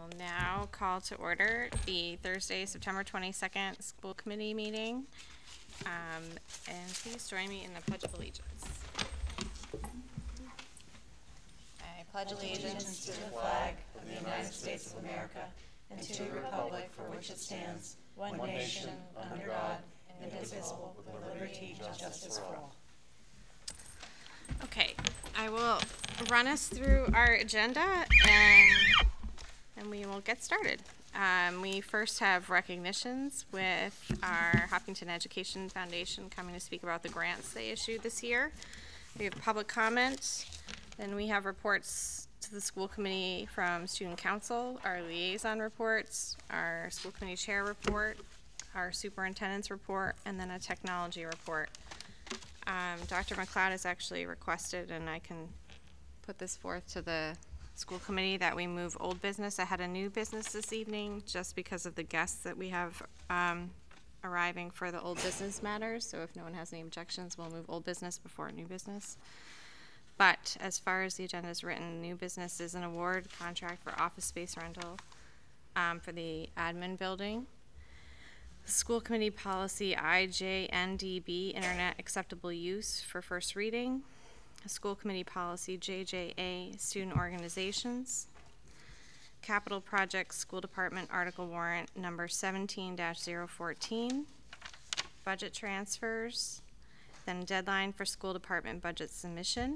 will now call to order the Thursday, September 22nd school committee meeting. And please join me in the Pledge of Allegiance. I pledge allegiance to the flag of the United States of America and to the republic for which it stands, one nation, under God, indivisible, with liberty and justice for all. Okay, I will run us through our agenda and we will get started. We first have recognitions with our Hopkinton Education Foundation coming to speak about the grants they issued this year. We have public comments, then we have reports to the school committee from student council, our liaison reports, our school committee chair report, our superintendent's report, and then a technology report. Dr. McLeod has actually requested, and I can put this forth to the school committee, that we move old business ahead of new business this evening just because of the guests that we have arriving for the old business matters. So if no one has any objections, we'll move old business before new business. But as far as the agenda is written, new business is an award contract for office space rental for the admin building. School committee policy IJNDB, internet acceptable use, for first reading. School committee policy JJA, student organizations. Capital projects, school department article warrant number 17-014. Budget transfers. Then deadline for school department budget submission.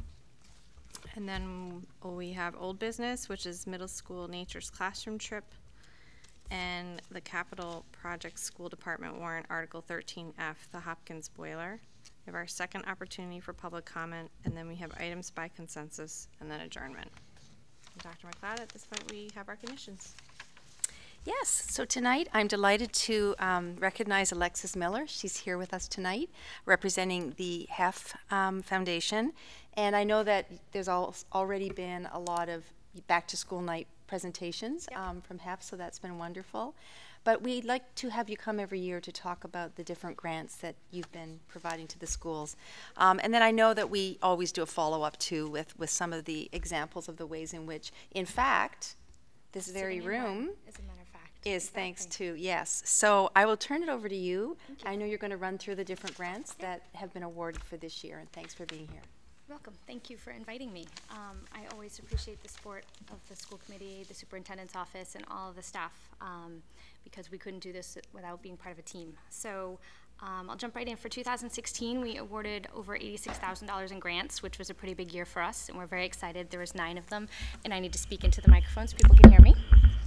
And then we have old business, which is middle school nature's classroom trip, and the capital project school department warrant article 13F, the Hopkins boiler. We have our second opportunity for public comment, and then we have items by consensus and then adjournment. Dr. McLeod, at this point we have recognitions. Yes, so tonight I'm delighted to recognize Alexis Miller. She's here with us tonight representing the HEF Foundation. And I know that there's already been a lot of back to school night presentations from HEF, so that's been wonderful. But we'd like to have you come every year to talk about the different grants that you've been providing to the schools. And then I know that we always do a follow-up too with some of the examples of the ways in which, in fact, this very room, as a matter of fact, is thanks to, yes. So I will turn it over to you. I know you're going to run through the different grants that have been awarded for this year, and thanks for being here. Welcome. Thank you for inviting me. I always appreciate the support of the school committee, the superintendent's office, and all of the staff, because we couldn't do this without being part of a team. So I'll jump right in. For 2016, we awarded over $86,000 in grants, which was a pretty big year for us, and we're very excited. There was 9 of them, and I need to speak into the microphone so people can hear me.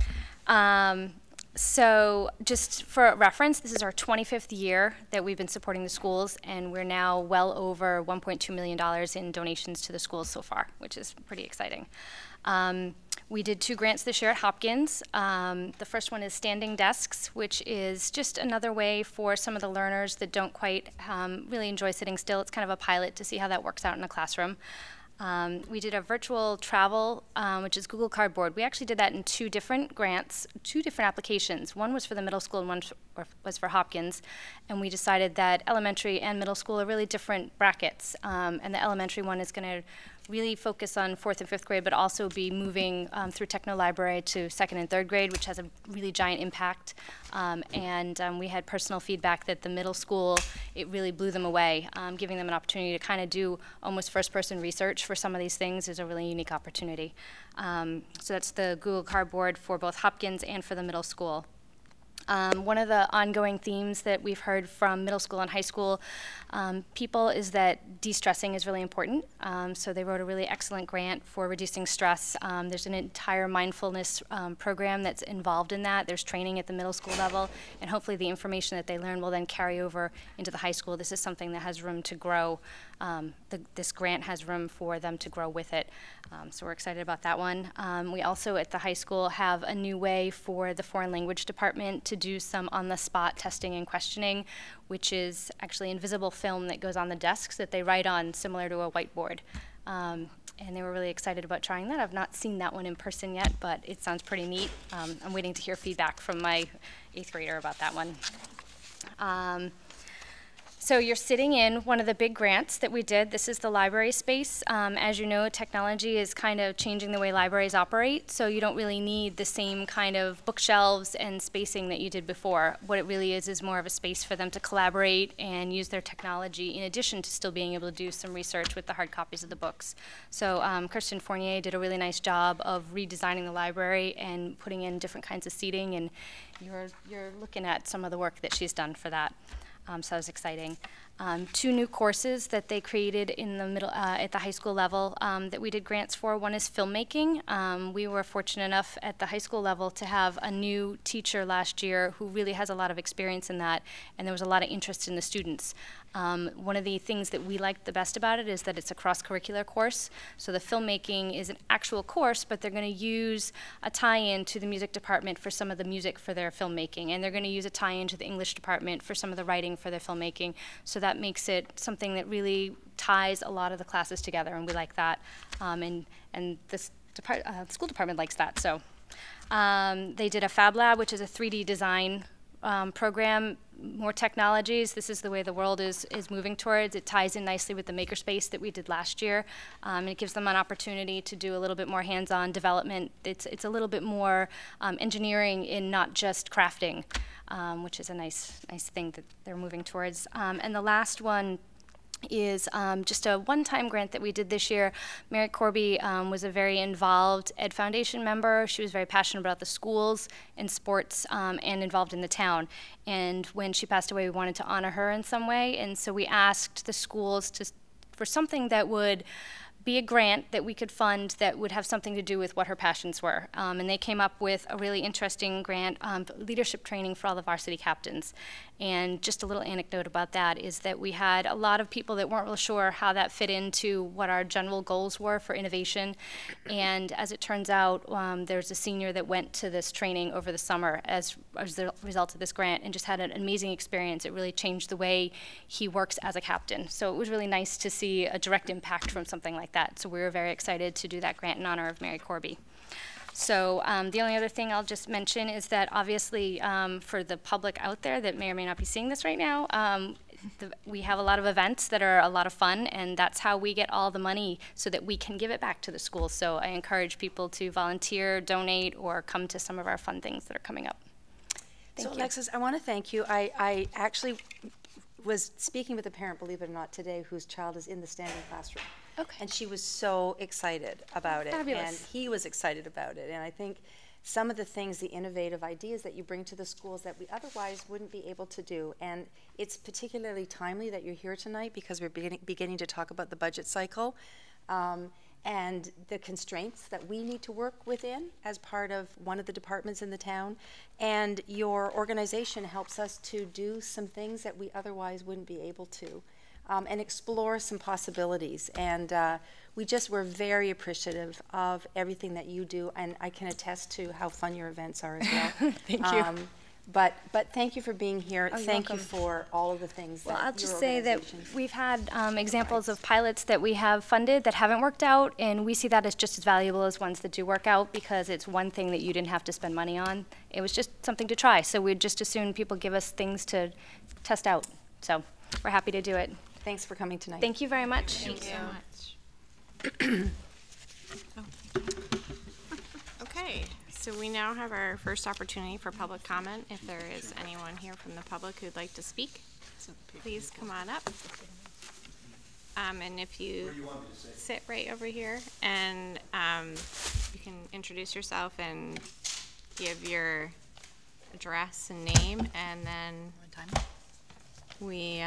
So just for reference, this is our 25th year that we've been supporting the schools, and we're now well over $1.2 million in donations to the schools so far, which is pretty exciting. We did 2 grants this year at Hopkins. The first one is standing desks, which is just another way for some of the learners that don't quite really enjoy sitting still. It's kind of a pilot to see how that works out in a classroom. We did a virtual travel, which is Google Cardboard. We actually did that in 2 different grants, 2 different applications. One was for the middle school and one was for Hopkins. And we decided that elementary and middle school are really different brackets. And the elementary one is going to really focus on 4th and 5th grade, but also be moving through Techno Library to 2nd and 3rd grade, which has a really giant impact. We had personal feedback that the middle school, it really blew them away. Giving them an opportunity to kind of do almost first-person research for some of these things is a really unique opportunity. So that's the Google Cardboard for both Hopkins and for the middle school. One of the ongoing themes that we've heard from middle school and high school people is that de-stressing is really important. So they wrote a really excellent grant for reducing stress. There's an entire mindfulness program that's involved in that. There's training at the middle school level, and hopefully the information that they learn will then carry over into the high school. This is something that has room to grow. This grant has room for them to grow with it. So we're excited about that one. We also at the high school have a new way for the foreign language department to do some on-the-spot testing and questioning, which is actually invisible film that goes on the desks that they write on, similar to a whiteboard. And they were really excited about trying that. I've not seen that one in person yet, but it sounds pretty neat. I'm waiting to hear feedback from my 8th grader about that one. So you're sitting in one of the big grants that we did. This is the library space. As you know, technology is kind of changing the way libraries operate, so you don't really need the same kind of bookshelves and spacing that you did before. What it really is more of a space for them to collaborate and use their technology in addition to still being able to do some research with the hard copies of the books. So Kirsten Fournier did a really nice job of redesigning the library and putting in different kinds of seating, and you're looking at some of the work that she's done for that. So that was exciting. 2 new courses that they created in the middle, at the high school level that we did grants for. One is filmmaking. We were fortunate enough at the high school level to have a new teacher last year who really has a lot of experience in that, and there was a lot of interest in the students. One of the things that we liked the best about it is that it's a cross-curricular course. So the filmmaking is an actual course, but they're going to use a tie-in to the music department for some of the music for their filmmaking, and they're going to use a tie-in to the English department for some of the writing for their filmmaking. So that makes it something that really ties a lot of the classes together, and we like that. And this school department likes that. So they did a Fab Lab, which is a 3D design program, more technologies. This is the way the world is moving towards. It ties in nicely with the makerspace that we did last year, and it gives them an opportunity to do a little bit more hands-on development. It's a little bit more engineering in not just crafting, which is a nice thing that they're moving towards. And the last one is just a one-time grant that we did this year. Mary Corby was a very involved Ed Foundation member. She was very passionate about the schools and sports and involved in the town. And when she passed away, we wanted to honor her in some way. And so we asked the schools for something that would be a grant that we could fund that would have something to do with what her passions were. And they came up with a really interesting grant, leadership training for all the varsity captains. And just a little anecdote about that is that we had a lot of people that weren't real sure how that fit into what our general goals were for innovation. And as it turns out, there's a senior that went to this training over the summer as the result of this grant and just had an amazing experience. It really changed the way he works as a captain. So it was really nice to see a direct impact from something like that. So we were very excited to do that grant in honor of Mary Corby. So the only other thing I'll just mention is that obviously for the public out there that may or may not be seeing this right now, we have a lot of events that are a lot of fun, and that's how we get all the money so that we can give it back to the schools. So I encourage people to volunteer, donate, or come to some of our fun things that are coming up. Thank you. Alexis, I want to thank you. I actually was speaking with a parent, believe it or not, today whose child is in the standing classroom. Okay. And she was so excited about it. Fabulous. And he was excited about it. And I think some of the things, the innovative ideas that you bring to the schools that we otherwise wouldn't be able to do. And it's particularly timely that you're here tonight because we're beginning to talk about the budget cycle and the constraints that we need to work within as part of one of the departments in the town. And your organization helps us to do some things that we otherwise wouldn't be able to. And explore some possibilities. And we're very appreciative of everything that you do, and I can attest to how fun your events are as well. Thank you. But thank you for being here. Oh, you're thank you welcome. for all of the things that Well, I'll your just say that organization we've had examples of pilots that we have funded that haven't worked out, and we see that as just as valuable as ones that do work out because it's one thing that you didn't have to spend money on. It was just something to try, so we'd just as soon people give us things to test out. So we're happy to do it. Thanks for coming tonight. Thank you very much. Thank you so much. Okay, so we now have our first opportunity for public comment. If there is anyone here from the public who'd like to speak, please come on up. And if you sit right over here, and you can introduce yourself and give your address and name, and then we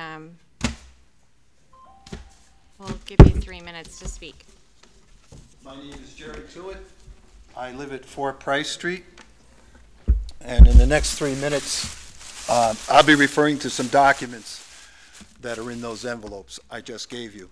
we'll give you 3 minutes to speak. My name is Jerry Tewitt. I live at 4 Price Street. And in the next 3 minutes, I'll be referring to some documents that are in those envelopes I just gave you.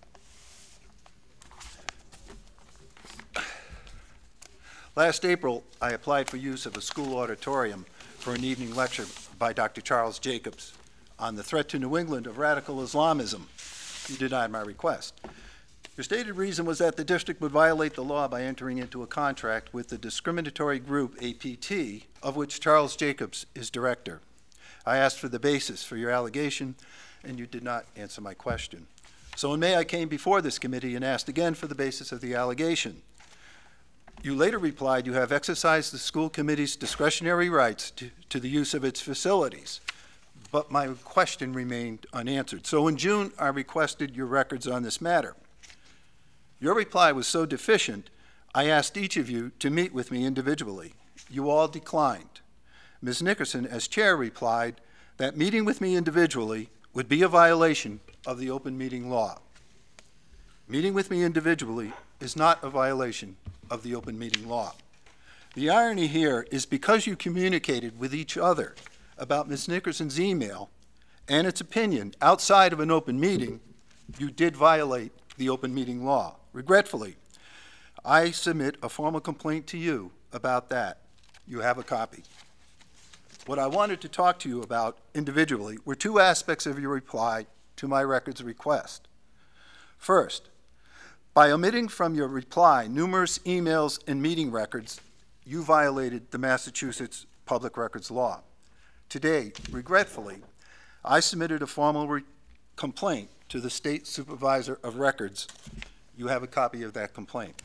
Last April, I applied for use of a school auditorium for an evening lecture by Dr. Charles Jacobs on the threat to New England of radical Islamism. You denied my request. Your stated reason was that the district would violate the law by entering into a contract with the discriminatory group APT, of which Charles Jacobs is director. I asked for the basis for your allegation, and you did not answer my question. So in May, I came before this committee and asked again for the basis of the allegation. You later replied you have exercised the school committee's discretionary rights to the use of its facilities, but my question remained unanswered. So in June, I requested your records on this matter. Your reply was so deficient, I asked each of you to meet with me individually. You all declined. Ms. Nickerson, as chair, replied that meeting with me individually would be a violation of the open meeting law. Meeting with me individually is not a violation of the open meeting law. The irony here is because you communicated with each other about Ms. Nickerson's email and its opinion outside of an open meeting, you did violate the open meeting law. Regretfully, I submit a formal complaint to you about that. You have a copy. What I wanted to talk to you about individually were two aspects of your reply to my records request. First, by omitting from your reply numerous emails and meeting records, you violated the Massachusetts Public Records Law. Today, regretfully, I submitted a formal complaint to the State Supervisor of Records. You have a copy of that complaint.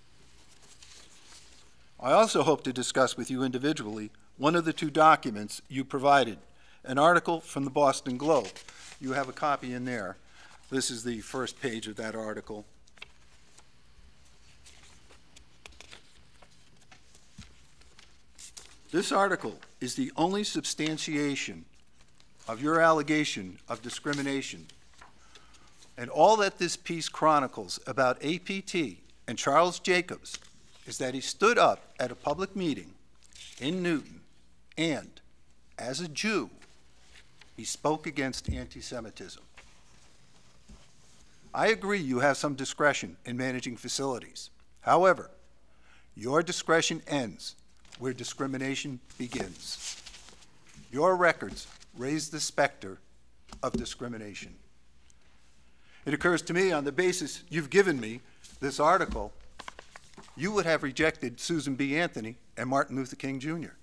I also hope to discuss with you individually one of the two documents you provided, an article from the Boston Globe. You have a copy in there. This is the first page of that article. This article is the only substantiation of your allegation of discrimination. And all that this piece chronicles about APT and Charles Jacobs is that he stood up at a public meeting in Newton and, as a Jew, he spoke against anti-Semitism. I agree you have some discretion in managing facilities. However, your discretion ends where discrimination begins. Your records raise the specter of discrimination. It occurs to me, on the basis you've given me this article, you would have rejected Susan B. Anthony and Martin Luther King Jr.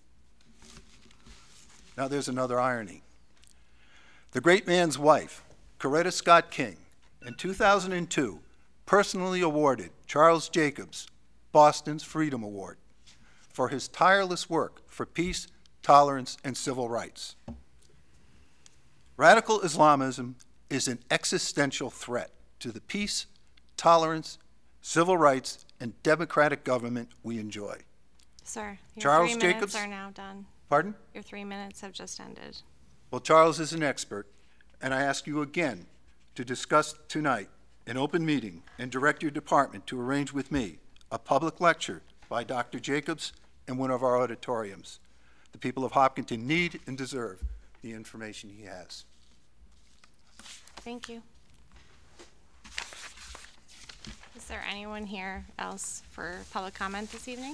Now there's another irony. The great man's wife, Coretta Scott King, in 2002, personally awarded Charles Jacobs Boston's Freedom Award for his tireless work for peace, tolerance, and civil rights. Radical Islamism is an existential threat to the peace, tolerance, civil rights, and democratic government we enjoy. Sir, your Charles 3 Jacobs? minutes are now done. Pardon? Your 3 minutes have just ended. Well, Charles is an expert, and I ask you again to discuss tonight an open meeting and direct your department to arrange with me a public lecture by Dr. Jacobs in one of our auditoriums. The people of Hopkinton need and deserve the information he has. Thank you. Is there anyone here else for public comment this evening?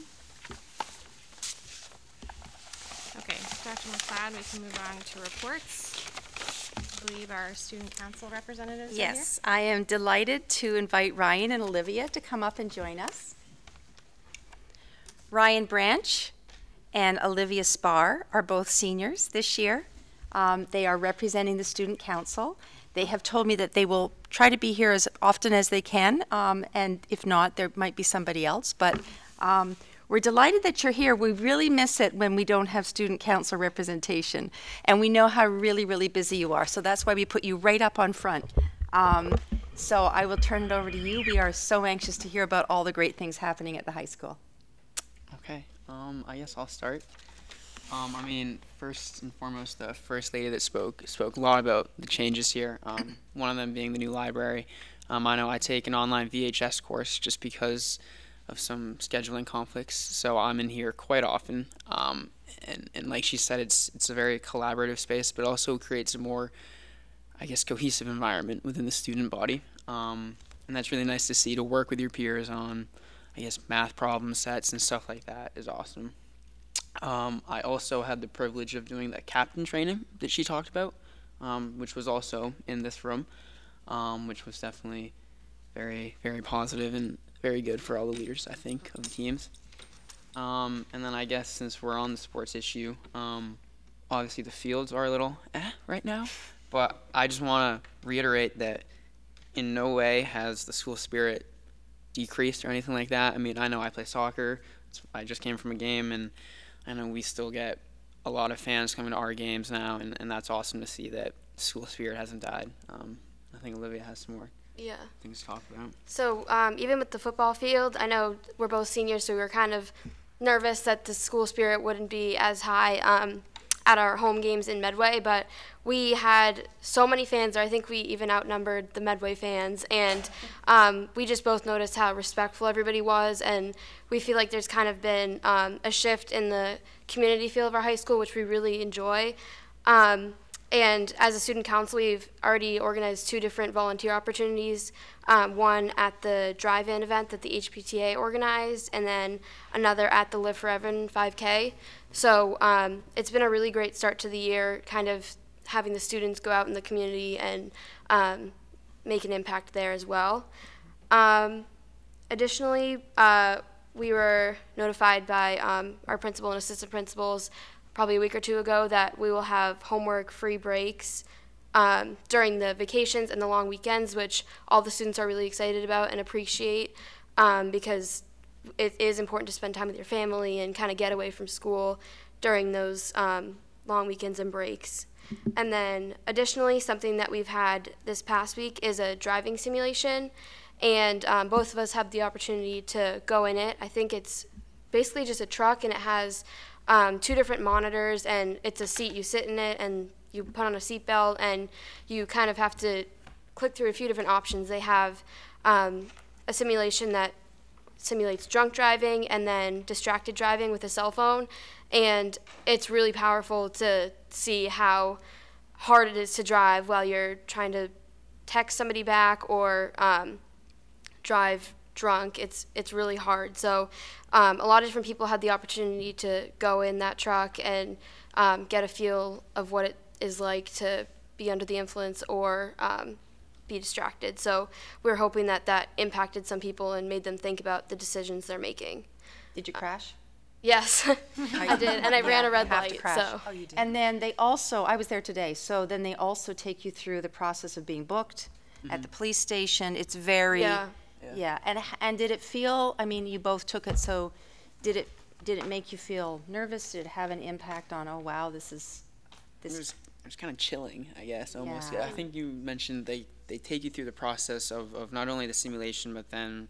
Okay, Dr. McLeod, we can move on to reports. I believe our student council representatives are here. Yes, I am delighted to invite Ryan and Olivia to come up and join us. Ryan Branch and Olivia Spar are both seniors this year. They are representing the student council. They have told me that they will try to be here as often as they can, and if not, there might be somebody else. But we're delighted that you're here. We really miss it when we don't have student council representation, and we know how really, really busy you are. So that's why we put you right up on front. So I will turn it over to you. We are so anxious to hear about all the great things happening at the high school. Okay, I guess I'll start. I mean, first and foremost, the first lady that spoke a lot about the changes here. One of them being the new library. I know I take an online VHS course just because of some scheduling conflicts, so I'm in here quite often. And like she said, it's a very collaborative space, but also creates a more, I guess, cohesive environment within the student body. And that's really nice to see. To work with your peers on, I guess, math problem sets and stuff like that is awesome. I also had the privilege of doing that captain training that she talked about, which was also in this room, which was definitely very, very positive and very good for all the leaders, I think, of the teams. And then I guess since we're on the sports issue, obviously the fields are a little right now, but I just want to reiterate that in no way has the school spirit decreased or anything like that. I mean, I know I play soccer. I just came from a game, and I know we still get a lot of fans coming to our games now, and that's awesome to see that school spirit hasn't died. I think Olivia has some more Yeah. things to talk about. So even with the football field, I know we're both seniors, so we were kind of nervous that the school spirit wouldn't be as high at our home games in Medway, but we had so many fans, or I think we even outnumbered the Medway fans, and we just both noticed how respectful everybody was, and we feel like there's kind of been a shift in the community feel of our high school, which we really enjoy. And as a student council, we've already organized 2 different volunteer opportunities, one at the drive-in event that the HPTA organized, and then another at the Live for Evan 5K. So it's been a really great start to the year, kind of having the students go out in the community and make an impact there as well. Additionally, we were notified by our principal and assistant principals probably a week or 2 ago that we will have homework-free breaks during the vacations and the long weekends, which all the students are really excited about and appreciate because it is important to spend time with your family and kind of get away from school during those long weekends and breaks. And then additionally, something that we've had this past week is a driving simulation, and both of us have the opportunity to go in it. I think it's basically just a truck, and it has 2 different monitors, and it's a seat. You sit in it, and you put on a seatbelt, and you kind of have to click through a few different options. They have a simulation that simulates drunk driving and then distracted driving with a cell phone, and it's really powerful to see how hard it is to drive while you're trying to text somebody back or drive drunk. It's really hard. So a lot of different people had the opportunity to go in that truck and get a feel of what it is like to be under the influence or be distracted. So we're hoping that that impacted some people and made them think about the decisions they're making. Did you crash? Yes, I did, and I ran a red Have to light. crash. So And then they also, I was there today, so then they also take you through the process of being booked at the police station. It's very, Yeah. And did it feel, I mean, you both took it, so did it make you feel nervous? Did it have an impact on, oh, wow, this is. It was kind of chilling, I guess, almost. Yeah. I think you mentioned they take you through the process of not only the simulation, but then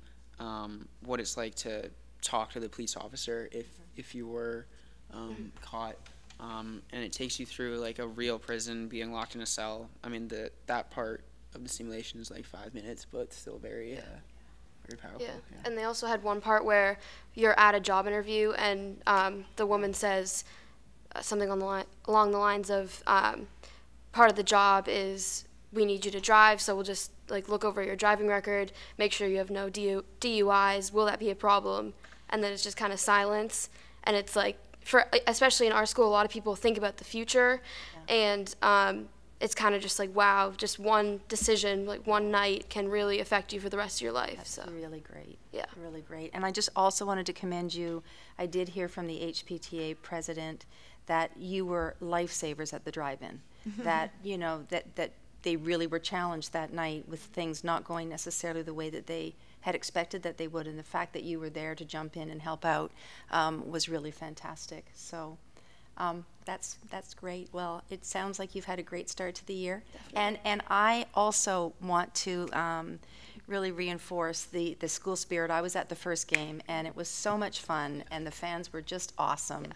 what it's like to talk to the police officer if you were caught. And it takes you through like a real prison, being locked in a cell. I mean, that part of the simulation is like 5 minutes, but still very powerful. Yeah. And they also had one part where you're at a job interview and the woman says something along the lines of part of the job is we need you to drive, so we'll just like look over your driving record, make sure you have no DUIs. Will that be a problem? And then it's just kind of silence. And it's like, especially in our school, a lot of people think about the future, and it's kind of just like, wow, just one decision, like one night can really affect you for the rest of your life. That's so really great. Yeah. Really great. And I just also wanted to commend you. I did hear from the HPTA president that you were lifesavers at the drive-in. That, you know, that they really were challenged that night with things not going necessarily the way that they had expected that they would. And the fact that you were there to jump in and help out was really fantastic. So that's great. Well, it sounds like you've had a great start to the year. Definitely. And I also want to really reinforce the school spirit. I was at the first game, and it was so much fun, and the fans were just awesome.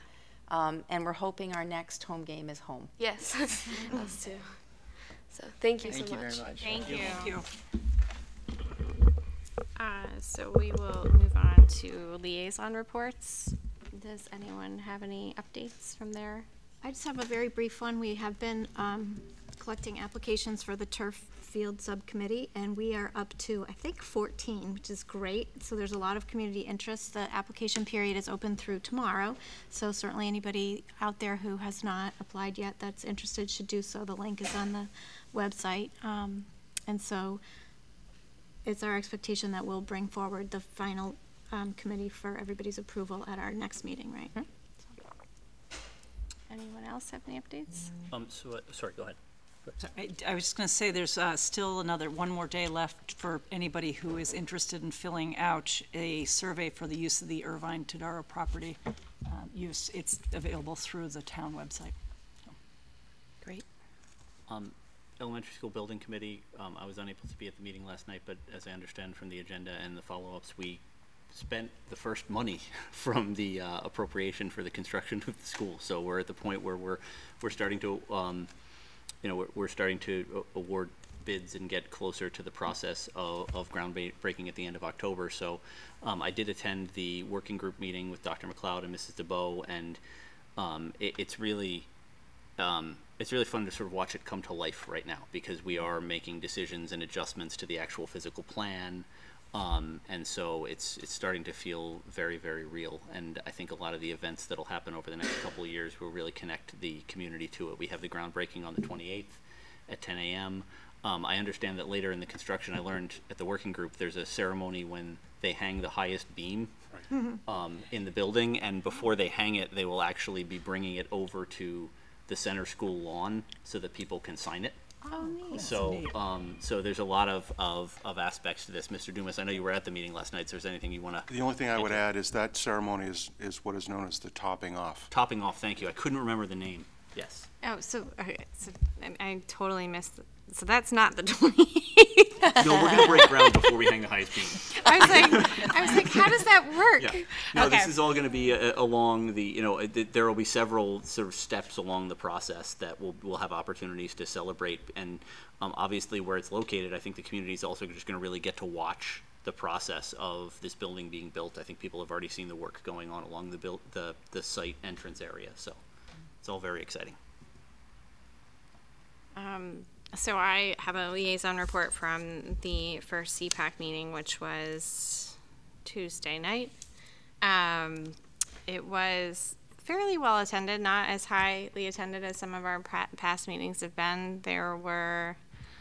And we're hoping our next home game is home. yes, us too. So thank you Thank so you much. very much. Thank you. So we will move on to liaison reports. Does anyone have any updates from there? I just have a very brief one. We have been collecting applications for the turf field subcommittee, and we are up to, I think, 14, which is great. So there's a lot of community interest. The application period is open through tomorrow, so certainly anybody out there who has not applied yet that's interested should do so. The link is on the website. And so it's our expectation that we'll bring forward the final committee for everybody's approval at our next meeting, right? Anyone else have any updates? Sorry, go ahead. I was just going to say, there's still one more day left for anybody who is interested in filling out a survey for the use of the Irvine Tadaro property use. It's available through the town website. Great. Elementary School Building Committee, I was unable to be at the meeting last night, but as I understand from the agenda and the follow-ups, we spent the first money from the appropriation for the construction of the school. So we're at the point where we're starting to we're starting to award bids and get closer to the process of groundbreaking at the end of October. So I did attend the working group meeting with Dr. McLeod and Mrs. DeBow, and it's really fun to sort of watch it come to life right now, because we are making decisions and adjustments to the actual physical plan. And so it's starting to feel very, very real. And I think a lot of the events that'll happen over the next couple of years will really connect the community to it. We have the groundbreaking on the 28th at 10 a.m. I understand that later in the construction, I learned at the working group, there's a ceremony when they hang the highest beam in the building. And before they hang it, they will actually be bringing it over to the center school lawn so that people can sign it. Oh, neat. So, so there's a lot of aspects to this. Mr. Dumas, I know you were at the meeting last night, so is there anything you want to? The only thing I would add is that ceremony is what is known as the topping off. Topping off, thank you. I couldn't remember the name. Yes. Oh, so I totally missed. So that's not the 28th. No, we're going to break ground before we hang the highest beam. I was like, how does that work? Yeah. No, Okay. this is all going to be along the, there will be several sort of steps along the process that we'll have opportunities to celebrate. And obviously where it's located, I think the community is also just going to really get to watch the process of this building being built. I think people have already seen the work going on along the site entrance area. So it's all very exciting. So I have a liaison report from the first CPAC meeting, which was Tuesday night. It was fairly well attended, not as highly attended as some of our past meetings have been. There were,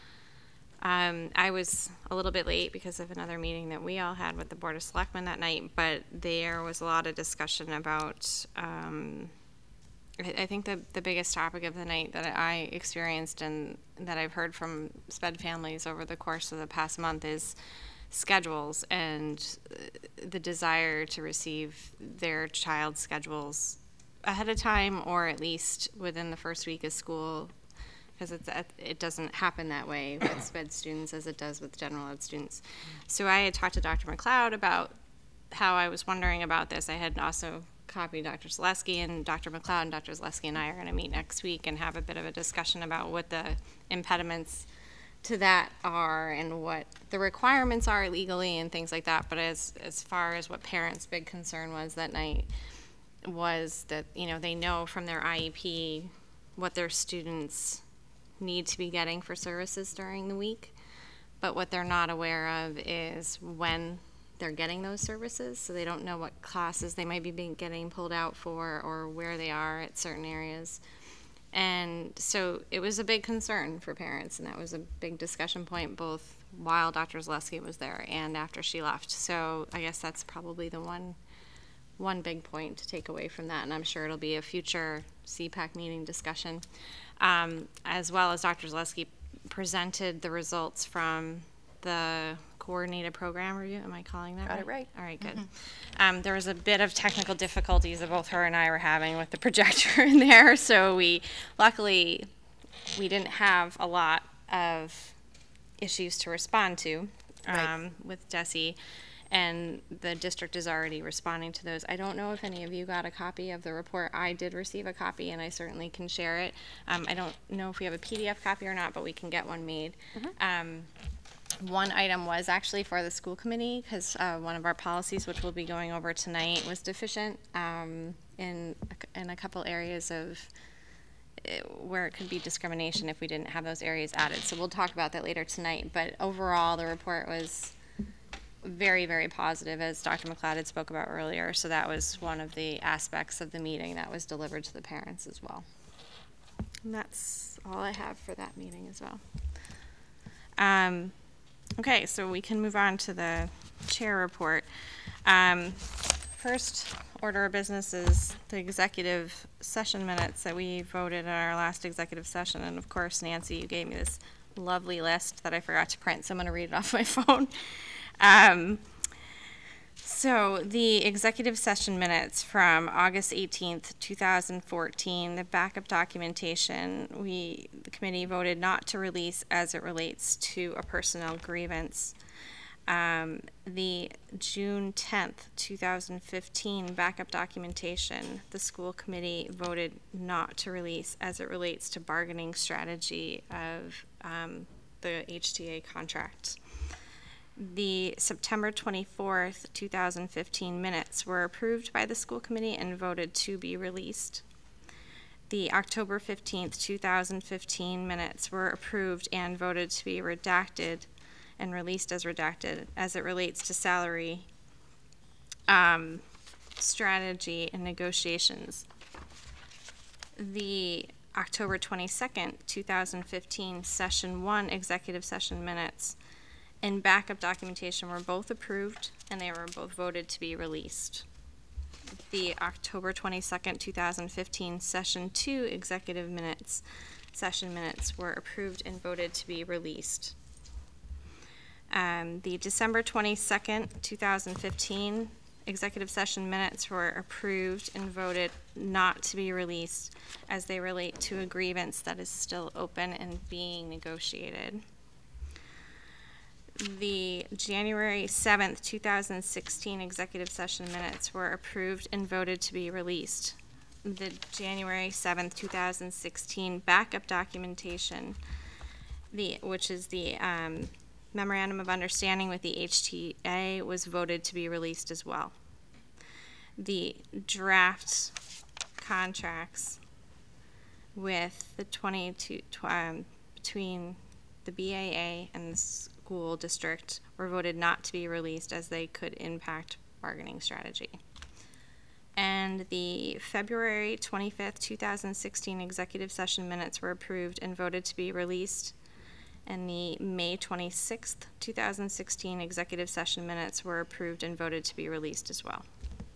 I was a little bit late because of another meeting that we all had with the Board of Selectmen that night, but there was a lot of discussion about, I think the biggest topic of the night that I experienced and that I've heard from SPED families over the course of the past month is schedules and the desire to receive their child's schedules ahead of time, or at least within the first week of school, because it doesn't happen that way with SPED students as it does with general ed students. So I had talked to Dr. McLeod about how I was wondering about this. I had also copied Dr. Zaleski, and Dr. McLeod and Dr. Zaleski and I are going to meet next week and have a bit of a discussion about what the impediments to that are and what the requirements are legally and things like that. But as far as what parents' big concern was that night was that, they know from their IEP what their students need to be getting for services during the week, but what they're not aware of is when they're getting those services, so they don't know what classes they might be getting pulled out for or where they are at certain areas. And so it was a big concern for parents, and that was a big discussion point both while Dr. Zaleski was there and after she left. So I guess that's probably the one big point to take away from that, and I'm sure it'll be a future CPAC meeting discussion. As well as Dr. Zaleski presented the results from the coordinated program review. Am I calling that right? Got it right. All right, good. There was a bit of technical difficulties that both her and I were having with the projector in there, so luckily we didn't have a lot of issues to respond to with DESE, and the district is already responding to those. I don't know if any of you got a copy of the report. I did receive a copy, and I certainly can share it. I don't know if we have a PDF copy or not, but we can get one made. One item was actually for the school committee, because one of our policies, which we'll be going over tonight, was deficient in a couple areas of where it could be discrimination if we didn't have those areas added. So we'll talk about that later tonight. But overall, the report was very, very positive, as Dr. McLeod had spoke about earlier. So that was one of the aspects of the meeting that was delivered to the parents as well. And that's all I have for that meeting as well. Okay, so we can move on to the chair report. first order of business is the executive session minutes that we voted in our last executive session. And of course, Nancy, you gave me this lovely list that I forgot to print, so I'm going to read it off my phone. So the executive session minutes from August 18th, 2014, the backup documentation, the committee voted not to release as it relates to a personnel grievance. The June 10th, 2015 backup documentation, the school committee voted not to release as it relates to bargaining strategy of the HTA contract. The September 24th, 2015 minutes were approved by the school committee and voted to be released. The October 15th, 2015 minutes were approved and voted to be redacted and released as redacted as it relates to salary strategy and negotiations. The October 22nd, 2015 session 1 executive session minutes and backup documentation were both approved and they were both voted to be released. The October 22nd, 2015 session 2 executive minutes, session minutes were approved and voted to be released. The December 22nd, 2015 executive session minutes were approved and voted not to be released as they relate to a grievance that is still open and being negotiated. The January 7th, 2016 executive session minutes were approved and voted to be released. The January 7th, 2016 backup documentation, which is the Memorandum of Understanding with the HTA, was voted to be released as well. The draft contracts with the between the BAA and the school district were voted not to be released as they could impact bargaining strategy. And the February 25th, 2016 executive session minutes were approved and voted to be released. And the May 26th, 2016 executive session minutes were approved and voted to be released as well.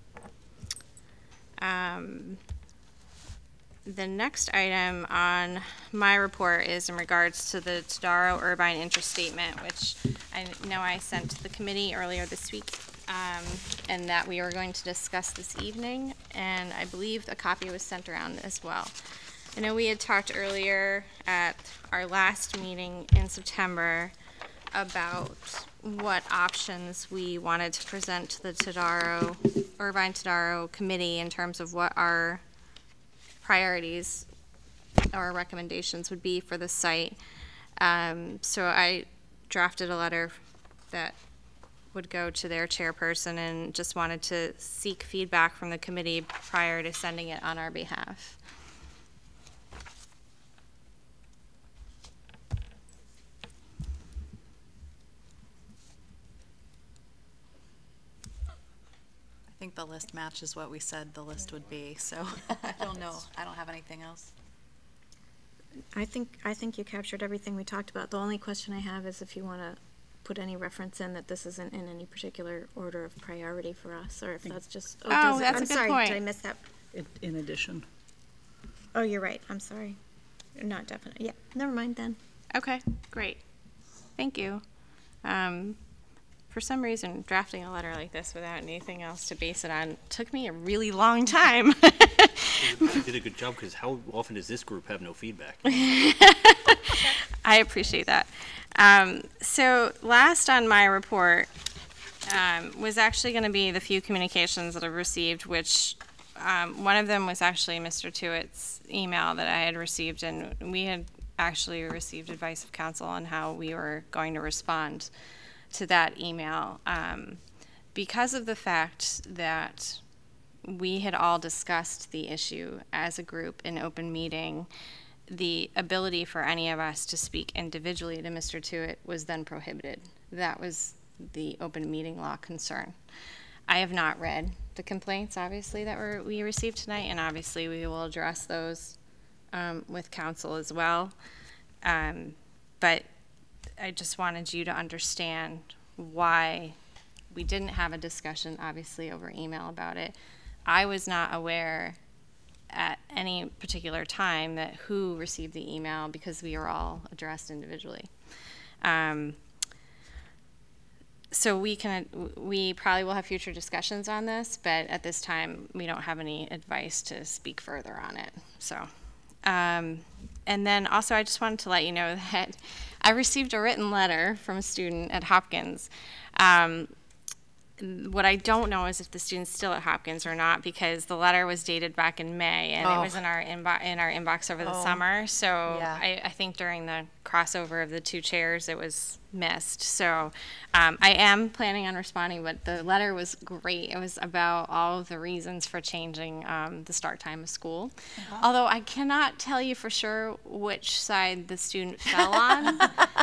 The next item on my report is in regards to the Tadaro Irvine interest statement, which I know I sent to the committee earlier this week, and that we are going to discuss this evening, and I believe a copy was sent around as well. I know we had talked earlier at our last meeting in September about what options we wanted to present to the Irvine Tadaro committee in terms of what our priorities or recommendations would be for the site. So I drafted a letter that would go to their chairperson and just wanted to seek feedback from the committee prior to sending it on our behalf. I think the list matches what we said the list would be, so I don't know. I don't have anything else. I think you captured everything we talked about. The only question I have is if you want to put any reference in that this isn't in any particular order of priority for us, or if that's just. Oh, that's a good sorry, point. Did I miss that? In addition. Oh, you're right. I'm sorry. Not definite. Yeah, never mind then. Okay, great. Thank you. For some reason, drafting a letter like this without anything else to base it on took me a really long time. You did a good job, because how often does this group have no feedback? I appreciate that. So last on my report was actually going to be the few communications that I've received, which one of them was actually Mr. Tewitt's email that I had received, and we had actually received advice of counsel on how we were going to respond to that email, because of the fact that we had all discussed the issue as a group in open meeting. The ability for any of us to speak individually to Mr. Tewitt was then prohibited. That was the open meeting law concern. I have not read the complaints, obviously, that we received tonight, and obviously we will address those with counsel as well. But I just wanted you to understand why we didn't have a discussion, obviously, over email about it. I was not aware at any particular time that who received the email because we are all addressed individually. So we probably will have future discussions on this, but at this time we don't have any advice to speak further on it. So, and then also I just wanted to let you know that I received a written letter from a student at Hopkins. What I don't know is if the student's still at Hopkins or not, because the letter was dated back in May, and it was in our inbox over the summer. So Yeah. I think during the crossover of the two chairs, it was missed. So I am planning on responding, but the letter was great. It was about all of the reasons for changing the start time of school. Although I cannot tell you for sure which side the student fell on,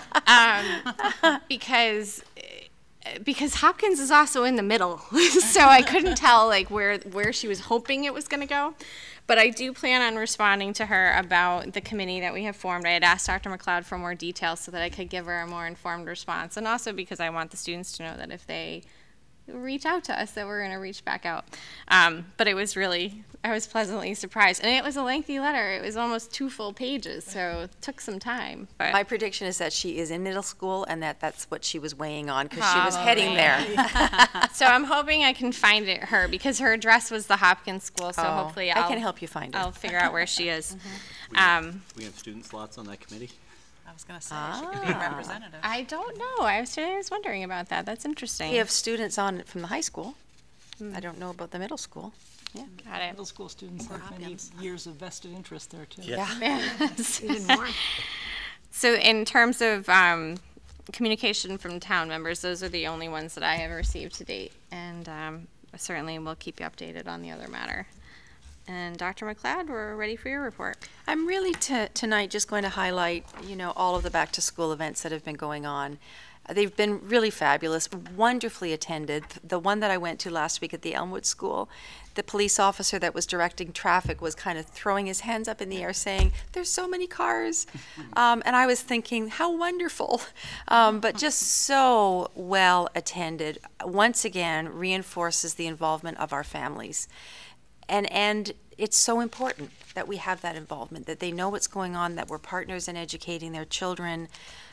because Hopkins is also in the middle, so I couldn't tell like where she was hoping it was going to go. But I do plan on responding to her about the committee that we have formed. I had asked Dr. McLeod for more details so that I could give her a more informed response, and also because I want the students to know that if they reach out to us that we're going to reach back out. But it was really, I was pleasantly surprised. And it was a lengthy letter. It was almost 2 full pages, so it took some time. But My prediction is that she is in middle school and that's what she was weighing on because she was heading there. So I'm hoping I can find her because her address was the Hopkins school, so Oh, hopefully I can help you find her. I'll figure out where she is. We have student slots on that committee? I was gonna say, she could be a representative. I don't know. I was wondering about that. That's interesting. We have students on it from the high school. I don't know about the middle school. Yeah. Got it. Middle school students have many years of vested interest there, too. Yes. Even more. So in terms of communication from town members, those are the only ones that I have received to date. And certainly we'll keep you updated on the other matter. And Dr. McLeod, we're ready for your report. I'm really tonight just going to highlight, all of the back-to-school events that have been going on. They've been really fabulous, wonderfully attended. The one that I went to last week at the Elmwood School, the police officer that was directing traffic was kind of throwing his hands up in the air saying, "There's so many cars." And I was thinking, how wonderful. But just so well attended, once again, reinforces the involvement of our families. And it's so important that we have that involvement, that they know what's going on, that we're partners in educating their children.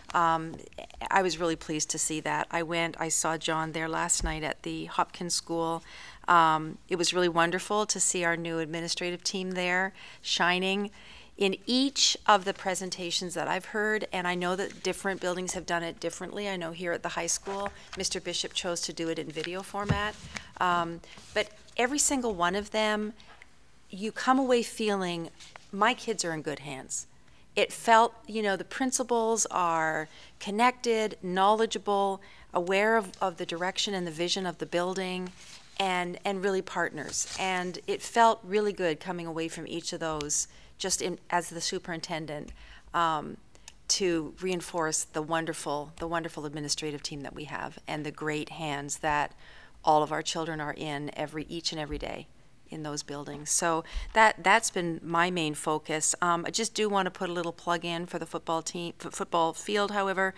I was really pleased to see that. I saw John there last night at the Hopkins School. It was really wonderful to see our new administrative team there shining. In each of the presentations that I've heard, and I know that different buildings have done it differently. I know here at the high school, Mr. Bishop chose to do it in video format. But every single one of them, you come away feeling, my kids are in good hands. It felt, the principals are connected, knowledgeable, aware of the direction and the vision of the building, and really partners. And it felt really good coming away from each of those, as the superintendent, to reinforce the wonderful administrative team that we have and the great hands that all of our children are in each and every day in those buildings. So that's been my main focus. I just do want to put a little plug in for the football field, however.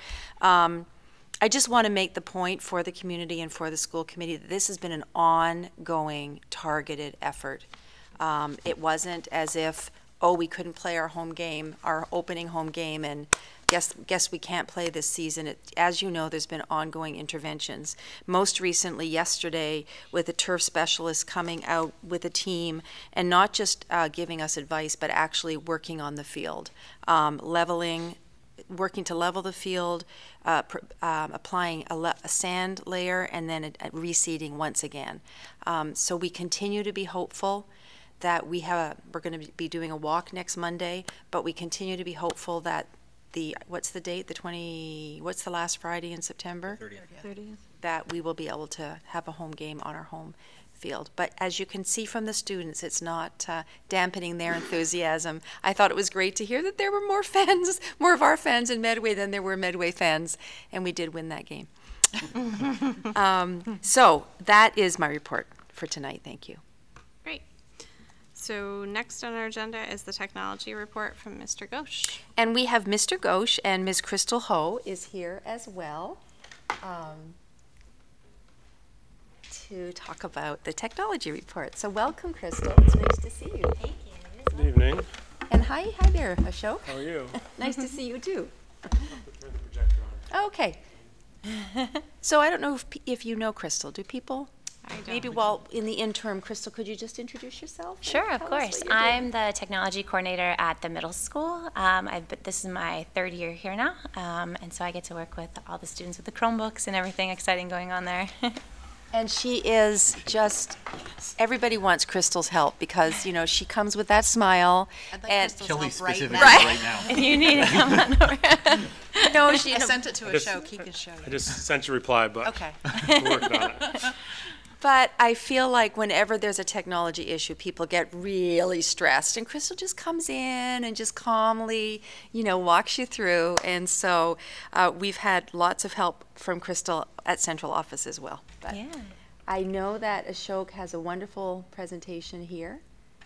I just want to make the point for the community and for the school committee that this has been an ongoing, targeted effort. It wasn't as if, we couldn't play our opening home game, and guess we can't play this season. As you know, there's been ongoing interventions. Most recently, yesterday, with a turf specialist coming out with a team and not just giving us advice, but actually working on the field, working to level the field, applying a sand layer, and then reseeding once again. So we continue to be hopeful that we're going to be doing a walk next Monday, but we continue to be hopeful that what's the date? What's the last Friday in September? 30th. That we will be able to have a home game on our home field. But as you can see from the students, it's not dampening their enthusiasm. I thought it was great to hear that there were more of our fans in Medway than there were Medway fans, and we did win that game. So that is my report for tonight. Thank you. Great. So next on our agenda is the technology report from Mr. Ghosh. And we have Mr. Ghosh, and Ms. Crystal Ho is here as well. to talk about the technology report. So welcome, Crystal. It's nice to see you. Thank you. Good evening. And hi there, Ashok. How are you? Nice to see you too. Turn the projector on. Okay. So I don't know if you know Crystal. Do people? I don't. Maybe while in the interim, Crystal, could you just introduce yourself? and Sure, of tell us course. what you're doing? I'm the technology coordinator at the middle school. This is my third year here now, and so I get to work with all the students with the Chromebooks and everything exciting going on there. And she is just, everybody wants Crystal's help because, you know, she comes with that smile. I'd like and Crystal's Kelly help right specifically now. right now. If you need to come on over. No, she, I sent it to I a just- show. He can show I you. just sent you a reply, but Okay. we're working on it. but I feel like whenever there's a technology issue, people get really stressed. And Crystal just comes in and just calmly, you know, walks you through. And so we've had lots of help from Crystal at central office as well. But Yeah. I know that Ashok has a wonderful presentation here.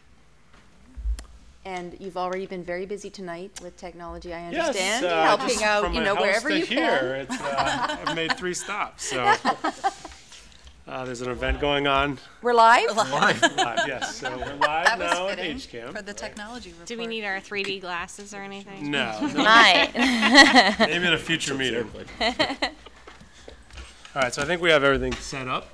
And you've already been very busy tonight with technology, I understand, helping just out, from you my know, house wherever to you here, can. It's, I've made 3 stops, so. There's an event going on. We're live? Live, yes, so we're live That was now at fitting HCAM. for the technology report. Do we need our 3D glasses or anything? No, Might. maybe at a future meeting. All right, so I think we have everything set up.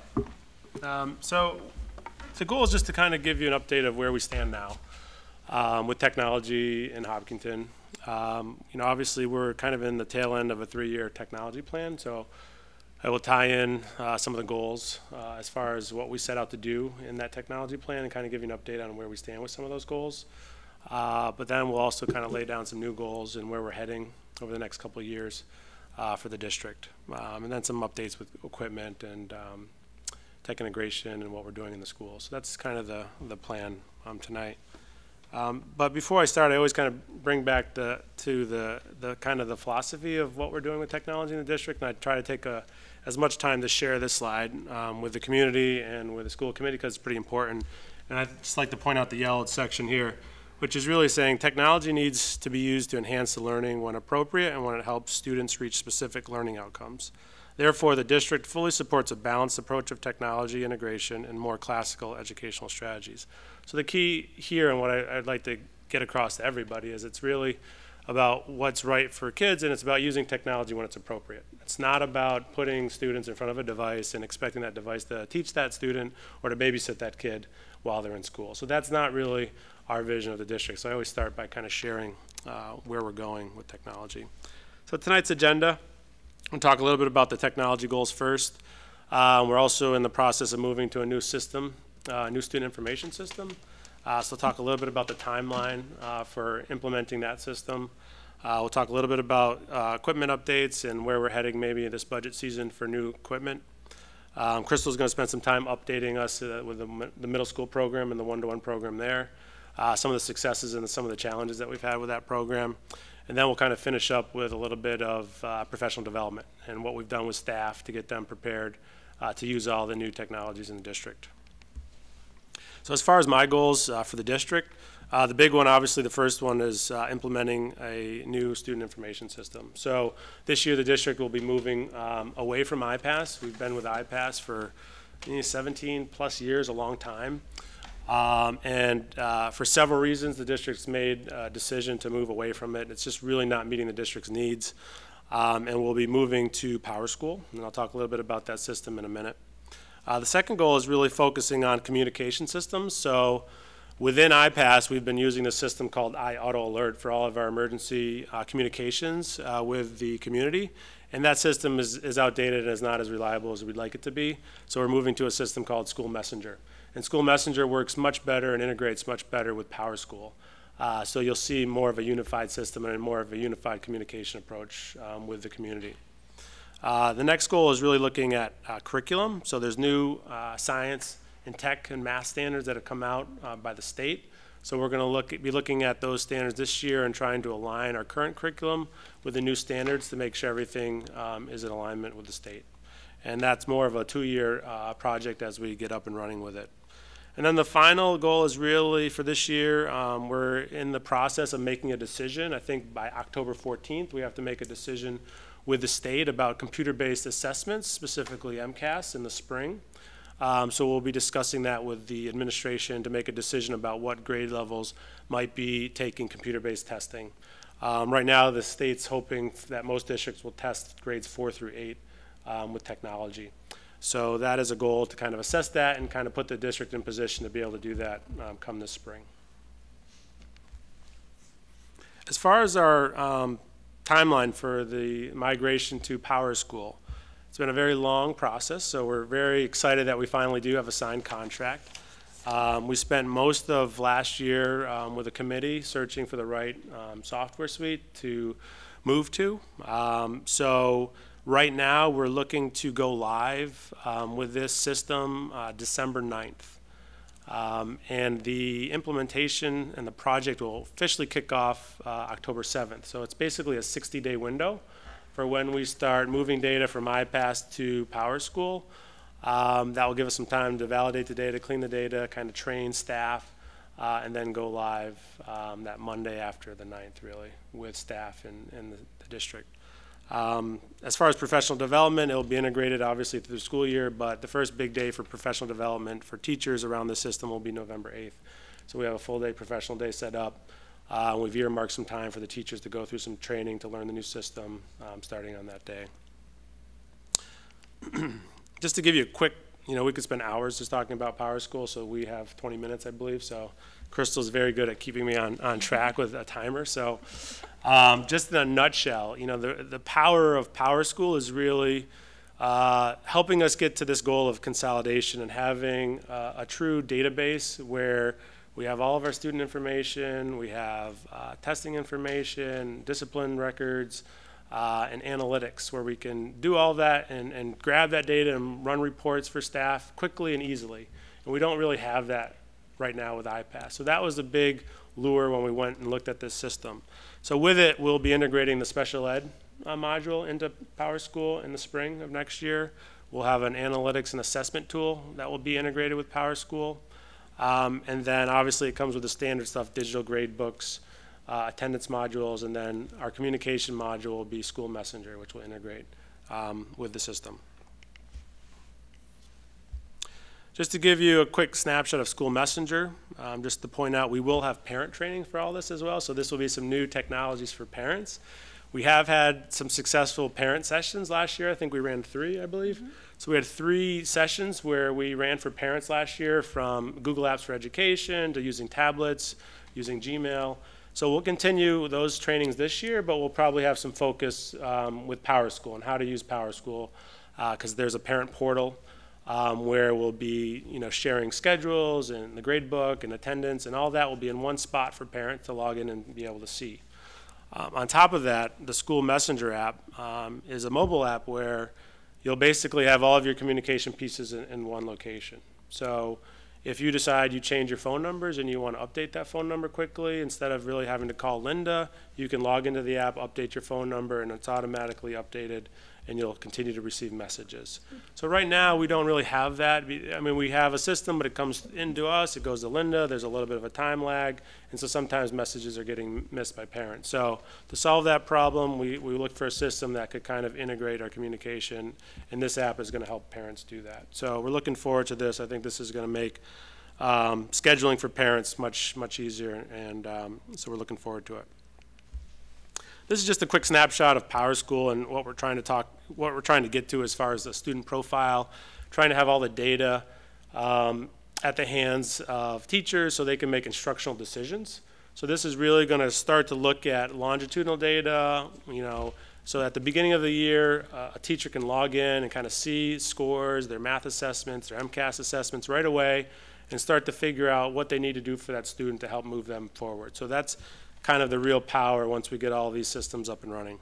So the goal is just to kind of give you an update of where we stand now with technology in Hopkinton. You know, obviously we're kind of in the tail end of a 3-year technology plan, so I will tie in some of the goals as far as what we set out to do in that technology plan and kind of give you an update on where we stand with some of those goals. But then we'll also kind of lay down some new goals and where we're heading over the next couple of years for the district. And then some updates with equipment and tech integration and what we're doing in the school. So that's kind of the plan tonight. But before I start, I always kind of bring back to the kind of the philosophy of what we're doing with technology in the district, and I try to take as much time to share this slide with the community and with the school committee because it's pretty important. And I'd just like to point out the yellowed section here, which is really saying technology needs to be used to enhance the learning when appropriate and when it helps students reach specific learning outcomes. Therefore, the district fully supports a balanced approach of technology integration and more classical educational strategies. So the key here and what I'd like to get across to everybody is it's really about what's right for kids, and it's about using technology when it's appropriate. It's not about putting students in front of a device and expecting that device to teach that student or to babysit that kid while they're in school. So that's not really our vision of the district. So I always start by kind of sharing where we're going with technology. So tonight's agenda, we'll talk a little bit about the technology goals first. We're also in the process of moving to a new system, new student information system. So we'll talk a little bit about the timeline for implementing that system. We'll talk a little bit about equipment updates and where we're heading maybe this budget season for new equipment. Crystal's going to spend some time updating us with the middle school program and the one-to-one program there, some of the successes and some of the challenges that we've had with that program. And then we'll kind of finish up with a little bit of professional development and what we've done with staff to get them prepared to use all the new technologies in the district. So as far as my goals for the district, the big one, obviously the first one is implementing a new student information system. So this year the district will be moving away from iPass. We've been with iPass for 17 plus years, a long time. For several reasons, the district's made a decision to move away from it. It's just really not meeting the district's needs. And we'll be moving to PowerSchool, and I'll talk a little bit about that system in a minute. The second goal is really focusing on communication systems. So within iPass, we've been using a system called iAutoAlert for all of our emergency communications with the community. And that system is outdated and is not as reliable as we'd like it to be. So we're moving to a system called School Messenger. And School Messenger works much better and integrates much better with PowerSchool. So you'll see more of a unified system and more of a unified communication approach with the community. The next goal is really looking at curriculum. So there's new science and tech and math standards that have come out by the state. So we're going to be looking at those standards this year and trying to align our current curriculum with the new standards to make sure everything is in alignment with the state. And that's more of a 2-year project as we get up and running with it. And then the final goal is really for this year, we're in the process of making a decision. I think by October 14th, we have to make a decision with the state about computer-based assessments, specifically MCAS in the spring. So we'll be discussing that with the administration to make a decision about what grade levels might be taking computer-based testing. Right now, the state's hoping that most districts will test grades 4 through 8 with technology. So that is a goal to kind of assess that and kind of put the district in position to be able to do that come this spring. As far as our timeline for the migration to PowerSchool, it's been a very long process, so we're very excited that we finally do have a signed contract. We spent most of last year with a committee searching for the right software suite to move to. So right now we're looking to go live with this system December 9th. And the implementation and the project will officially kick off October 7th. So it's basically a 60-day window for when we start moving data from iPass to PowerSchool. That will give us some time to validate the data, clean the data, kind of train staff, and then go live that Monday after the 9th, really, with staff in the district. As far as professional development, it will be integrated obviously through the school year, but the first big day for professional development for teachers around the system will be November 8th. So we have a full day professional day set up. We've earmarked some time for the teachers to go through some training to learn the new system starting on that day. Just to give you a quick, we could spend hours just talking about PowerSchool, so we have 20 minutes, I believe. So Crystal's very good at keeping me on track with a timer. So just in a nutshell, the power of PowerSchool is really helping us get to this goal of consolidation and having a true database where we have all of our student information, we have testing information, discipline records, and analytics, where we can do all that and grab that data and run reports for staff quickly and easily. And we don't really have that right now with iPass. So that was a big lure when we went and looked at this system. So with it, we'll be integrating the special ed module into PowerSchool in the spring of next year. We'll have an analytics and assessment tool that will be integrated with PowerSchool. And then obviously it comes with the standard stuff, digital grade books, attendance modules, and then our communication module will be School Messenger, which will integrate with the system. Just to give you a quick snapshot of School Messenger, just to point out, we will have parent training for all this as well, so this will be some new technologies for parents. We have had some successful parent sessions last year. I think we ran 3, I believe. Mm-hmm. So we had 3 sessions where we ran for parents last year, from Google Apps for Education to using tablets, using Gmail. So we'll continue those trainings this year, but we'll probably have some focus with PowerSchool and how to use PowerSchool, because there's a parent portal where we'll be sharing schedules and the grade book and attendance, and all that will be in one spot for parents to log in and be able to see. On top of that, the School Messenger app is a mobile app where you'll basically have all of your communication pieces in one location. So if you decide you change your phone numbers and you want to update that phone number quickly, instead of really having to call Linda, you can log into the app, update your phone number, and it's automatically updated, and you'll continue to receive messages. So right now, we don't really have that. I mean, we have a system, but it comes into us, it goes to Linda, there's a little bit of a time lag, and so sometimes messages are getting missed by parents. So to solve that problem, we looked for a system that could kind of integrate our communication, and this app is going to help parents do that. So we're looking forward to this. I think this is going to make scheduling for parents much easier, and so we're looking forward to it. This is just a quick snapshot of PowerSchool and what we're trying to get to as far as the student profile, trying to have all the data at the hands of teachers so they can make instructional decisions. So this is really going to start to look at longitudinal data, so at the beginning of the year, a teacher can log in and kind of see scores, their math assessments, their MCAS assessments right away, and start to figure out what they need to do for that student to help move them forward. So that's kind of the real power once we get all these systems up and running.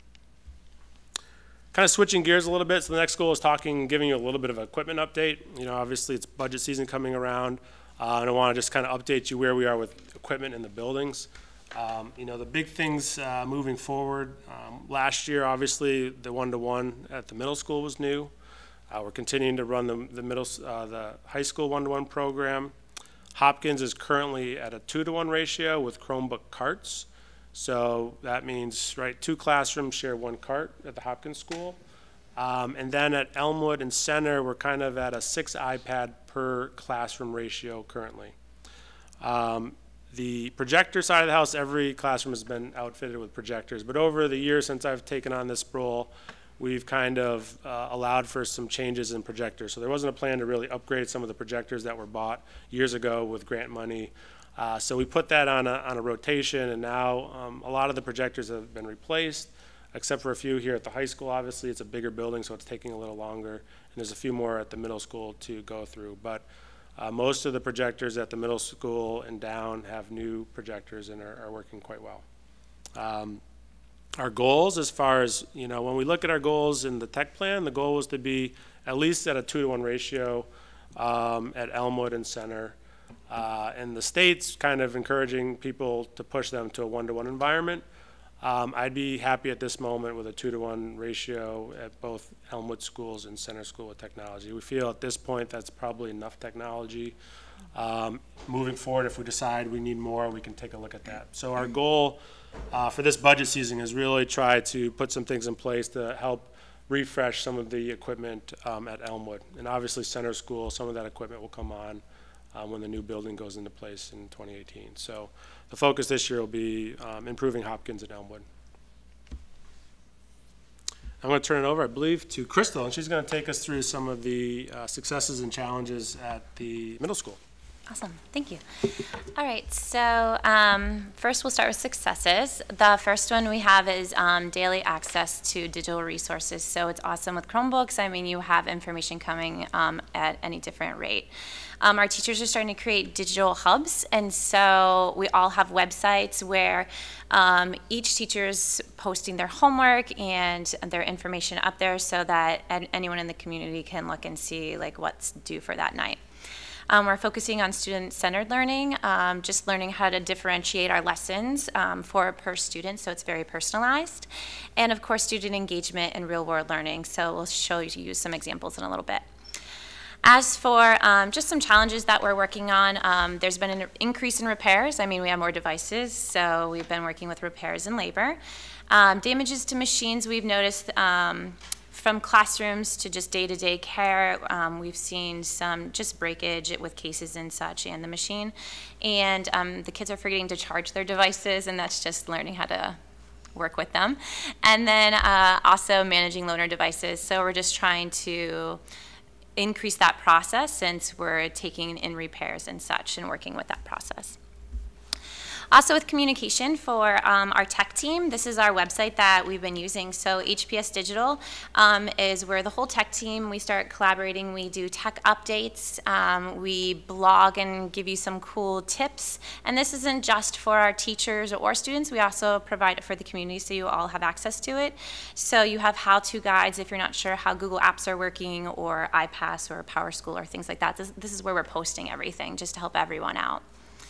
Kind of switching gears a little bit, so the next goal is giving you a little bit of an equipment update. Obviously it's budget season coming around, and I want to just kind of update you where we are with equipment in the buildings. The big things moving forward, last year obviously the one-to-one at the middle school was new. We're continuing to run the high school one-to-one program. Hopkins is currently at a 2-to-1 ratio with Chromebook carts. So that means, 2 classrooms share 1 cart at the Hopkins school. And then at Elmwood and Center, we're kind of at a 6 iPad per classroom ratio currently. The projector side of the house, every classroom has been outfitted with projectors. But over the years since I've taken on this role, we've kind of allowed for some changes in projectors. So there wasn't a plan to really upgrade some of the projectors that were bought years ago with grant money. So we put that on a rotation, and now a lot of the projectors have been replaced, except for a few here at the high school. Obviously, it's a bigger building, so it's taking a little longer. And there's a few more at the middle school to go through. But most of the projectors at the middle school and down have new projectors and are working quite well. Our goals, as far as, when we look at our goals in the tech plan, the goal was to be at least at a 2-to-1 ratio at Elmwood and Center. And the state's kind of encouraging people to push them to a 1-to-1 environment. I'd be happy at this moment with a 2-to-1 ratio at both Elmwood schools and Center School of Technology. We feel at this point that's probably enough technology. Moving forward, if we decide we need more, we can take a look at that. So our goal for this budget season is really try to put some things in place to help refresh some of the equipment at Elmwood. And obviously Center School, some of that equipment will come on when the new building goes into place in 2018. So the focus this year will be improving Hopkins and Elmwood. I'm going to turn it over, I believe, to Crystal, and she's going to take us through some of the successes and challenges at the middle school. Awesome, thank you. All right, so first we'll start with successes. The first one we have is daily access to digital resources. So it's awesome with Chromebooks. I mean, you have information coming at any different rate. Our teachers are starting to create digital hubs, and so we all have websites where each teacher's posting their homework and their information up there so that anyone in the community can look and see like what's due for that night. We're focusing on student-centered learning, just learning how to differentiate our lessons per student, so it's very personalized. And of course, student engagement and real-world learning, so we'll show you some examples in a little bit. As for just some challenges that we're working on, there's been an increase in repairs. I mean, we have more devices, so we've been working with repairs and labor. Damages to machines, we've noticed from classrooms to just day-to-day care, we've seen some just breakage with cases and such and the machine. And the kids are forgetting to charge their devices, and that's just learning how to work with them. And then also managing loaner devices. So we're just trying to increase that process since we're taking in repairs and such and working with that process. Also with communication for our tech team, this is our website that we've been using. So HPS Digital is where the whole tech team, we start collaborating. We do tech updates. We blog and give you some cool tips. And this isn't just for our teachers or students. We also provide it for the community so you all have access to it. So you have how-to guides if you're not sure how Google Apps are working or iPass or PowerSchool or things like that. This is where we're posting everything just to help everyone out.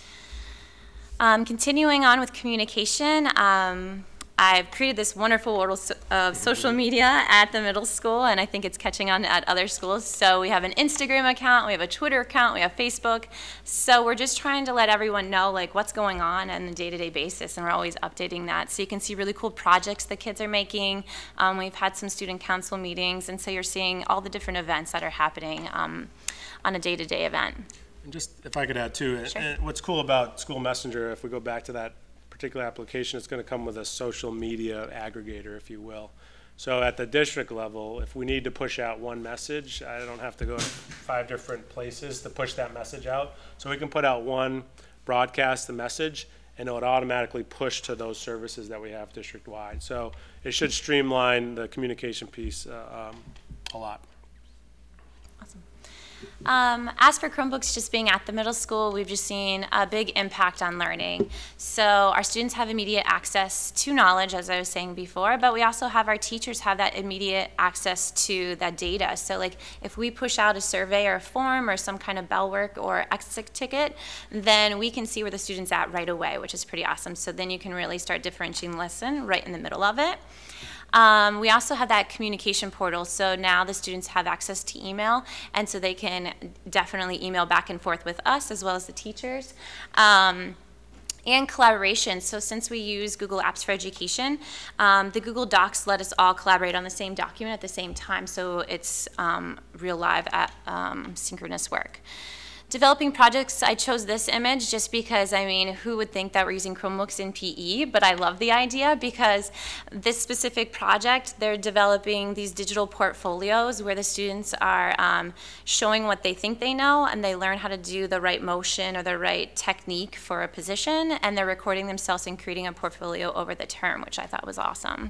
Continuing on with communication, I've created this wonderful world of social media at the middle school, and I think it's catching on at other schools. So we have an Instagram account, we have a Twitter account, we have Facebook. So we're just trying to let everyone know like what's going on a day-to-day basis, and we're always updating that. So you can see really cool projects the kids are making. We've had some student council meetings, and so you're seeing all the different events that are happening on a day-to-day event. And just if I could add too, Sure. and what's cool about School Messenger, if we go back to that particular application, it's going to come with a social media aggregator, if you will. So at the district level, if we need to push out one message, I don't have to go to 5 different places to push that message out. So we can put out one broadcast, the message, and it would automatically push to those services that we have district-wide. So it should streamline the communication piece a lot. As for Chromebooks just being at the middle school, we've just seen a big impact on learning. So our students have immediate access to knowledge, as I was saying before, but we also have our teachers have that immediate access to that data. So like if we push out a survey or a form or some kind of bell work or exit ticket, then we can see where the student's at right away, which is pretty awesome. So then you can really start differentiating the lesson right in the middle of it. We also have that communication portal, so now the students have access to email, and so they can definitely email back and forth with us as well as the teachers. and collaboration. So since we use Google Apps for Education, the Google Docs let us all collaborate on the same document at the same time, so it's real live synchronous work. Developing projects, I chose this image just because, I mean, who would think that we're using Chromebooks in PE? But I love the idea because this specific project, they're developing these digital portfolios where the students are showing what they think they know, and they learn how to do the right motion or the right technique for a position, and they're recording themselves and creating a portfolio over the term, which I thought was awesome.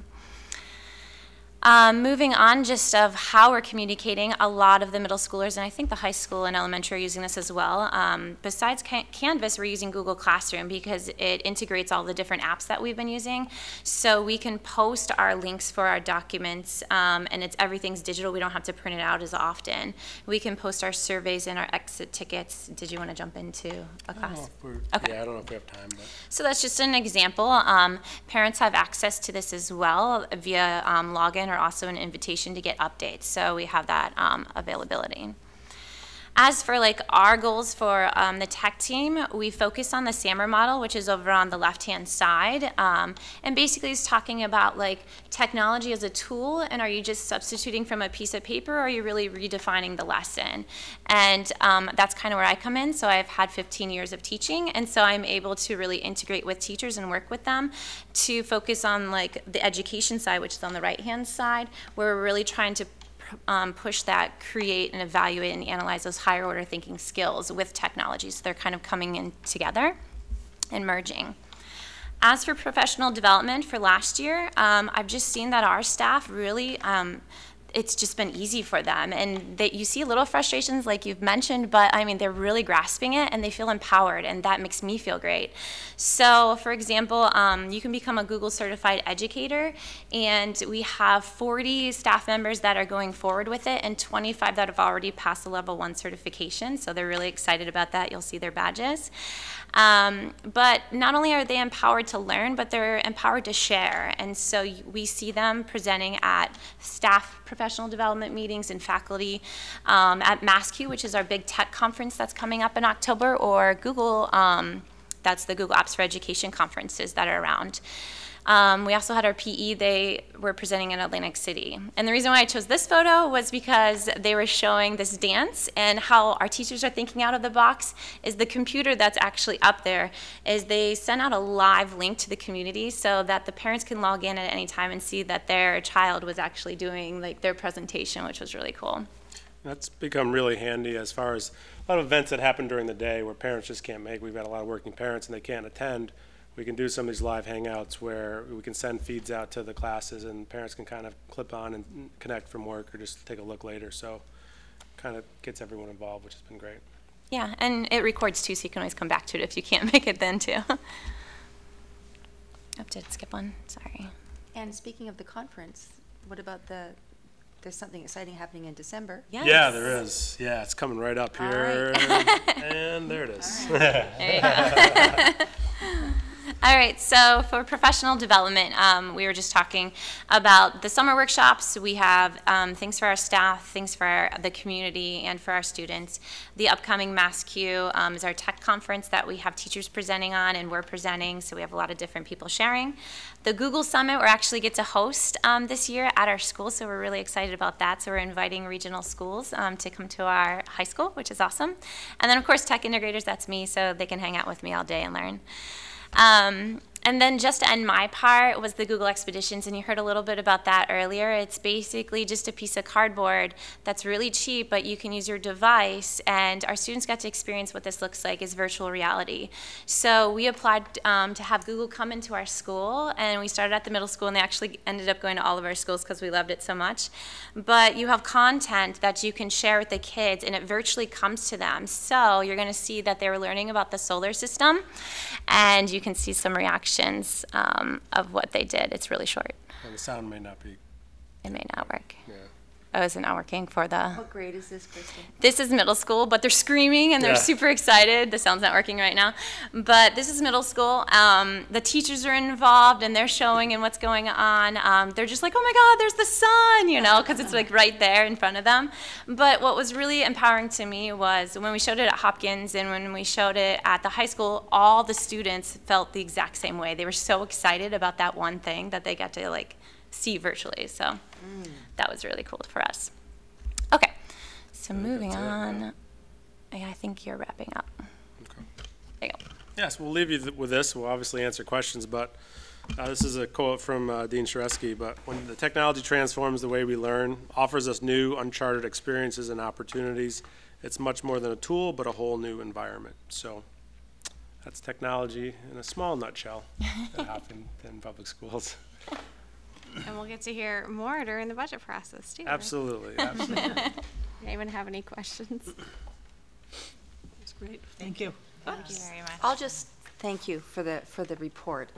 Moving on, just of how we're communicating, a lot of the middle schoolers, and I think the high school and elementary are using this as well. Besides Canvas, we're using Google Classroom because it integrates all the different apps that we've been using. So we can post our links for our documents, and everything's digital. We don't have to print it out as often. We can post our surveys and our exit tickets. Did you want to jump into a class? Okay. Yeah, I don't know if we have time. But. So that's just an example. Parents have access to this as well via login or also an invitation to get updates. So we have that availability. As for like our goals for the tech team, we focus on the SAMR model, which is over on the left-hand side, and basically it's talking about like technology as a tool, and are you just substituting from a piece of paper, or are you really redefining the lesson? And that's kind of where I come in. So I've had 15 years of teaching, and so I'm able to really integrate with teachers and work with them to focus on like the education side, which is on the right-hand side, where we're really trying to push that, create and evaluate and analyze those higher order thinking skills with technology. So they're kind of coming in together and merging. As for professional development for last year, I've just seen that our staff really, it's just been easy for them, and that you see a little frustrations like you've mentioned, but I mean they're really grasping it and they feel empowered, and that makes me feel great. So for example, you can become a Google certified educator, and we have 40 staff members that are going forward with it and 25 that have already passed the level 1 certification, so they're really excited about that. You'll see their badges. But not only are they empowered to learn, but they're empowered to share, and so we see them presenting at staff professional development meetings and faculty at MassQ, which is our big tech conference that's coming up in October, or Google, that's the Google Apps for Education conferences that are around. We also had our PE, they were presenting in Atlantic City. And the reason why I chose this photo was because they were showing this dance, and how our teachers are thinking out of the box is the computer that's actually up there is they sent out a live link to the community so that the parents can log in at any time and see that their child was actually doing like their presentation, which was really cool. That's become really handy as far as a lot of events that happen during the day where parents just can't make. We've got a lot of working parents and they can't attend. We can do some of these live hangouts where we can send feeds out to the classes and parents can kind of clip on and connect from work or just take a look later. So kind of gets everyone involved, which has been great. Yeah, and it records too, so you can always come back to it if you can't make it then too. Oh, did skip one, sorry. And speaking of the conference, what about there's something exciting happening in December. Yes. Yeah, there is. Yeah, it's coming right up here. Right. And there it is. There you go. All right, so for professional development, we were just talking about the summer workshops. We have things for our staff, things for the community, and for our students. The upcoming MassQ is our tech conference that we have teachers presenting on, and we're presenting, so we have a lot of different people sharing. The Google Summit, we actually get to host this year at our school, so we're really excited about that. So we're inviting regional schools to come to our high school, which is awesome. And then, of course, Tech Integrators, that's me, so they can hang out with me all day and learn. And then just to end my part was the Google Expeditions, and you heard a little bit about that earlier. It's basically just a piece of cardboard that's really cheap, but you can use your device, and our students got to experience what this looks like as virtual reality. So we applied to have Google come into our school, and we started at the middle school, and they actually ended up going to all of our schools because we loved it so much. But you have content that you can share with the kids, and it virtually comes to them. So you're going to see that they were learning about the solar system, and you can see some reactions of what they did. It's really short. And the sound may not be. It may not work. Yeah. Oh, is it not working for the? What grade is this, Kristen? This is middle school, but they're screaming and they're Yeah. super excited. The sound's not working right now. But this is middle school. The teachers are involved and they're showing and what's going on. They're just like, oh my God, there's the sun, you know, because it's like right there in front of them. But what was really empowering to me was when we showed it at Hopkins and when we showed it at the high school, all the students felt the exact same way. They were so excited about that one thing that they got to like see virtually. So that was really cool for us. Okay, so moving on. I think you're wrapping up. Okay. There you go. Yes, we'll leave you with this. We'll obviously answer questions, but this is a quote from Dean Sharesky. But when the technology transforms the way we learn, offers us new, uncharted experiences and opportunities, it's much more than a tool, but a whole new environment. So that's technology in a small nutshell at Hopkinton Public Schools. And we'll get to hear more during the budget process, too. Absolutely, absolutely. Anyone have any questions? That's great. Thank you. Thank you very much. I'll just thank you for the report.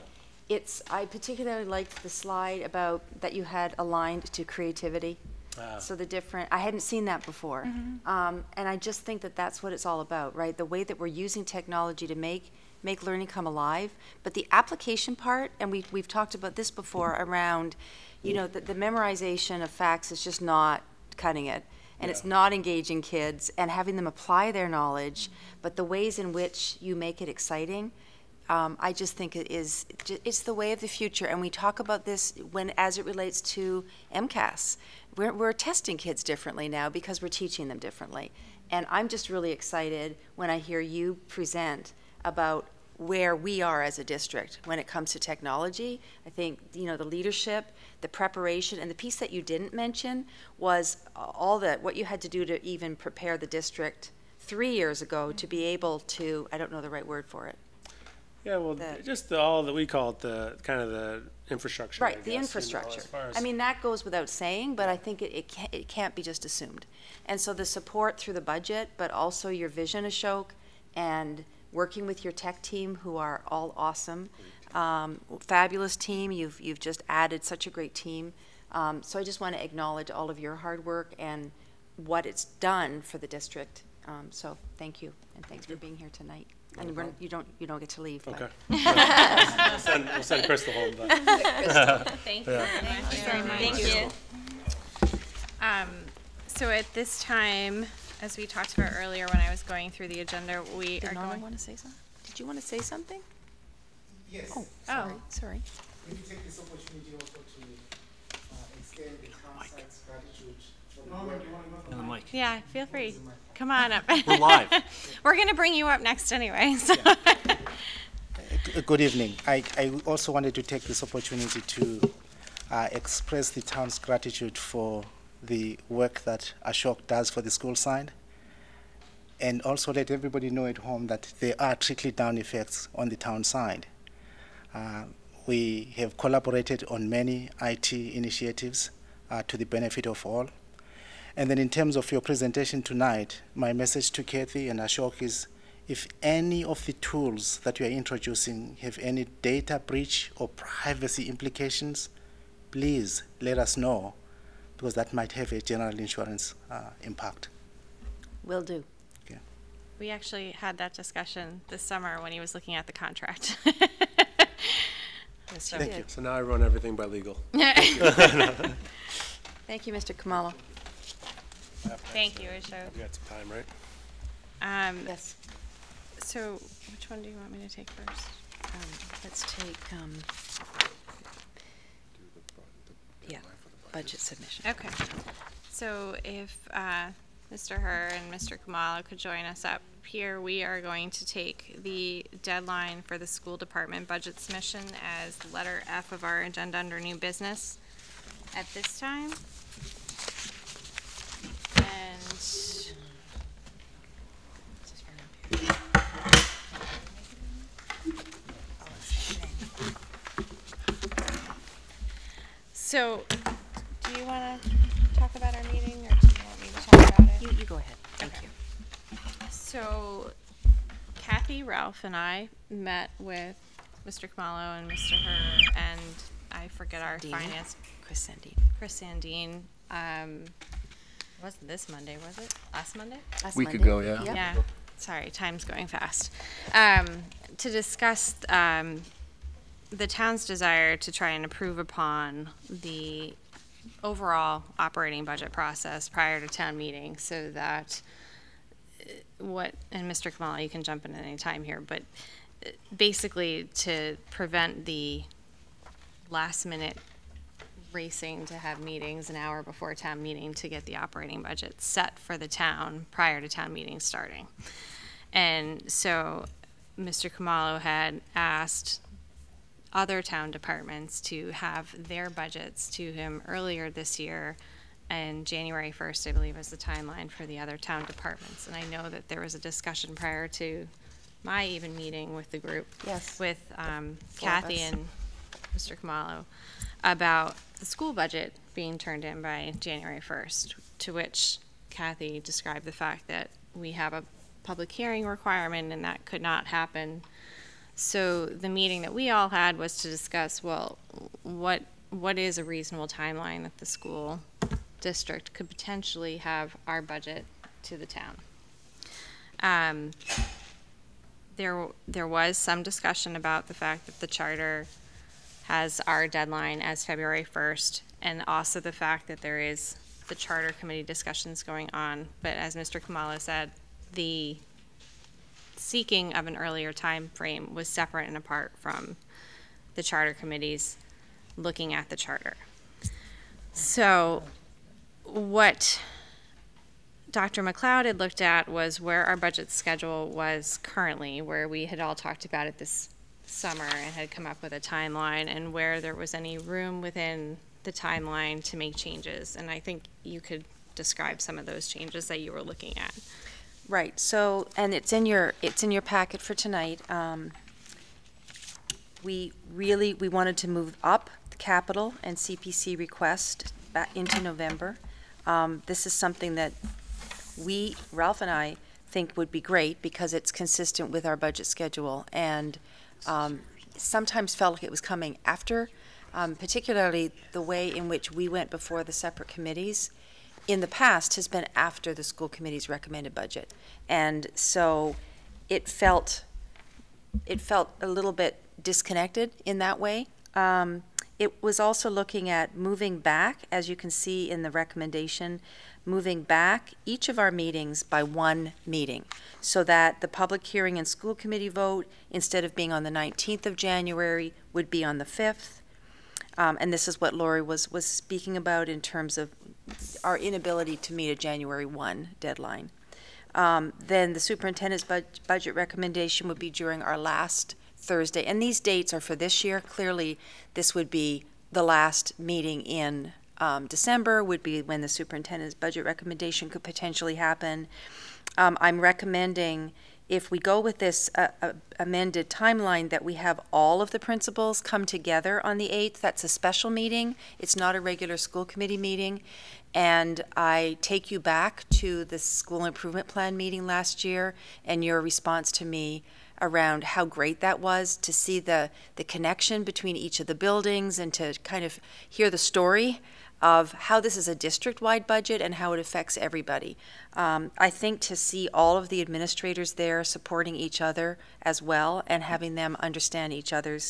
I particularly liked the slide about that you had aligned to creativity. So the different, I hadn't seen that before. And I just think that that's what it's all about, right? The way that we're using technology to make learning come alive, but the application part, and we've talked about this before around, you know, the memorization of facts is just not cutting it, and it's not engaging kids and having them apply their knowledge, but the ways in which you make it exciting, I just think it's the way of the future. And we talk about this as it relates to MCAS. We're testing kids differently now because we're teaching them differently. And I'm just really excited when I hear you present about where we are as a district when it comes to technology. I think, you know, the leadership, the preparation, and the piece that you didn't mention was what you had to do to even prepare the district 3 years ago to be able to, I don't know the right word for it. Yeah, well, just all that we call it the kind of the infrastructure. Right, I the guess, infrastructure. You know, as far as I mean, that goes without saying, but I think it can't be just assumed. And so the support through the budget, but also your vision, Ashok, and working with your tech team, who are all awesome, fabulous team. You've just added such a great team. So I just want to acknowledge all of your hard work and what it's done for the district. So thank you, and thanks for being here tonight. And you don't get to leave. But. Okay. We'll send Crystal home. But. Thank you very much. Thank you. So at this time, as we talked about earlier when I was going through the agenda, we Did are Norman going. want to say something? Did you want to say something? Yes. Oh, sorry. Sorry. Let me take this opportunity also to extend the townside's gratitude for the work. On the mic. Yeah, feel free. Come on up. We're live. We're going to bring you up next anyway. So. Good evening. I also wanted to take this opportunity to express the town's gratitude for the work that Ashok does for the school side, and also let everybody know at home that there are trickle-down effects on the town side. We have collaborated on many IT initiatives to the benefit of all. And then in terms of your presentation tonight, my message to Kathy and Ashok is, if any of the tools that you are introducing have any data breach or privacy implications, please let us know, because that might have a general insurance impact. Will do. Okay. We actually had that discussion this summer when he was looking at the contract. Yes, you Thank did. you. So now I run everything by legal. Thank you, Mr. Kamala. Thank you, Ashok. We got some time, right? Yes. So which one do you want me to take first? Let's take, budget submission. Okay. So if Mr. Herr and Mr. Kamala could join us up here, we are going to take the deadline for the school department budget submission as letter F of our agenda under new business at this time. And so, do you want to talk about our meeting, or do you want me to talk about it? You go ahead. Thank you. So, Kathy, Ralph, and I met with Mr. Kamalo and Mr. Herr, and I forget our Dina? finance, Chris Sandine. Chris Sandine, wasn't this Monday, was it? Last Monday? Week ago, yeah. Yep. Yeah, sorry, time's going fast. To discuss the town's desire to try and improve upon the overall operating budget process prior to town meeting so that and Mr. Kamala, you can jump in at any time here, but basically to prevent the last minute racing to have meetings an hour before town meeting to get the operating budget set for the town prior to town meeting starting. And so Mr. Kamalo had asked other town departments to have their budgets to him earlier this year, and January 1st, I believe, is the timeline for the other town departments. And I know that there was a discussion prior to my even meeting with the group, Yes. with Kathy and Mr. Kamalo, about the school budget being turned in by January 1st, to which Kathy described the fact that we have a public hearing requirement and that could not happen. So the meeting that we all had was to discuss, well, what is a reasonable timeline that the school district could potentially have our budget to the town. There was some discussion about the fact that the charter has our deadline as February 1st, and also the fact that there is the charter committee discussions going on. But as Mr. Kamala said, the seeking of an earlier time frame was separate and apart from the charter committees looking at the charter. So what Dr. McLeod had looked at was where our budget schedule was currently, where we had all talked about it this summer and had come up with a timeline, and where there was any room within the timeline to make changes. And I think you could describe some of those changes that you were looking at. Right, so, and it's in your packet for tonight. We wanted to move up the capital and CPC request back into November. This is something that Ralph and I think would be great because it's consistent with our budget schedule, and sometimes felt like it was coming after, particularly the way in which we went before the separate committees in the past has been after the school committee's recommended budget. And so it felt a little bit disconnected in that way. It was also looking at moving back, as you can see in the recommendation, moving back each of our meetings by one meeting, so that the public hearing and school committee vote, instead of being on the 19th of January, would be on the 5th. And this is what Lori was speaking about in terms of our inability to meet a January 1 deadline. Then the superintendent's budget recommendation would be during our last Thursday. And these dates are for this year. Clearly, this would be the last meeting in December, would be when the superintendent's budget recommendation could potentially happen. I'm recommending, if we go with this amended timeline, that we have all of the principals come together on the 8th. That's a special meeting. It's not a regular school committee meeting. And I take you back to the school improvement plan meeting last year and your response to me around how great that was to see the connection between each of the buildings and to kind of hear the story of how this is a district-wide budget and how it affects everybody. I think to see all of the administrators there supporting each other as well and having them understand each other's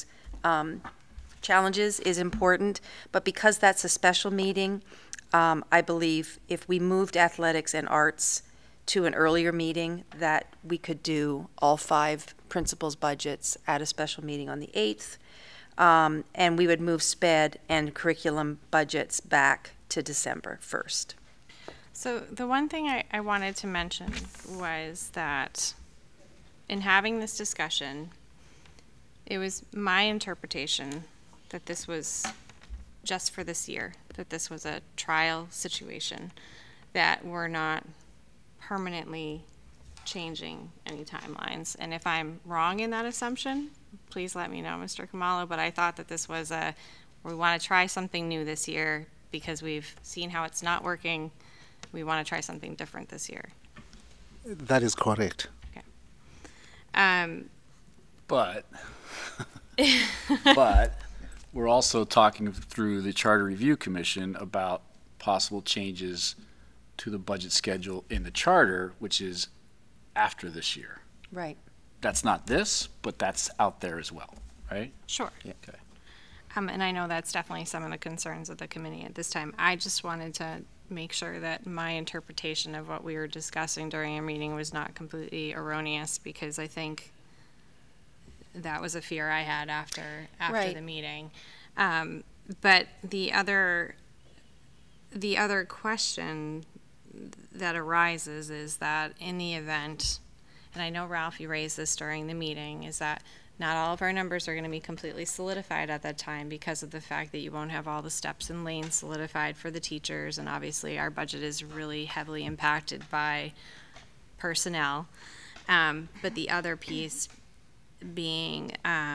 challenges is important. But because that's a special meeting, I believe if we moved athletics and arts to an earlier meeting, that we could do all 5 principals' budgets at a special meeting on the 8th. And we would move SPED and curriculum budgets back to December 1st. So the one thing I wanted to mention was that in having this discussion, it was my interpretation that this was just for this year, that this was a trial situation, that we're not permanently changing any timelines. And if I'm wrong in that assumption, please let me know, Mr. Kamala, but I thought that this was we want to try something new this year because we've seen how it's not working. We want to try something different this year. That is correct. Okay. But we're also talking through the Charter Review Commission about possible changes to the budget schedule in the charter, which is after this year. Right. That's not this, but that's out there as well, right? Sure. Okay. And I know that's definitely some of the concerns of the committee at this time. I just wanted to make sure that my interpretation of what we were discussing during our meeting was not completely erroneous, because I think that was a fear I had after Right. the meeting. But the other question that arises is that in the event, and I know, Ralph, you raised this during the meeting, is that not all of our numbers are going to be completely solidified at that time because of the fact that you won't have all the steps and lanes solidified for the teachers, and obviously our budget is really heavily impacted by personnel. But the other piece being,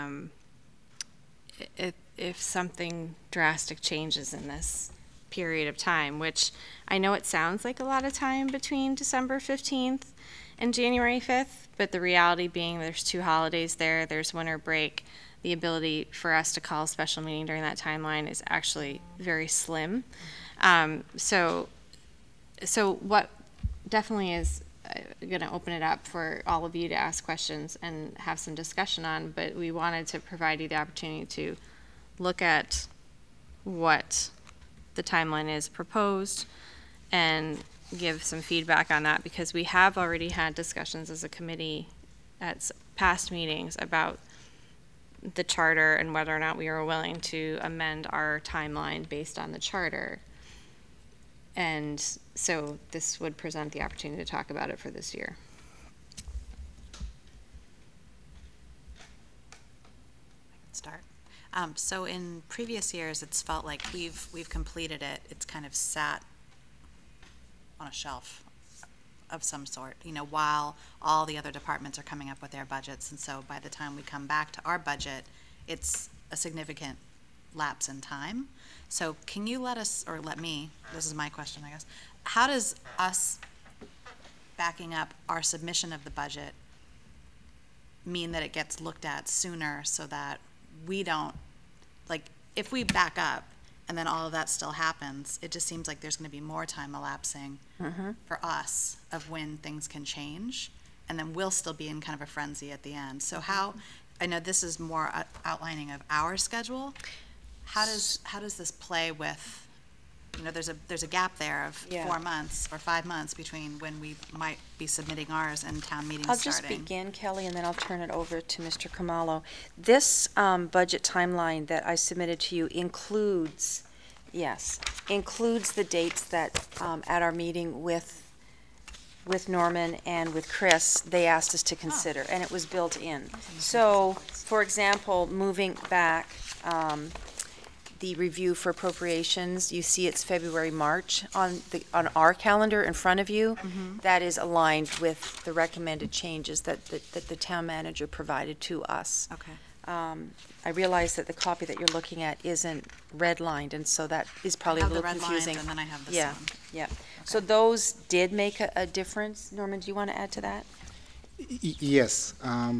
if something drastic changes in this period of time, which I know it sounds like a lot of time between December 15th and January 5th, but the reality being there's 2 holidays there, there's winter break, the ability for us to call a special meeting during that timeline is actually very slim. So what definitely is going to open it up for all of you to ask questions and have some discussion on, but we wanted to provide you the opportunity to look at what the timeline is proposed and give some feedback on that, because we have already had discussions as a committee at past meetings about the charter and whether or not we are willing to amend our timeline based on the charter. And so this would present the opportunity to talk about it for this year. Start. So in previous years, it's felt like we've completed it. It's kind of sat on a shelf of some sort, while all the other departments are coming up with their budgets. And so by the time we come back to our budget, it's a significant lapse in time. So can you let us, or let me, this is my question, I guess, how does us backing up our submission of the budget mean that it gets looked at sooner, so that we don't, like, if we back up and then all of that still happens, it just seems like there's going to be more time elapsing for us of when things can change, and then we'll still be in kind of a frenzy at the end. So how, I know this is more outlining of our schedule. How does this play with, there's a gap there of 4 months or 5 months between when we might be submitting ours and town meeting I'll starting. just begin, Kelly, and then I'll turn it over to Mr. Kamalo. This budget timeline that I submitted to you includes the dates that at our meeting with Norman and with Chris, they asked us to consider, and it was built in. So, for example, moving back, the review for appropriations, you see it's February, March on our calendar in front of you. That is aligned with the recommended changes that the town manager provided to us. Okay. I realize that the copy that you're looking at isn't redlined, and so that is probably I a have the little red confusing. lines, and then I have this Yeah, one. yeah. So those did make a difference. Norman, do you want to add to that? Yes.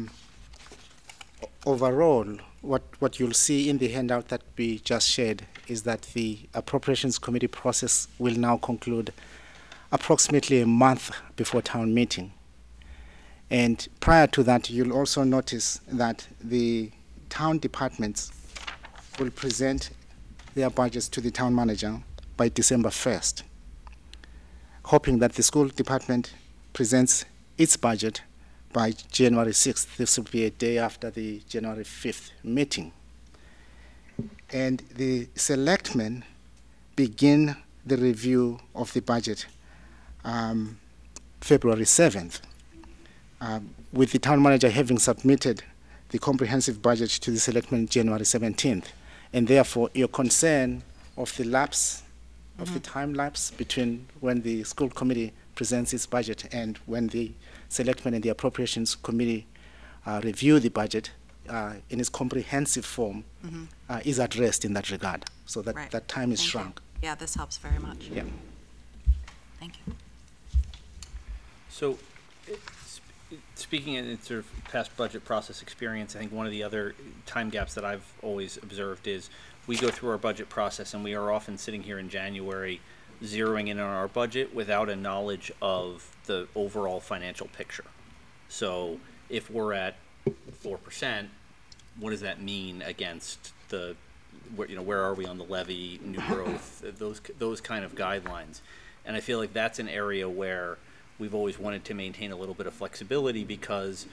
Overall, what you'll see in the handout that we just shared is that the Appropriations Committee process will now conclude approximately a month before town meeting. And prior to that, you'll also notice that the town departments will present their budgets to the town manager by December 1st, hoping that the school department presents its budget by January 6th. This will be a day after the January 5th meeting. And the selectmen begin the review of the budget February 7th, with the town manager having submitted the comprehensive budget to the selectmen January 17th. And therefore, your concern of the lapse, of the time lapse between when the school committee presents its budget and when the selectmen and the appropriations committee review the budget in its comprehensive form is addressed in that regard. So that, Right. that time is Thank you. shrunk. Yeah, this helps very much. Yeah. Thank you. So, speaking in sort of past budget process experience, I think one of the other time gaps that I've always observed is we go through our budget process and we are often sitting here in January, zeroing in on our budget without a knowledge of the overall financial picture. So if we're at 4%, what does that mean against the, where are we on the levy, new growth, those kind of guidelines? And I feel like that's an area where we've always wanted to maintain a little bit of flexibility because,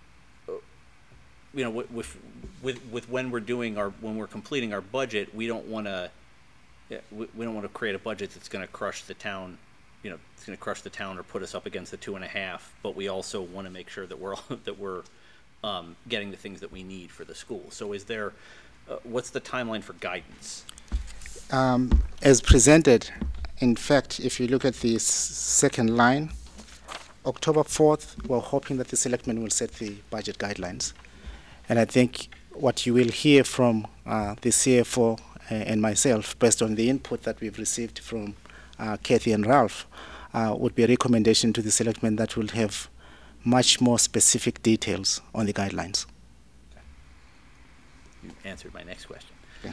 with when we're completing our budget, we don't want to create a budget that's going to crush the town. It's going to crush the town or put us up against the 2.5. But we also want to make sure that we're getting the things that we need for the school. So is there, what's the timeline for guidance? As presented, in fact, if you look at the second line, October 4th, we're hoping that the selectmen will set the budget guidelines. And I think what you will hear from the CFO and myself, based on the input that we've received from Kathy and Ralph, would be a recommendation to the selectmen that will have much more specific details on the guidelines. You answered my next question. Yeah.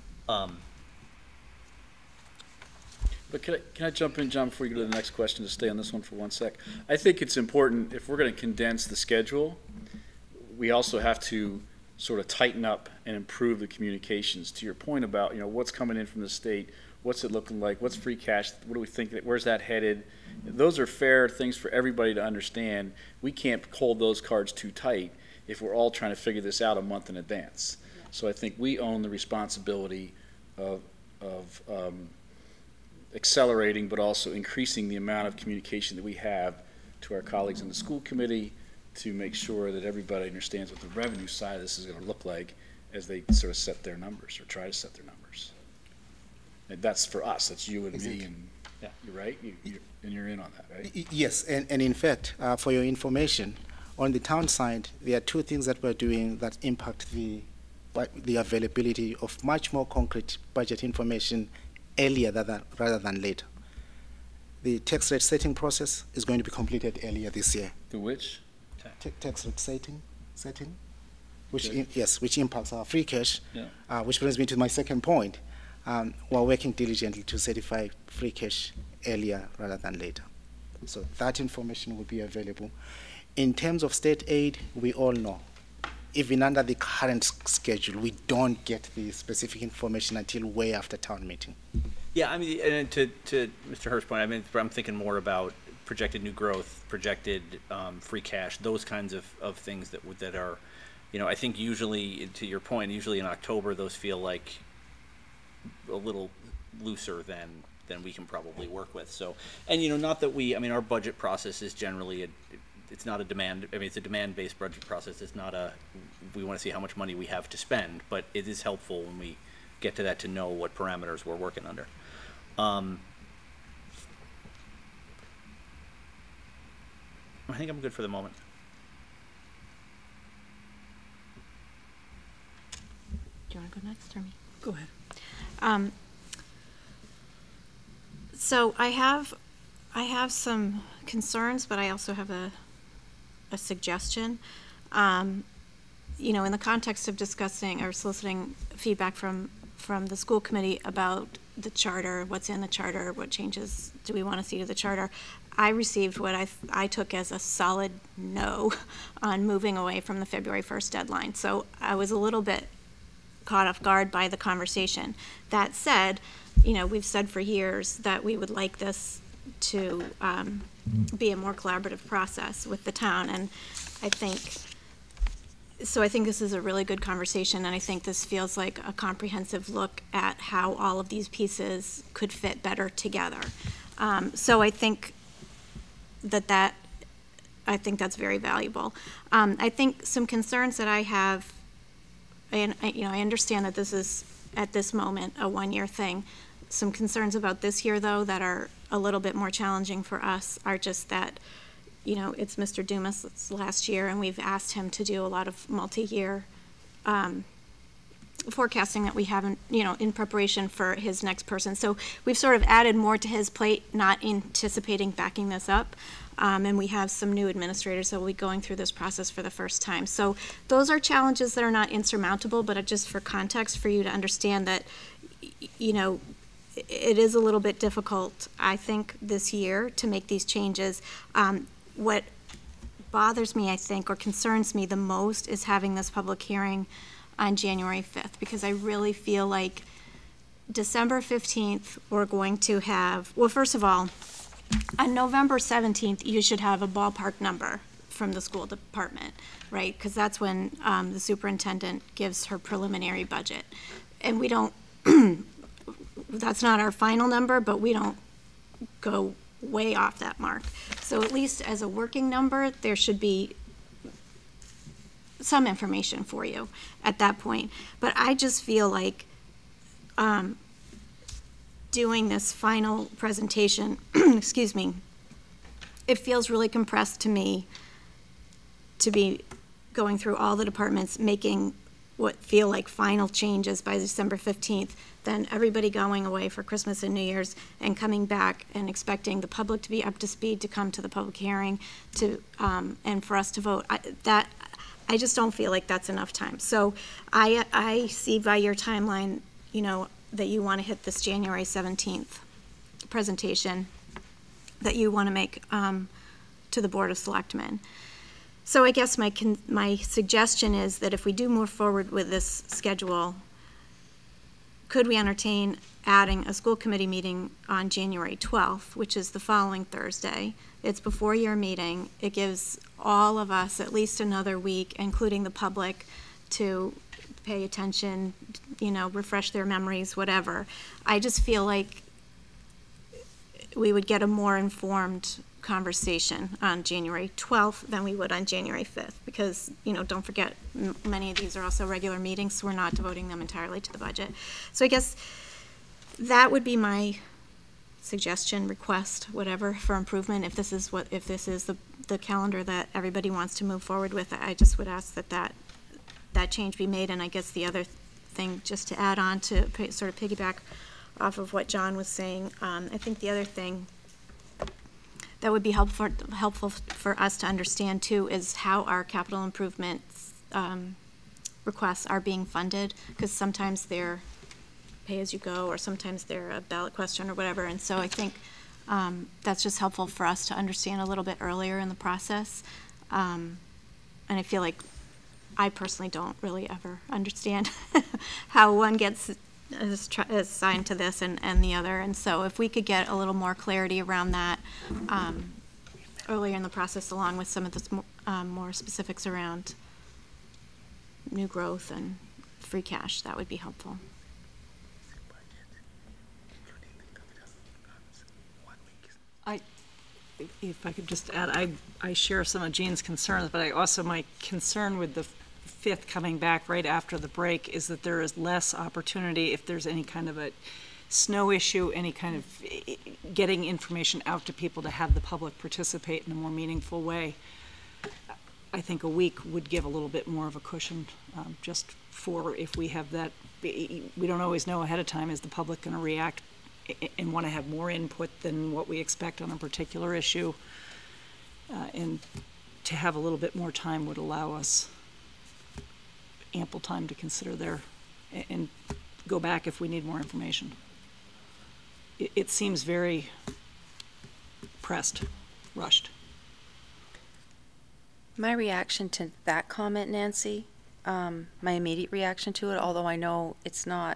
But can I jump in, John, before you go to the next question, to stay on this one for 1 sec? I think it's important, if we're going to condense the schedule, we also have to sort of tighten up and improve the communications. To your point about, what's coming in from the state, what's it looking like, what's free cash, what do we think, where's that headed? Those are fair things for everybody to understand. We can't hold those cards too tight if we're all trying to figure this out a month in advance. So I think we own the responsibility of accelerating, but also increasing the amount of communication that we have to our colleagues in the school committee to make sure that everybody understands what the revenue side of this is going to look like as they sort of set their numbers or try to set their numbers. And that's for us. That's you and me, and you're right. You're in on that, right? Yes, and in fact, for your information, on the town side, there are two things that we're doing that impact the availability of much more concrete budget information earlier rather than later. The tax rate setting process is going to be completed earlier this year. The which? Tax rate setting, which which impacts our free cash. Yeah. Which brings me to my second point. We're working diligently to certify free cash earlier rather than later. So that information will be available. In terms of state aid, we all know, even under the current schedule, we don't get the specific information until way after town meeting. Yeah, I mean, and to Mr. Hurst's point, I mean, I'm thinking more about projected new growth, projected free cash, those kinds of things that are, I think usually, to your point, usually in October, those feel like a little looser than we can probably work with. So, and not that our budget process is generally it's not a demand. I mean, it's a demand-based budget process. It's not we want to see how much money we have to spend, but it is helpful when we get to that to know what parameters we're working under. I think I'm good for the moment. Do you want to go next or me? Go ahead. So I have some concerns, but I also have a suggestion. In the context of discussing or soliciting feedback from the school committee about the charter, what's in the charter, what changes do we want to see to the charter, I received what I took as a solid no on moving away from the February 1st deadline. So I was a little bit caught off guard by the conversation. That said, we've said for years that we would like this to be a more collaborative process with the town, and I think this is a really good conversation, and I think this feels like a comprehensive look at how all of these pieces could fit better together. So I think that's very valuable. I think some concerns that I have, and I understand that this is at this moment a one-year thing. Some concerns about this year, though, that are a little bit more challenging for us are just that, it's Mr. Dumas' last year, and we've asked him to do a lot of multi-year forecasting that we haven't, in preparation for his next person. So we've sort of added more to his plate, not anticipating backing this up. And we have some new administrators that will be going through this process for the first time. So those are challenges that are not insurmountable, but just for context, for you to understand that, it is a little bit difficult, I think, this year to make these changes. What bothers me, I think, or concerns me the most is having this public hearing on January 5th, because I really feel like December 15th, we're going to have, well, first of all, on November 17th, you should have a ballpark number from the school department, right? Because that's when the superintendent gives her preliminary budget. And we don't, that's not our final number, but we don't go way off that mark. So at least as a working number, there should be some information for you at that point. But I just feel like doing this final presentation, excuse me, it feels really compressed to me to be going through all the departments, making what feel like final changes by December 15th, then everybody going away for Christmas and New Year's and coming back and expecting the public to be up to speed to come to the public hearing to and for us to vote. I just don't feel like that's enough time. So I see by your timeline, you know, that you want to hit this January 17th presentation that you want to make to the Board of Selectmen. So I guess my suggestion is that if we do move forward with this schedule, could we entertain adding a school committee meeting on January 12th, which is the following Thursday? It's before your meeting. It gives all of us at least another week, including the public, to pay attention, you know, refresh their memories, whatever. I just feel like we would get a more informed conversation on January 12th than we would on January 5th, because, you know, don't forget, many of these are also regular meetings, so we're not devoting them entirely to the budget. So I guess that would be my suggestion, request, whatever, for improvement. If this is the calendar that everybody wants to move forward with, I just would ask that change be made. And I guess the other thing, just to add on to sort of piggyback off of what John was saying, I think the other thing that would be helpful for us to understand too is how our capital improvements requests are being funded, because sometimes they're pay-as-you-go or sometimes they're a ballot question or whatever. And so I think that's just helpful for us to understand a little bit earlier in the process. And I feel like I personally don't really ever understand how one gets assigned to this and the other. And so if we could get a little more clarity around that earlier in the process, along with some of the more specifics around new growth and free cash, that would be helpful. If I could just add, I share some of Jean's concerns, but my concern with the 5th coming back right after the break is that there is less opportunity if there's any kind of a snow issue, any kind of getting information out to people to have the public participate in a more meaningful way. I think a week would give a little bit more of a cushion, just for if we have that. We don't always know ahead of time, is the public going to react and want to have more input than what we expect on a particular issue, and to have a little bit more time would allow us ample time to consider and go back if we need more information. It seems very pressed, rushed. My reaction to that comment, Nancy, my immediate reaction to it, although I know it's not,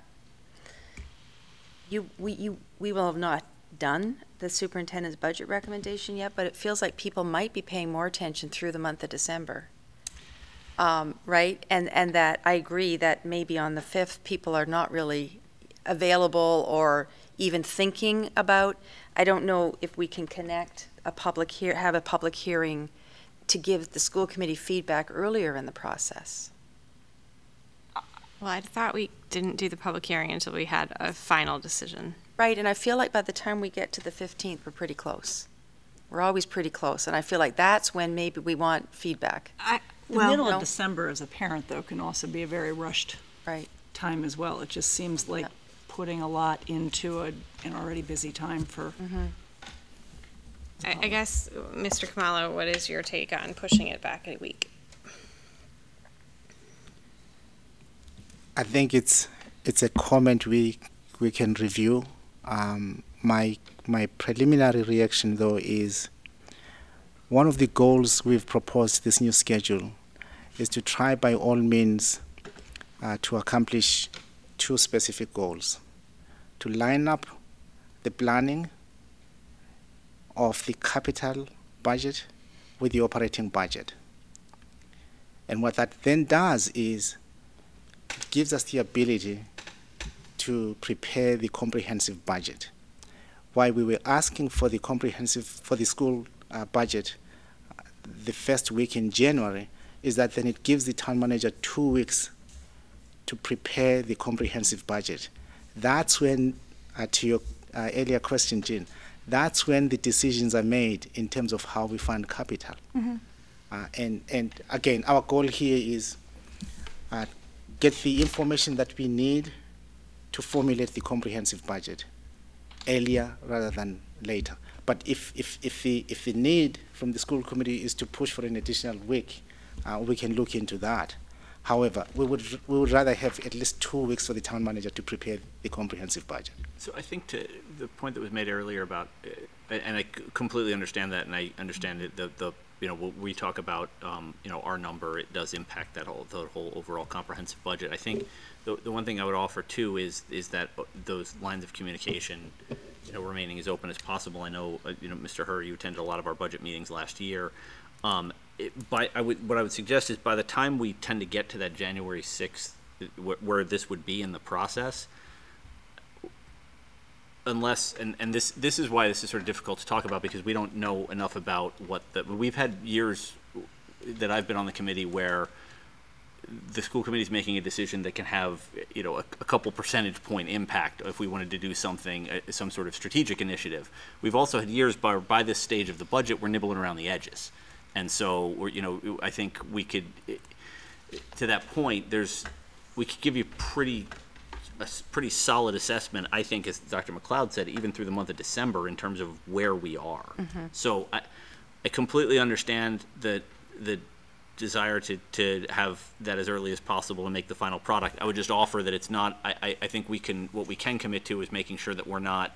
we will have not done the superintendent's budget recommendation yet, but it feels like people might be paying more attention through the month of December. Right? And that I agree that maybe on the 5th, people are not really available or even thinking about. I don't know if we can connect have a public hearing to give the school committee feedback earlier in the process. Well, I thought we didn't do the public hearing until we had a final decision. Right, and I feel like by the time we get to the 15th, we're pretty close. We're always pretty close, and I feel like that's when maybe we want feedback. The middle of December as a parent, though, can also be a very rushed time as well. It just seems like putting a lot into an already busy time for. I guess, Mr. Khumalo, what is your take on pushing it back a week? I think it's a comment we can review My preliminary reaction, though, is one of the goals we've proposed this new schedule is to try by all means to accomplish two specific goals: to line up the planning of the capital budget with the operating budget. And what that then does is it gives us the ability to prepare the comprehensive budget. Why we were asking for the school budget the first week in January is that then it gives the town manager 2 weeks to prepare the comprehensive budget. That's when, to your earlier question, Jean, that's when the decisions are made in terms of how we fund capital. Mm-hmm. And again, our goal here is get the information that we need to formulate the comprehensive budget earlier rather than later. But if the need from the school committee is to push for an additional week, we can look into that. However, we would rather have at least 2 weeks for the town manager to prepare the comprehensive budget. So I think to the point that was made earlier about, and I completely understand that, and I understand that the when we talk about our number, it does impact the whole overall comprehensive budget. I think the one thing I would offer too is that those lines of communication remaining as open as possible. I know Mr. Hur, you attended a lot of our budget meetings last year. What I would suggest is by the time we tend to get to that January 6th, where this would be in the process, unless, and this is why this is sort of difficult to talk about, because we don't know enough about we've had years that I've been on the committee where the school committee is making a decision that can have, a couple percentage point impact if we wanted to do something, some sort of strategic initiative. We've also had years by this stage of the budget, we're nibbling around the edges. And so, I think we could, to that point, we could give you a pretty solid assessment, I think, as Dr. McLeod said, even through the month of December in terms of where we are. Mm-hmm. So I completely understand the desire to have that as early as possible and make the final product. I would just offer that it's not, I think what we can commit to is making sure that we're not,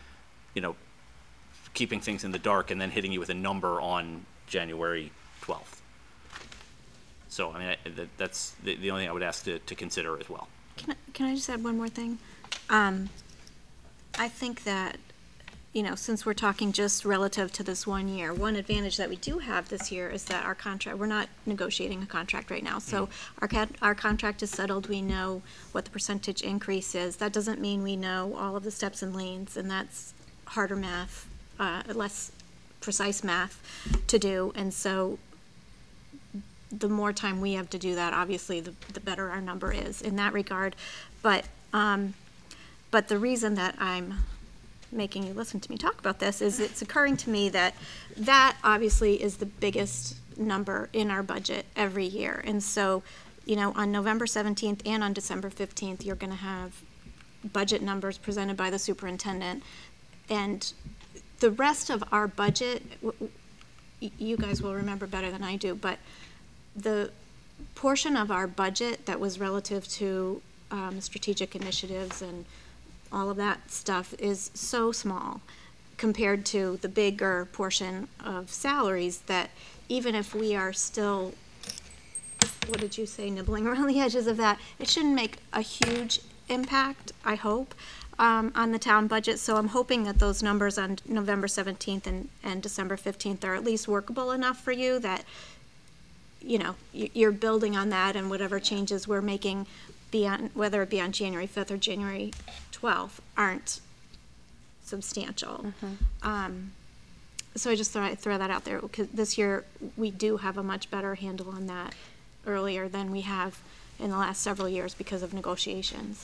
keeping things in the dark and then hitting you with a number on January 12th. So, I mean, that's the only thing I would ask to consider as well. Can I just add one more thing? I think that, since we're talking just relative to this 1 year, one advantage that we do have this year is that our contract, we're not negotiating a contract right now. So our contract is settled. We know what the percentage increase is. That doesn't mean we know all of the steps and lanes, and that's harder math, less precise math to do. And so the more time we have to do that, obviously, the better our number is in that regard. But the reason that I'm making you listen to me talk about this is it's occurring to me that obviously is the biggest number in our budget every year. And so, on November 17th and on December 15th, you're going to have budget numbers presented by the superintendent. And the rest of our budget, you guys will remember better than I do, but the portion of our budget that was relative to strategic initiatives and all of that stuff is so small compared to the bigger portion of salaries that even if we are still, what did you say, nibbling around the edges of that, it shouldn't make a huge impact, I hope, on the town budget. So I'm hoping that those numbers on November 17th and December 15th are at least workable enough for you that you're building on that, and whatever changes we're making beyond, whether it be on January 5th or January 12th, aren't substantial. Mm-hmm. So I just thought I'd throw that out there, because this year we do have a much better handle on that earlier than we have in the last several years because of negotiations.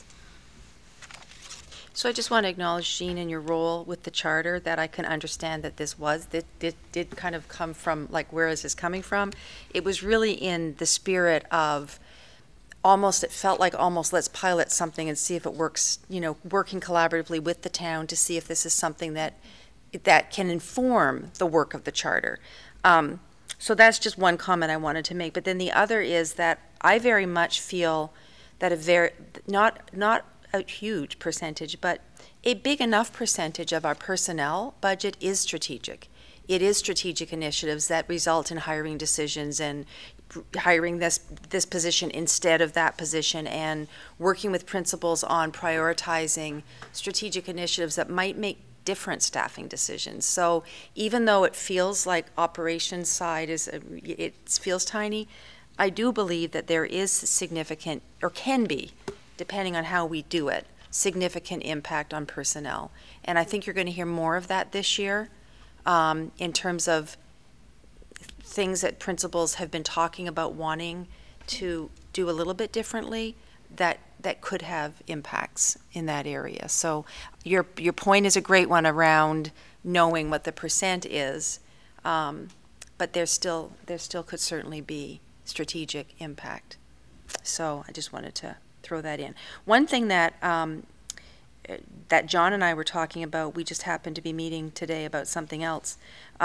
So I just want to acknowledge, Jean, in your role with the charter, that I can understand that this did kind of come from, like, where is this coming from? It was really in the spirit of it felt like let's pilot something and see if it works, working collaboratively with the town to see if this is something that can inform the work of the charter. So that's just one comment I wanted to make. But then the other is that I very much feel that not a huge percentage, but a big enough percentage of our personnel budget is strategic. It is strategic initiatives that result in hiring decisions and hiring this position instead of that position, and working with principals on prioritizing strategic initiatives that might make different staffing decisions. So even though it feels like operations side it feels tiny, I do believe that there is significant, or can be, depending on how we do it, significant impact on personnel. And I think you're going to hear more of that this year in terms of things that principals have been talking about wanting to do a little bit differently that could have impacts in that area. So your point is a great one around knowing what the percent is, but there still could certainly be strategic impact. So I just wanted to throw that in. One thing that that John and I were talking about, we just happened to be meeting today about something else,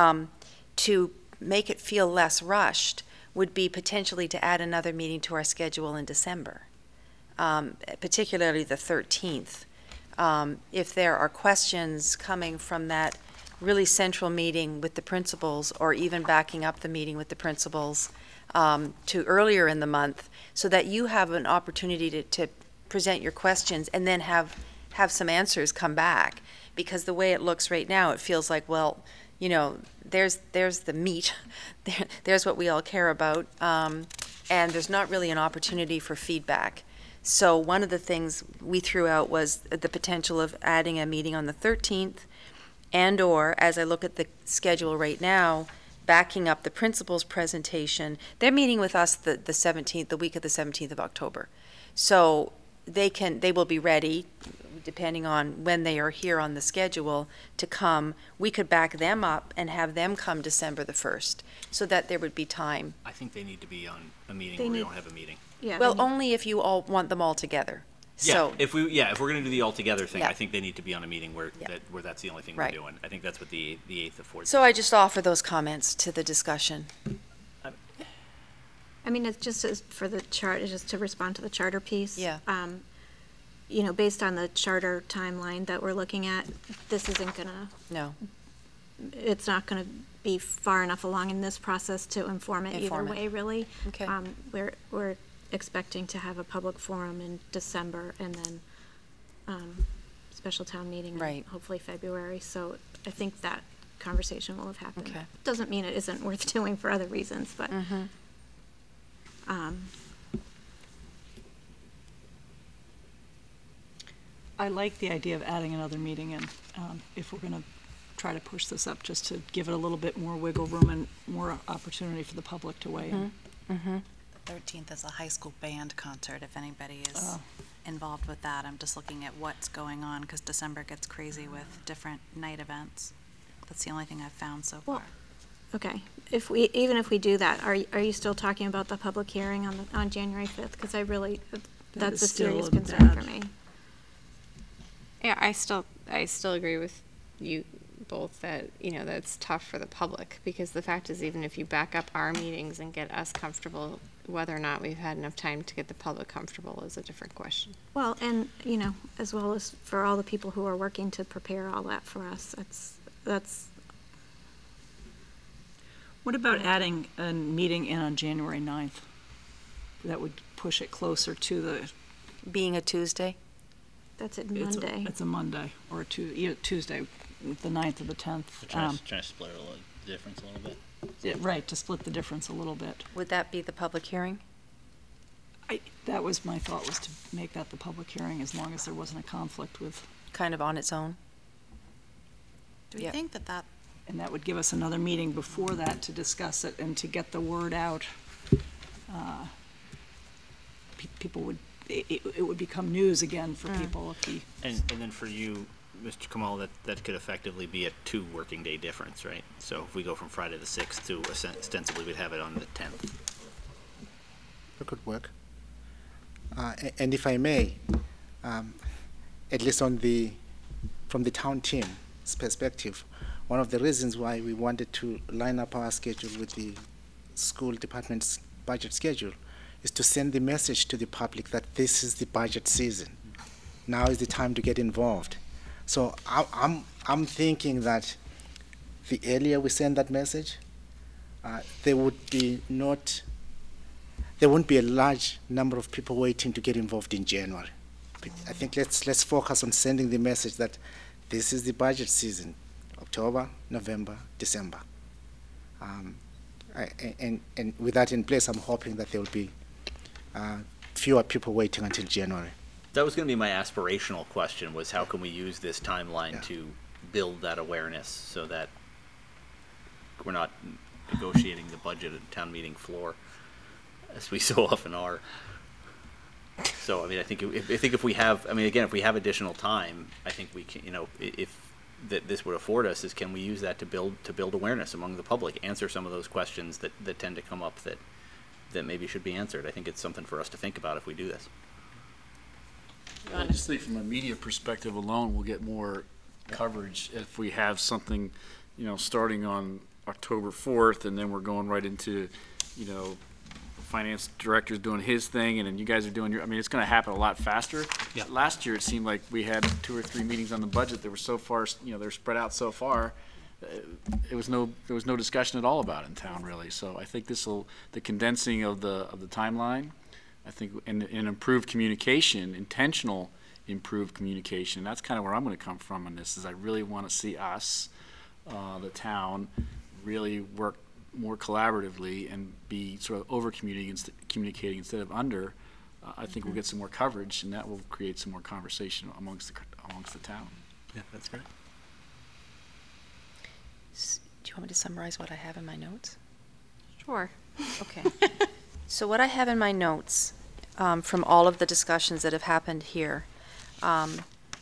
to make it feel less rushed would be potentially to add another meeting to our schedule in December, particularly the 13th. If there are questions coming from that really central meeting with the principals, or even backing up the meeting with the principals to earlier in the month, so that you have an opportunity to present your questions and then have some answers come back. Because the way it looks right now, it feels like, well, you know, there's the meat, there's what we all care about, and there's not really an opportunity for feedback. So one of the things we threw out was the potential of adding a meeting on the 13th, and/or, as I look at the schedule right now, backing up the principal's presentation. They're meeting with us the 17th, the week of the 17th of October. So they will be ready, depending on when they are here on the schedule, to come. We could back them up and have them come December the 1st, so that there would be time. I think they need to be on a meeting where we don't have a meeting. Yeah. Well, only if you all want them all together. So, If we're going to do the all together thing, Yeah. I think they need to be on a meeting where that's the only thing Right. we're doing. I think that's what the 8th affords. so I just offer those comments to the discussion. I mean, it's just as for the chart, just to respond to the charter piece. Yeah. You know, based on the charter timeline that we're looking at, this isn't gonna, No. it's not gonna be far enough along in this process to inform it either Inform it. way, really. Okay. We're expecting to have a public forum in December, and then, special town meeting in Right. hopefully February, so I think that conversation will have happened. Okay. Doesn't mean it isn't worth doing for other reasons, but, Mhm. I like the idea of adding another meeting in, if we're gonna try to push this up, just to give it a little bit more wiggle room and more opportunity for the public to weigh in. Mm-hmm. The 13th is a high school band concert, if anybody is Oh. involved with that. I'm just looking at what's going on, because December gets crazy with different night events. That's the only thing I've found so Well, far. okay, even if we do that, are you still talking about the public hearing on January 5th? Because I really, that's is a serious still concern for bad. me. Yeah, I still agree with you both that, you know, that's tough for the public, because the fact is, even if you back up our meetings and get us comfortable, whether or not we've had enough time to get the public comfortable is a different question. Well, and, you know, as well as for all the people who are working to prepare all that for us, that's, What about adding a meeting in on January 9th? That would push it closer to the. Being a Tuesday? that's a Monday. It's a Monday, or Tuesday, the 9th or the 10th. Trying to split the difference a little bit. Yeah, right, to split the difference a little bit. Would that be the public hearing? That was my thought, was to make that the public hearing, as long as there wasn't a conflict with. Kind of on its own? Do we yeah. think that And that would give us another meeting before that to discuss it and to get the word out. People would, it would become news again for people if we. And then for you, Mr. Kamal, that could effectively be a 2 working day difference, right? So if we go from Friday the 6th to ostensibly we'd have it on the 10th. That could work. And if I may, at least from the town team's perspective, one of the reasons why we wanted to line up our schedule with the school department's budget schedule is to send the message to the public that this is the budget season. now is the time to get involved. So I'm thinking that the earlier we send that message, there won't be a large number of people waiting to get involved in January. But I think let's focus on sending the message that this is the budget season, October, November, December. And with that in place, I'm hoping that there will be fewer people waiting until January. That was going to be my aspirational question, was how can we use this timeline to build that awareness so that we're not negotiating the budget at town meeting floor, as we so often are. So, I mean, I think if we have, I mean, again, if we have additional time, I think we can, you know, if that this would afford us is, can we use that to build awareness among the public, answer some of those questions that tend to come up that maybe should be answered. I think it's something for us to think about if we do this. I just think from a media perspective alone, we'll get more coverage if we have something, you know, starting on October 4th, and then we're going right into, you know, finance director's doing his thing, and then you guys are doing your, I mean, it's going to happen a lot faster. Yeah. Last year, it seemed like we had 2 or 3 meetings on the budget that were so far, you know, they're spread out so far. There was no discussion at all about it in town, really. So I think the condensing of the timeline, I think, and improved communication, intentional improved communication, that's kind of where I'm going to come from on this, is I really want to see us, the town, really work more collaboratively and be sort of communicating instead of under. I think we'll get some more coverage, and that will create some more conversation amongst the town. Yeah, that's great. Do you want me to summarize what I have in my notes? Sure. Okay. So what I have in my notes from all of the discussions that have happened here, I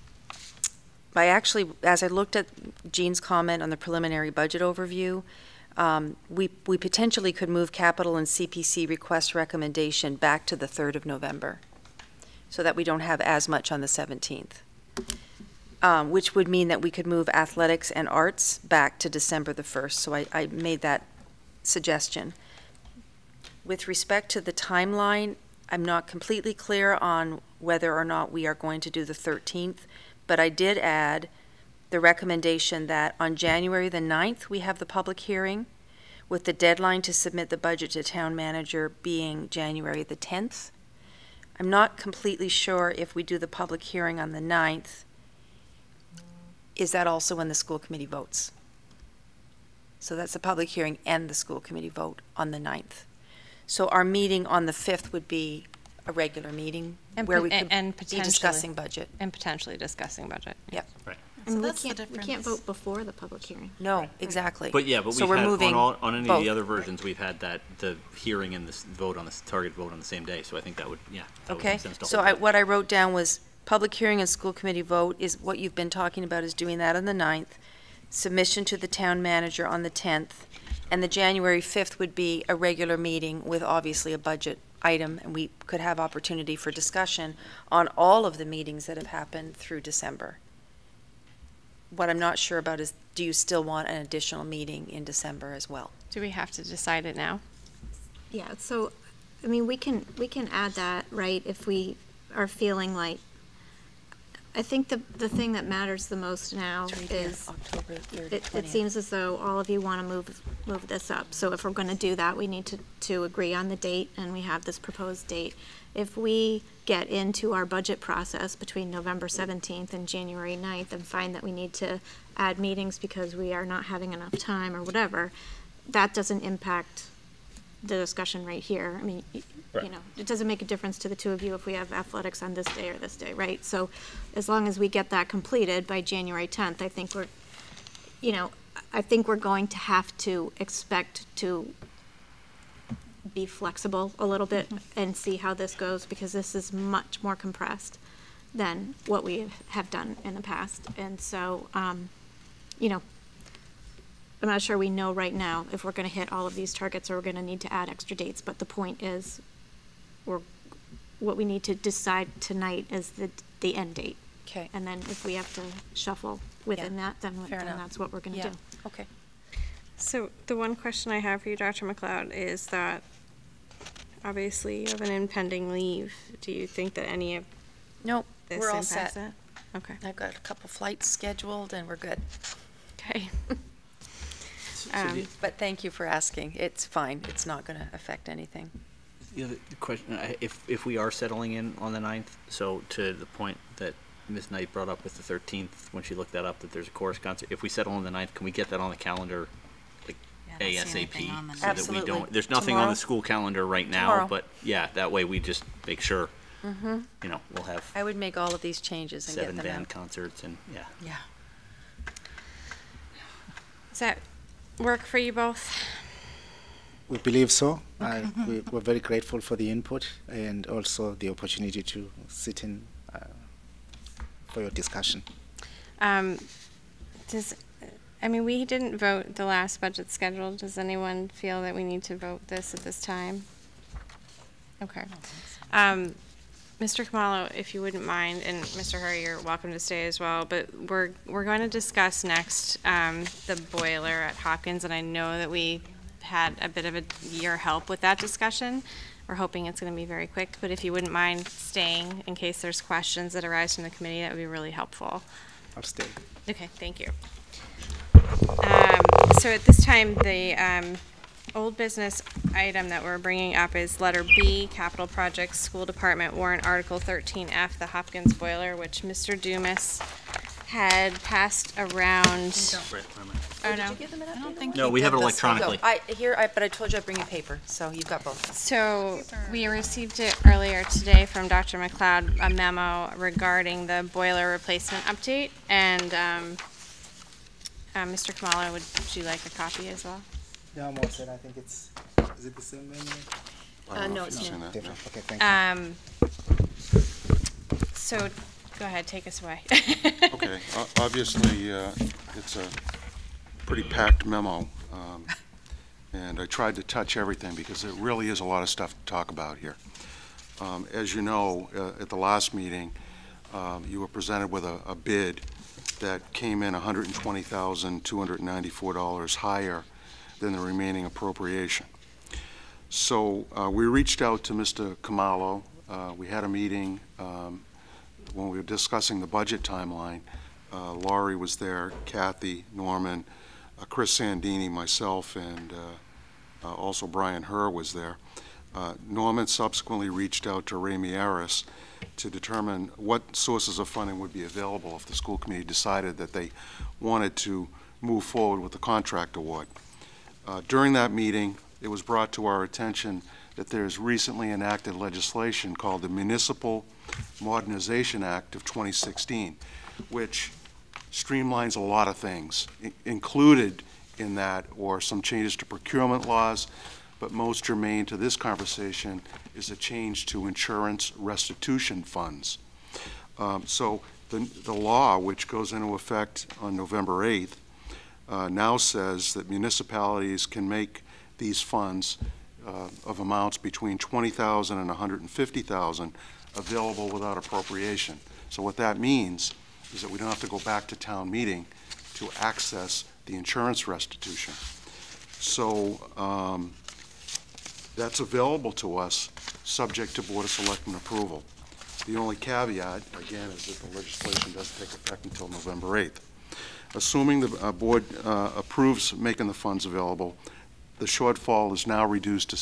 actually, as I looked at Jean's comment on the preliminary budget overview, we potentially could move capital and CPC request recommendation back to the 3rd of November so that we don't have as much on the 17th. Which would mean that we could move athletics and arts back to December the 1st. So I made that suggestion. With respect to the timeline, I'm not completely clear on whether or not we are going to do the 13th, but I did add the recommendation that on January the 9th, we have the public hearing, with the deadline to submit the budget to town manager being January the 10th. I'm not completely sure if we do the public hearing on the 9th, is that also when the school committee votes? So that's the public hearing and the school committee vote on the 9th. So our meeting on the 5th would be a regular meeting where we could be discussing budget. And potentially discussing budget. Yep. Right. And that's the we can't vote before the public hearing. No, exactly. But yeah, but So we've we're had moving on any of both. the other versions, we've had the hearing and the vote on the target vote on the same day. So I think that would, yeah. That would Okay, make sense to so hold that. what I wrote down was public hearing and school committee vote is what you've been talking about, is doing that on the 9th, submission to the town manager on the 10th, and the January 5th would be a regular meeting with obviously a budget item, and we could have opportunity for discussion on all of the meetings that have happened through December. What I'm not sure about is, do you still want an additional meeting in December as well? Do we have to decide it now? Yeah, so, I mean, we can add that, right, if we are feeling like, I think the thing that matters the most now is, October 3rd, it 20th. seems as though all of you want to move this up. So if we're going to do that, we need to agree on the date, and we have this proposed date. If we get into our budget process between November 17th and January 9th and find that we need to add meetings because we are not having enough time or whatever, that doesn't impact the discussion right here. I mean, Right. you know, it doesn't make a difference to the two of you if we have athletics on this day or this day, right? So as long as we get that completed by January 10th, I think we're, you know, I think we're going to have to expect to be flexible a little bit and see how this goes, because this is much more compressed than what we have done in the past. And so, you know, I'm not sure we know right now if we're going to hit all of these targets or we're going to need to add extra dates, but the point is, what we need to decide tonight is the end date. Okay. And then if we have to shuffle within that, then Fair enough. that's what we're going to Yeah. do. Okay. So the one question I have for you, Dr. McLeod, is that obviously you have an impending leave. Do you think that any of Nope. this We're all impacts set. it? Okay. I've got a couple flights scheduled and we're good. Okay. But thank you for asking. It's fine. It's not going to affect anything. The other question, if we are settling in on the 9th, so to the point that Ms. Knight brought up with the 13th, when she looked that up, that there's a chorus concert, if we settle on the 9th, can we get that on the calendar, like I don't see anything ASAP? on the So that we Absolutely. don't, there's nothing on Tomorrow? the school calendar right now, Tomorrow. but yeah, that way we just make sure, Mm-hmm. we'll have I would make all of these changes and get 7 them band out. concerts and, yeah. Yeah. Does that work for you both? We believe so. We're very grateful for the input and also the opportunity to sit in for your discussion. We didn't vote the last budget schedule. Does anyone feel that we need to vote this at this time? Okay. Mr. Khumalo, if you wouldn't mind, and Mr. Hurry, you're welcome to stay as well, but we're going to discuss next the boiler at Hopkins, and I know that we had a bit of your help with that discussion. We're hoping it's going to be very quick, but if you wouldn't mind staying in case there's questions that arise from the committee, that would be really helpful. I'll stay. Okay, thank you. So at this time, the old business item that we're bringing up is letter B, Capital Projects School Department Warrant Article 13F, the Hopkins boiler, which Mr. Dumas had passed around. Oh, no? Did you give them an update? I don't think No, we have it electronically. But I told you I'd bring you paper, so you've got both. So we received it earlier today from Dr. McLeod, a memo regarding the boiler replacement update, and Mr. Kamala, would you like a copy as well? Yeah, I'm all set. I think is it the same menu? I don't know no, if it's you've seen not. that. Different. Okay, thank you. So, go ahead, take us away. Okay, obviously, it's a pretty packed memo, and I tried to touch everything because there really is a lot of stuff to talk about here. As you know, at the last meeting, you were presented with a bid that came in $120,294 higher than the remaining appropriation. So we reached out to Mr. Khumalo. We had a meeting when we were discussing the budget timeline. Laurie was there, Kathy, Norman, Chris Sandini, myself, and also Brian Herr was there. Norman subsequently reached out to Ray Mieres to determine what sources of funding would be available if the school committee decided that they wanted to move forward with the contract award. During that meeting, it was brought to our attention that there's recently enacted legislation called the Municipal Modernization Act of 2016, which streamlines a lot of things. Included in that are some changes to procurement laws, but most germane to this conversation is a change to insurance restitution funds. So the law, which goes into effect on November 8th, now says that municipalities can make these funds of amounts between $20,000 and $150,000 available without appropriation. So what that means is that we don't have to go back to town meeting to access the insurance restitution. So that's available to us, subject to Board of Selectmen approval. The only caveat, again, is that the legislation doesn't take effect until November 8th. Assuming the board approves making the funds available, the shortfall is now reduced to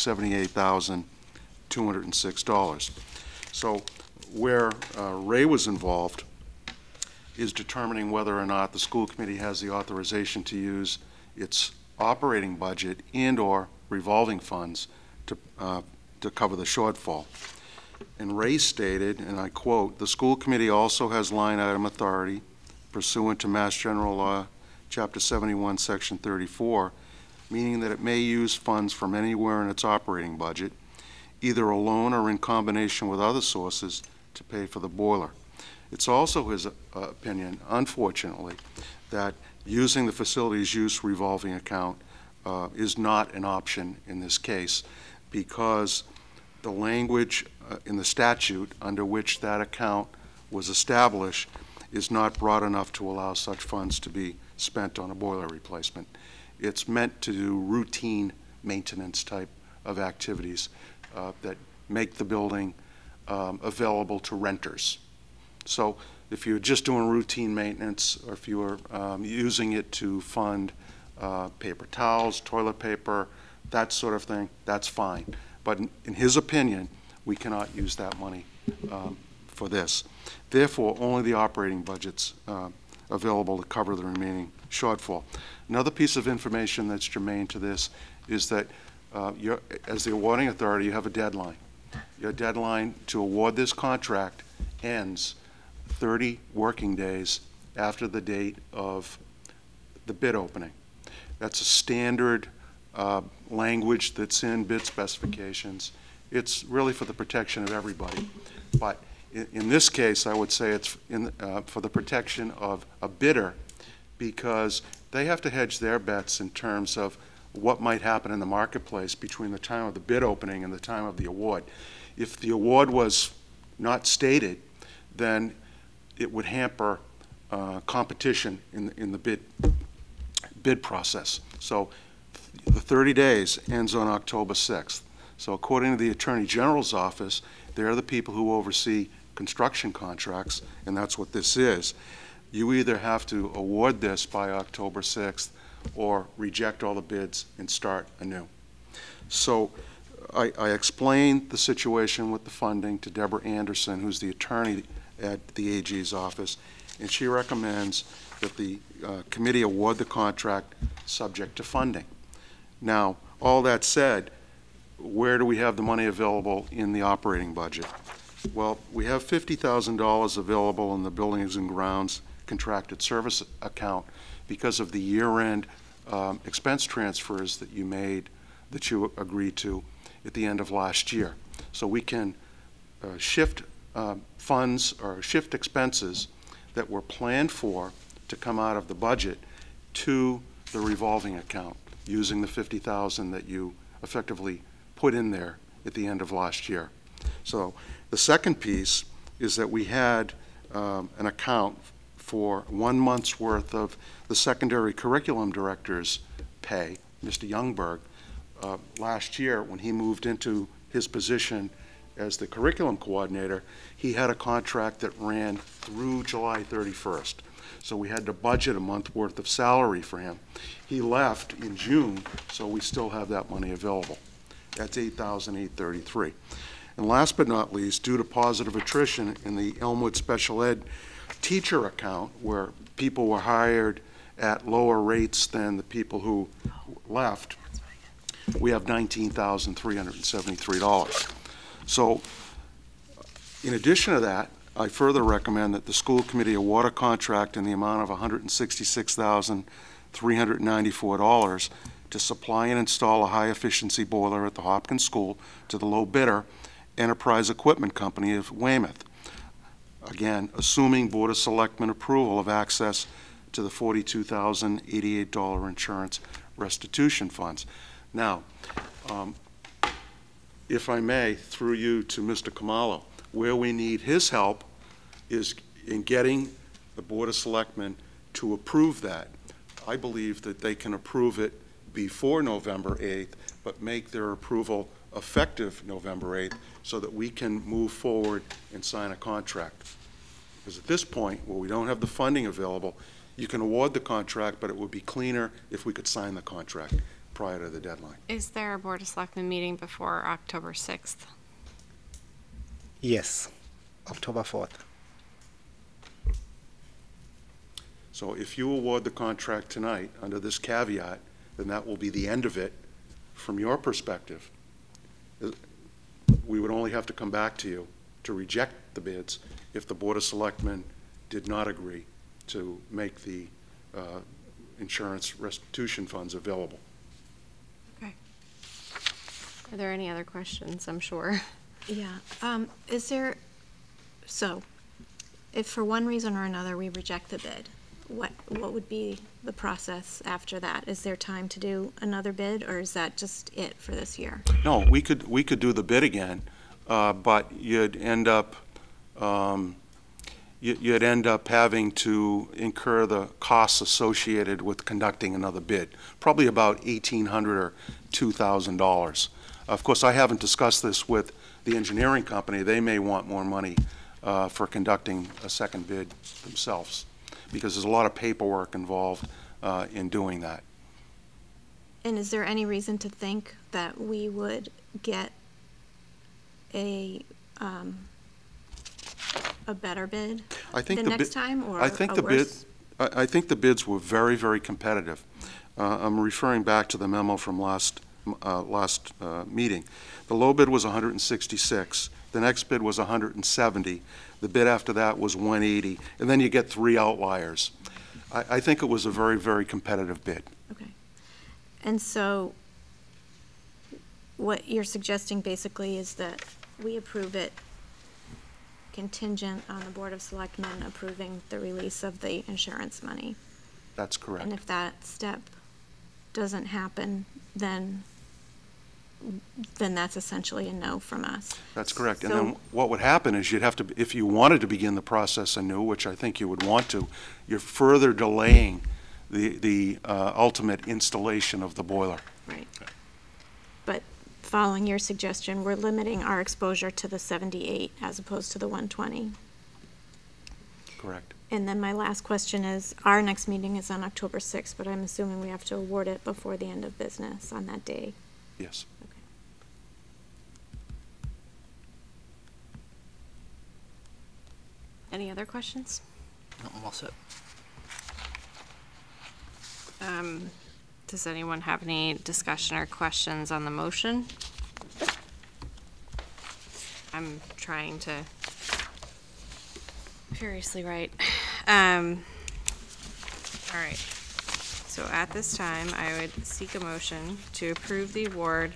$78,206. So where Ray was involved is determining whether or not the school committee has the authorization to use its operating budget and/or revolving funds to cover the shortfall. And Ray stated, and I quote, "The school committee also has line item authority pursuant to Mass General Law, Chapter 71, Section 34, meaning that it may use funds from anywhere in its operating budget, either alone or in combination with other sources, to pay for the boiler." It's also his opinion, unfortunately, that using the facilities use revolving account is not an option in this case, because the language in the statute under which that account was established is not broad enough to allow such funds to be spent on a boiler replacement. It's meant to do routine maintenance type of activities that make the building available to renters. So if you're just doing routine maintenance, or if you were using it to fund paper towels, toilet paper, that sort of thing, that's fine. But in his opinion, we cannot use that money for this. Therefore, only the operating budget's available to cover the remaining shortfall. Another piece of information that's germane to this is that as the awarding authority, you have a deadline. Your deadline to award this contract ends 30 working days after the date of the bid opening. That's a standard language that's in bid specifications. It's really for the protection of everybody. But in this case, I would say it's for the protection of a bidder, because they have to hedge their bets in terms of what might happen in the marketplace between the time of the bid opening and the time of the award. If the award was not stated, then it would hamper competition in the bid process. So the 30 days ends on October 6th. So according to the Attorney General's office, they're the people who oversee construction contracts, and that's what this is. You either have to award this by October 6th or reject all the bids and start anew. So I explained the situation with the funding to Deborah Anderson, who's the attorney at the AG's office, and she recommends that the committee award the contract subject to funding. Now, all that said, where do we have the money available in the operating budget? Well, we have $50,000 available in the Buildings and Grounds contracted service account because of the year-end expense transfers that you made, that you agreed to at the end of last year. So we can shift funds or shift expenses that were planned for to come out of the budget to the revolving account using the $50,000 that you effectively put in there at the end of last year. So the second piece is that we had an account for 1 month's worth of the secondary curriculum director's pay, Mr. Youngberg, last year when he moved into his position as the curriculum coordinator. He had a contract that ran through July 31st. So we had to budget a month worth of salary for him. He left in June, so we still have that money available. That's $8,833. And last but not least, due to positive attrition in the Elmwood Special Ed teacher account, where people were hired at lower rates than the people who left, we have $19,373. So in addition to that, I further recommend that the school committee award a contract in the amount of $166,394 to supply and install a high-efficiency boiler at the Hopkins School to the low bidder, Enterprise Equipment Company of Weymouth. Again, assuming Board of Selectmen approval of access to the $42,088 insurance restitution funds. Now, if I may, through you to Mr. Khumalo, where we need his help is in getting the Board of Selectmen to approve that. I believe that they can approve it before November 8th, but make their approval effective November 8th so that we can move forward and sign a contract. Because at this point, where we don't have the funding available, you can award the contract, but it would be cleaner if we could sign the contract prior to the deadline. Is there a Board of Selectmen meeting before October 6th? Yes, October 4th. So if you award the contract tonight under this caveat, then that will be the end of it from your perspective. We would only have to come back to you to reject the bids if the Board of Selectmen did not agree to make the insurance restitution funds available. Okay. Are there any other questions? I'm sure. Yeah, is there, so, if for one reason or another we reject the bid, what would be the process after that? Is there time to do another bid, or is that just it for this year? No, we could do the bid again, but you'd end up having to incur the costs associated with conducting another bid, probably about $1,800 or $2,000. Of course, I haven't discussed this with the engineering company. They may want more money for conducting a second bid themselves, because there's a lot of paperwork involved in doing that. And is there any reason to think that we would get a better bid I think the next time, or I think a the bid, worse? I think the bids were very, very competitive. I'm referring back to the memo from last meeting. The low bid was 166. The next bid was 170. The bid after that was 180, and then you get 3 outliers. I think it was a very, very competitive bid. Okay. And so what you're suggesting basically is that we approve it contingent on the Board of Selectmen approving the release of the insurance money. That's correct. And if that step doesn't happen, then that's essentially a no from us. That's correct. And So- then what would happen is you'd have to, if you wanted to begin the process anew, which I think you would want to, you're further delaying the ultimate installation of the boiler. Right. But following your suggestion, we're limiting our exposure to the 78 as opposed to the 120. Correct. And then my last question is, our next meeting is on October 6th, but I'm assuming we have to award it before the end of business on that day. Yes. Any other questions? No, I'm all set. Does anyone have any discussion or questions on the motion? I'm trying to furiously write. All right. So at this time, I would seek a motion to approve the award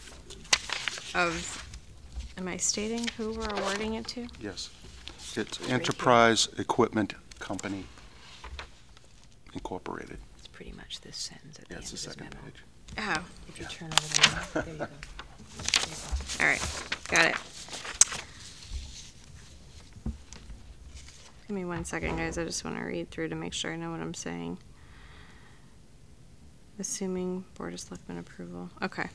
of, am I stating who we're awarding it to? Yes. It's Enterprise Equipment Company Incorporated. It's pretty much this sentence at the Yeah, end it's of the his second memo. page. Oh, If you turn over there you go. all right, got it. Give me 1 second, guys. I just want to read through to make sure I know what I'm saying. Assuming Board of Selectmen approval. Okay.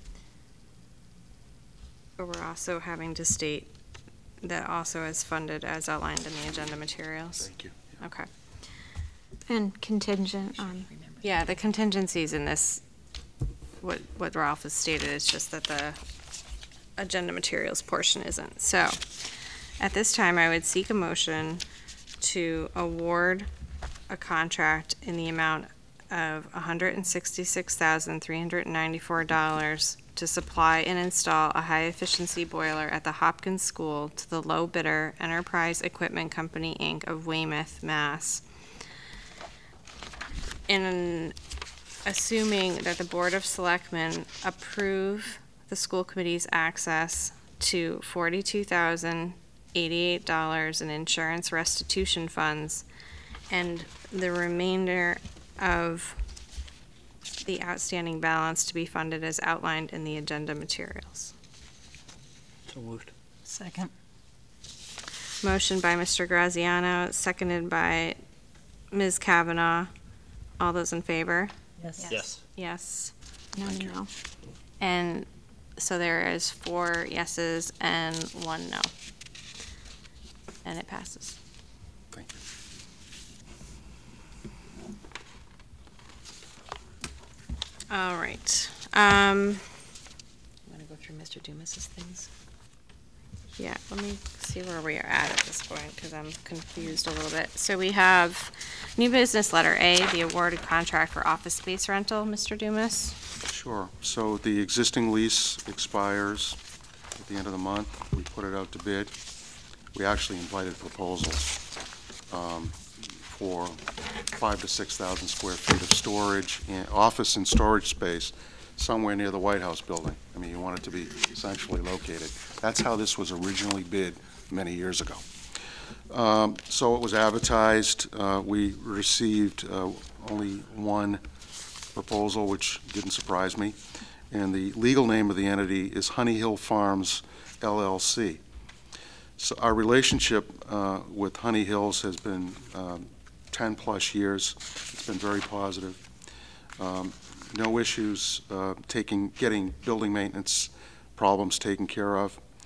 But we're also having to state that also is funded as outlined in the agenda materials. Thank you. Okay. And contingent on, Yeah, the contingencies in this, what Ralph has stated, is just that the agenda materials portion isn't. So, at this time, I would seek a motion to award a contract in the amount of $166,394 to supply and install a high-efficiency boiler at the Hopkins School to the low bidder Enterprise Equipment Company, Inc. of Weymouth, Mass. In assuming that the Board of Selectmen approve the school committee's access to $42,088 in insurance restitution funds and the remainder of the outstanding balance to be funded as outlined in the agenda materials. So moved. Second. Motion by Mr. Graziano, seconded by Ms. Kavanaugh. All those in favor? Yes. Yes. Yes. no. And so there is 4 yeses and 1 no. And it passes. Thank you. All right. You want to go through Mr. Dumas's things? Yeah, let me see where we are at this point, because I'm confused a little bit. So we have new business letter A, the awarded contract for office space rental, Mr. Dumas. Sure. So the existing lease expires at the end of the month. We put it out to bid. We actually invited proposals for 5,000 to 6,000 square feet of storage, and office and storage space somewhere near the White House building. I mean, you want it to be essentially located. That's how this was originally bid many years ago. So it was advertised. We received only one proposal, which didn't surprise me. And the legal name of the entity is Honey Hill Farms LLC. So our relationship with Honey Hills has been 10-plus years. It's been very positive. No issues getting building maintenance problems taken care of.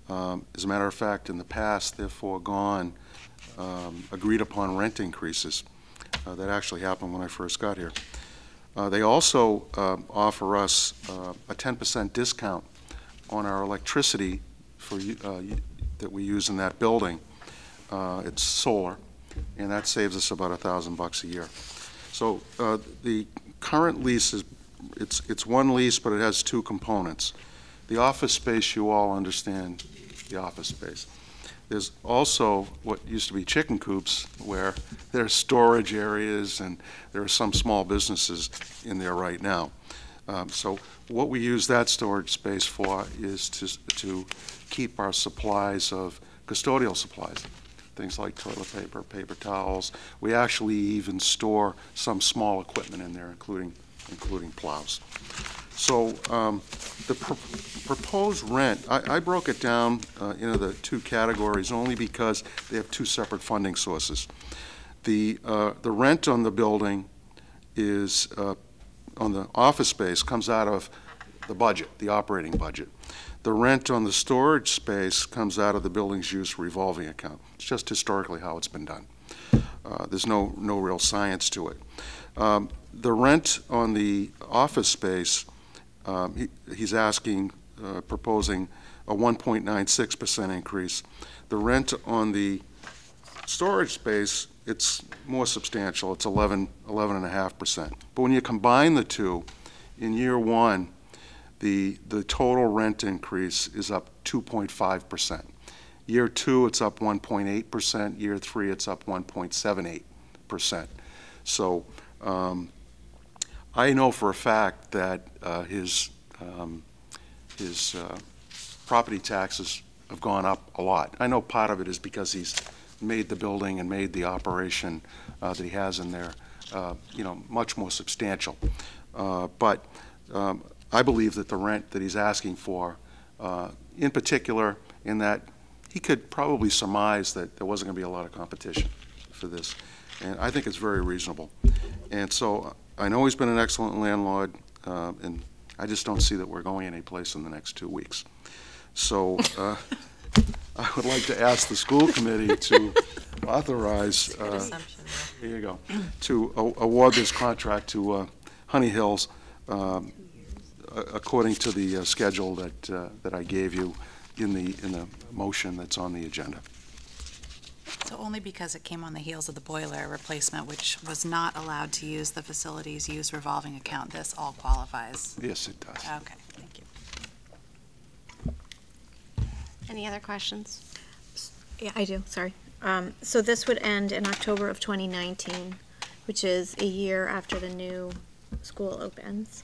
As a matter of fact, in the past, they've foregone agreed-upon rent increases. That actually happened when I first got here. They also offer us a 10% discount on our electricity that we use in that building. It's solar, and that saves us about $1,000 a year. So the current lease it's one lease, but it has two components. The office space, you all understand the office space. There's also what used to be chicken coops, where there's storage areas, and there are some small businesses in there right now. So what we use that storage space for is to keep our supplies of custodial supplies, things like toilet paper, paper towels. We actually even store some small equipment in there, including plows. So the proposed rent, I broke it down into the two categories only because they have two separate funding sources. The rent on the building is, on the office space, comes out of the budget, the operating budget. The rent on the storage space comes out of the building's use revolving account. It's just historically how it's been done. There's no real science to it. The rent on the office space, he's proposing a 1.96% increase. The rent on the storage space, it's more substantial. It's 11.5%. But when you combine the two, in year one, the total rent increase is up 2.5%. Year two, it's up 1.8%. Year three, it's up 1.78%. So I know for a fact that his property taxes have gone up a lot. I know part of it is because he's made the building and made the operation that he has in there, much more substantial. But I believe that the rent that he's asking for, in particular, in that he could probably surmise that there wasn't going to be a lot of competition for this. And I think it's very reasonable. And so I know he's been an excellent landlord, and I just don't see that we're going any place in the next 2 weeks. So I would like to ask the school committee to authorize, here you go, to award this contract to Honey Hills according to the schedule that I gave you in the motion that's on the agenda. So only because it came on the heels of the boiler replacement, which was not allowed to use the facilities use revolving account, this all qualifies? Yes, it does. Okay, thank you. Any other questions? Yeah, I do, sorry. So this would end in October of 2019, which is a year after the new school opens.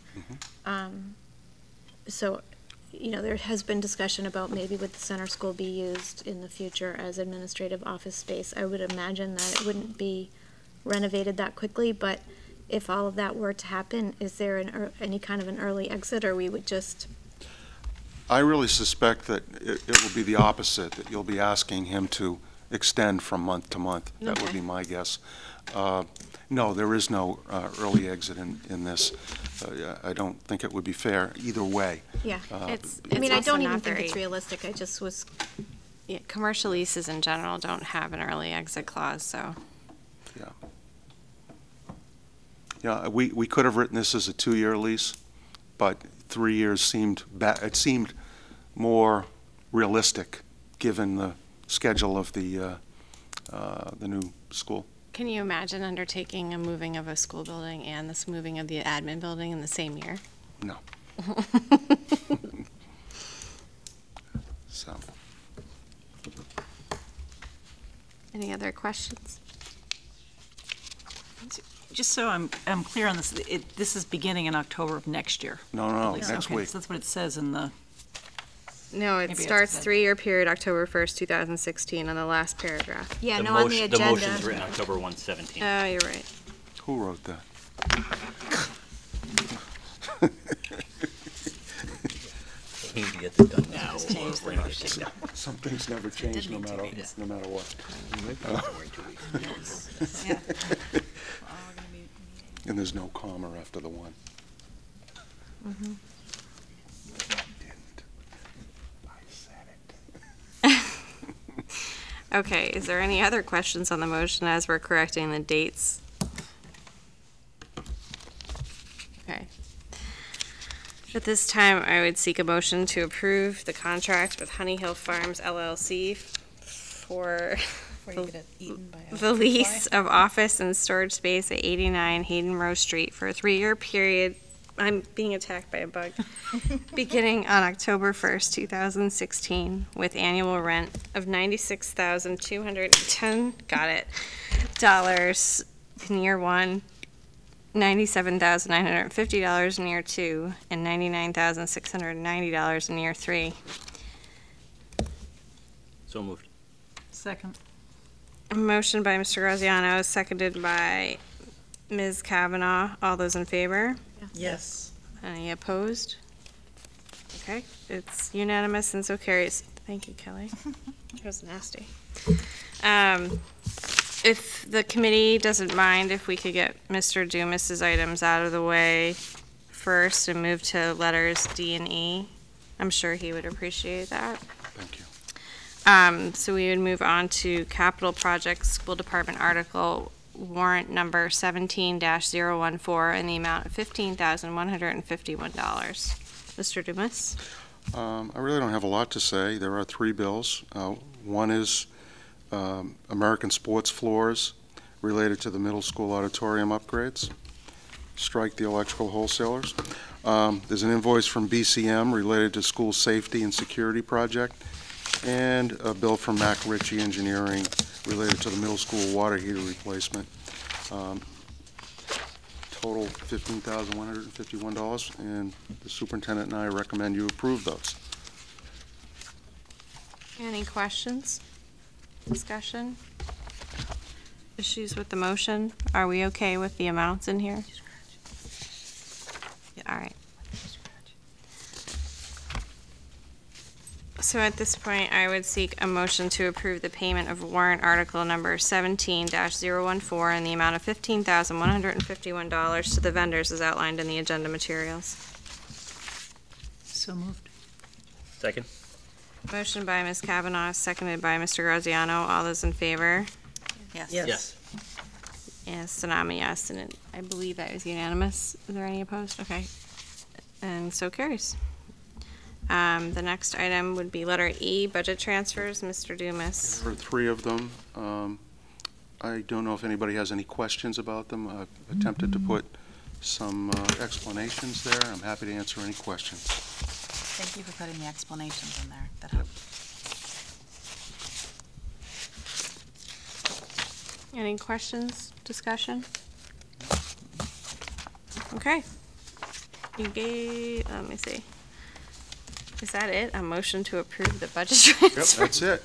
So, there has been discussion about maybe would the center school be used in the future as administrative office space. I would imagine that it wouldn't be renovated that quickly, but if all of that were to happen, is there any kind of an early exit, or we would just... I really suspect that it will be the opposite, that you'll be asking him to extend from month to month. That would be my guess. No, there is no early exit in this. I don't think it would be fair either way. Yeah, I don't even think it's realistic. I just was... Yeah, commercial leases in general don't have an early exit clause, so. Yeah. Yeah, we could have written this as a 2-year lease, but 3 years seemed more realistic given the schedule of the new school. Can you imagine undertaking a moving of a school building and this moving of the admin building in the same year? No. So. Any other questions? Just so I'm clear on this, this is beginning in October of next year. No, next week. So that's what it says in the... No, it starts 3-year period, October 1st, 2016, on the last paragraph. Yeah, on the agenda. The motion's written October 1/17. Oh, you're right. Who wrote that? We need to get this done now. Some things never change no matter what. And there's no comma after the one. Okay, is there any other questions on the motion as we're correcting the dates? Okay. At this time, I would seek a motion to approve the contract with Honey Hill Farms LLC for the lease of office and storage space at 89 Hayden Row Street for a 3-year period. I'm being attacked by a bug. Beginning on October 1st, 2016, with annual rent of $96,210, got it, dollars in year 1, $97,950 in year 2, and $99,690 in year 3. So moved. Second. A motion by Mr. Graziano, seconded by Ms. Kavanaugh. All those in favor? Yes. Any opposed? Okay, it's unanimous and so carries. Thank you, Kelly. That was nasty. If the committee doesn't mind, if we could get Mr. Dumas's items out of the way first and move to letters D and E, I'm sure he would appreciate that. Thank you. So we would move on to capital projects, school department article, warrant number 17-014 in the amount of $15,151. Mr. Dumas? I really don't have a lot to say. There are 3 bills. One is American sports floors related to the middle school auditorium upgrades. Strike the electrical wholesalers. There's an invoice from BCM related to school safety and security project, and a bill from Mac Ritchie Engineering related to the middle school water heater replacement. Total $15,151, and the superintendent and I recommend you approve those. Any questions? Discussion? Issues with the motion? Are we okay with the amounts in here? Yeah, all right. So at this point, I would seek a motion to approve the payment of warrant article number 17-014 in the amount of $15,151 to the vendors as outlined in the agenda materials. So moved. Second. Motion by Ms. Kavanaugh, seconded by Mr. Graziano. All those in favor? Yes. Yes. Yes, and I'm a yes, and I believe that was unanimous. Is there any opposed? Okay. And so carries. The next item would be letter E, budget transfers. Mr. Dumas. There are 3 of them. I don't know if anybody has any questions about them. I've attempted to put some explanations there. I'm happy to answer any questions. Thank you for putting the explanations in there. That helped. Any questions, discussion? Okay. You gave, let me see. Is that it? A motion to approve the budget transfer? Yep, that's it.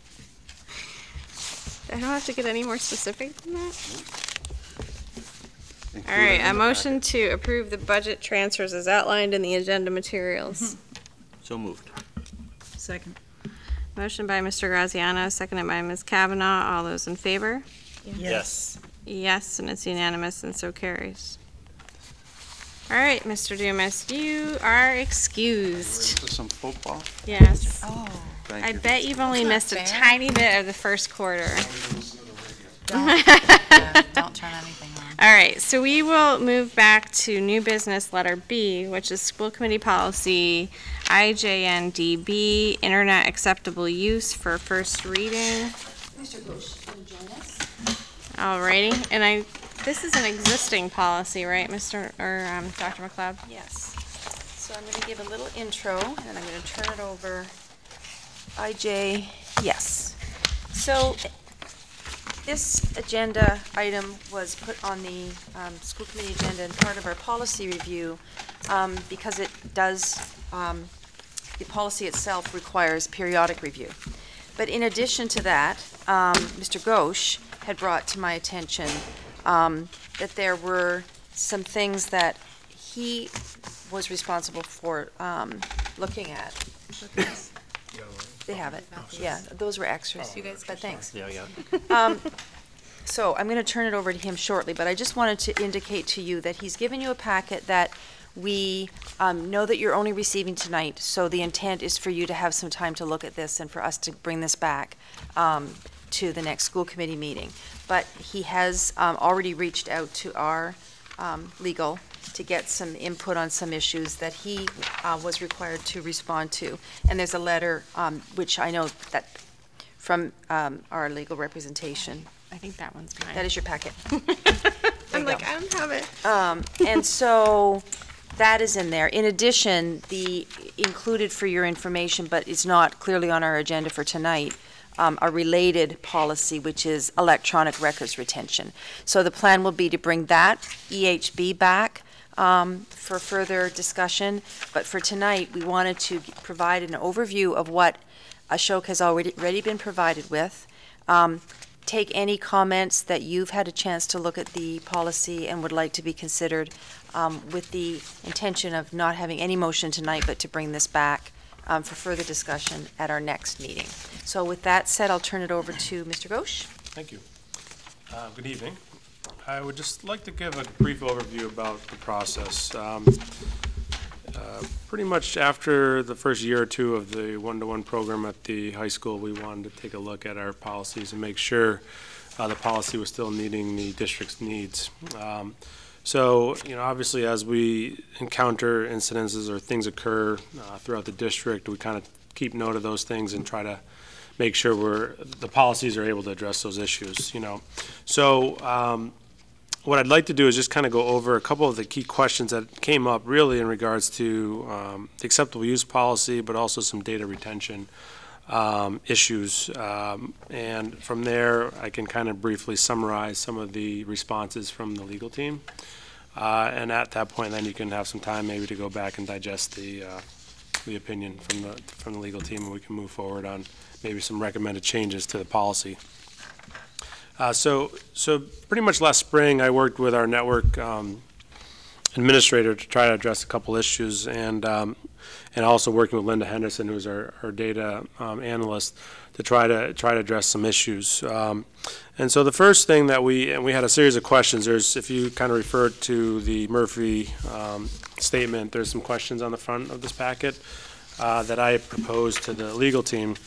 I don't have to get any more specific than that? Include All right, it in a the motion to approve the budget transfers as outlined in the agenda materials. So moved. Second. Motion by Mr. Graziano, seconded by Ms. Kavanaugh. All those in favor? Yes. Yes, and it's unanimous, and so carries. All right, Mr. Dumas, you are excused. Ready for some football? Yes. Oh. Thank I you. bet you've only That's not missed a fair. tiny bit of the first quarter. Don't turn anything on. All right, so we will move back to new business letter B, which is school committee policy IJNDB, internet acceptable use for first reading. Mr. Bush, can you join us? All righty, and this is an existing policy, right, Dr. McLeod? Yes. So I'm going to give a little intro, and then I'm going to turn it over. IJ, yes. So this agenda item was put on the school committee agenda and part of our policy review because it does, the policy itself requires periodic review. But in addition to that, Mr. Ghosh had brought to my attention that there were some things that he was responsible for looking at. They have it. Yeah, those were extras, you guys, but thanks. Yeah, yeah. So I'm going to turn it over to him shortly, but I just wanted to indicate to you that he's given you a packet that we know that you're only receiving tonight, so the intent is for you to have some time to look at this and for us to bring this back to the next school committee meeting. But he has already reached out to our legal to get some input on some issues that he was required to respond to. And there's a letter, which I know that from our legal representation. I think that one's mine. That is your packet. I'm like, I don't have it. And so that is in there. In addition, the included for your information, but it's not clearly on our agenda for tonight, a related policy, which is electronic records retention. So the plan will be to bring that EHB back for further discussion. But for tonight, we wanted to provide an overview of what Ashok has already been provided with. Take any comments that you've had a chance to look at the policy and would like to be considered, with the intention of not having any motion tonight, but to bring this back for further discussion at our next meeting. So with that said, I'll turn it over to Mr. Ghosh. Thank you. Good evening. I would just like to give a brief overview about the process. Pretty much after the first year or two of the one-to-one program at the high school, we wanted to take a look at our policies and make sure the policy was still meeting the district's needs. So, obviously as we encounter incidences or things occur throughout the district, we kind of keep note of those things and try to make sure the policies are able to address those issues, So, what I'd like to do is just kind of go over a couple of the key questions that came up really in regards to the acceptable use policy, but also some data retention issues. And from there, I can kind of briefly summarize some of the responses from the legal team. And at that point, then you can have some time maybe to go back and digest the opinion from the legal team, and we can move forward on maybe some recommended changes to the policy. So pretty much last spring, I worked with our network administrator to try to address a couple issues, and also working with Linda Henderson, who's our data analyst, to try to address some issues. And so the first thing that we had a series of questions. If you kind of refer to the Murphy statement, there's some questions on the front of this packet that I proposed to the legal team.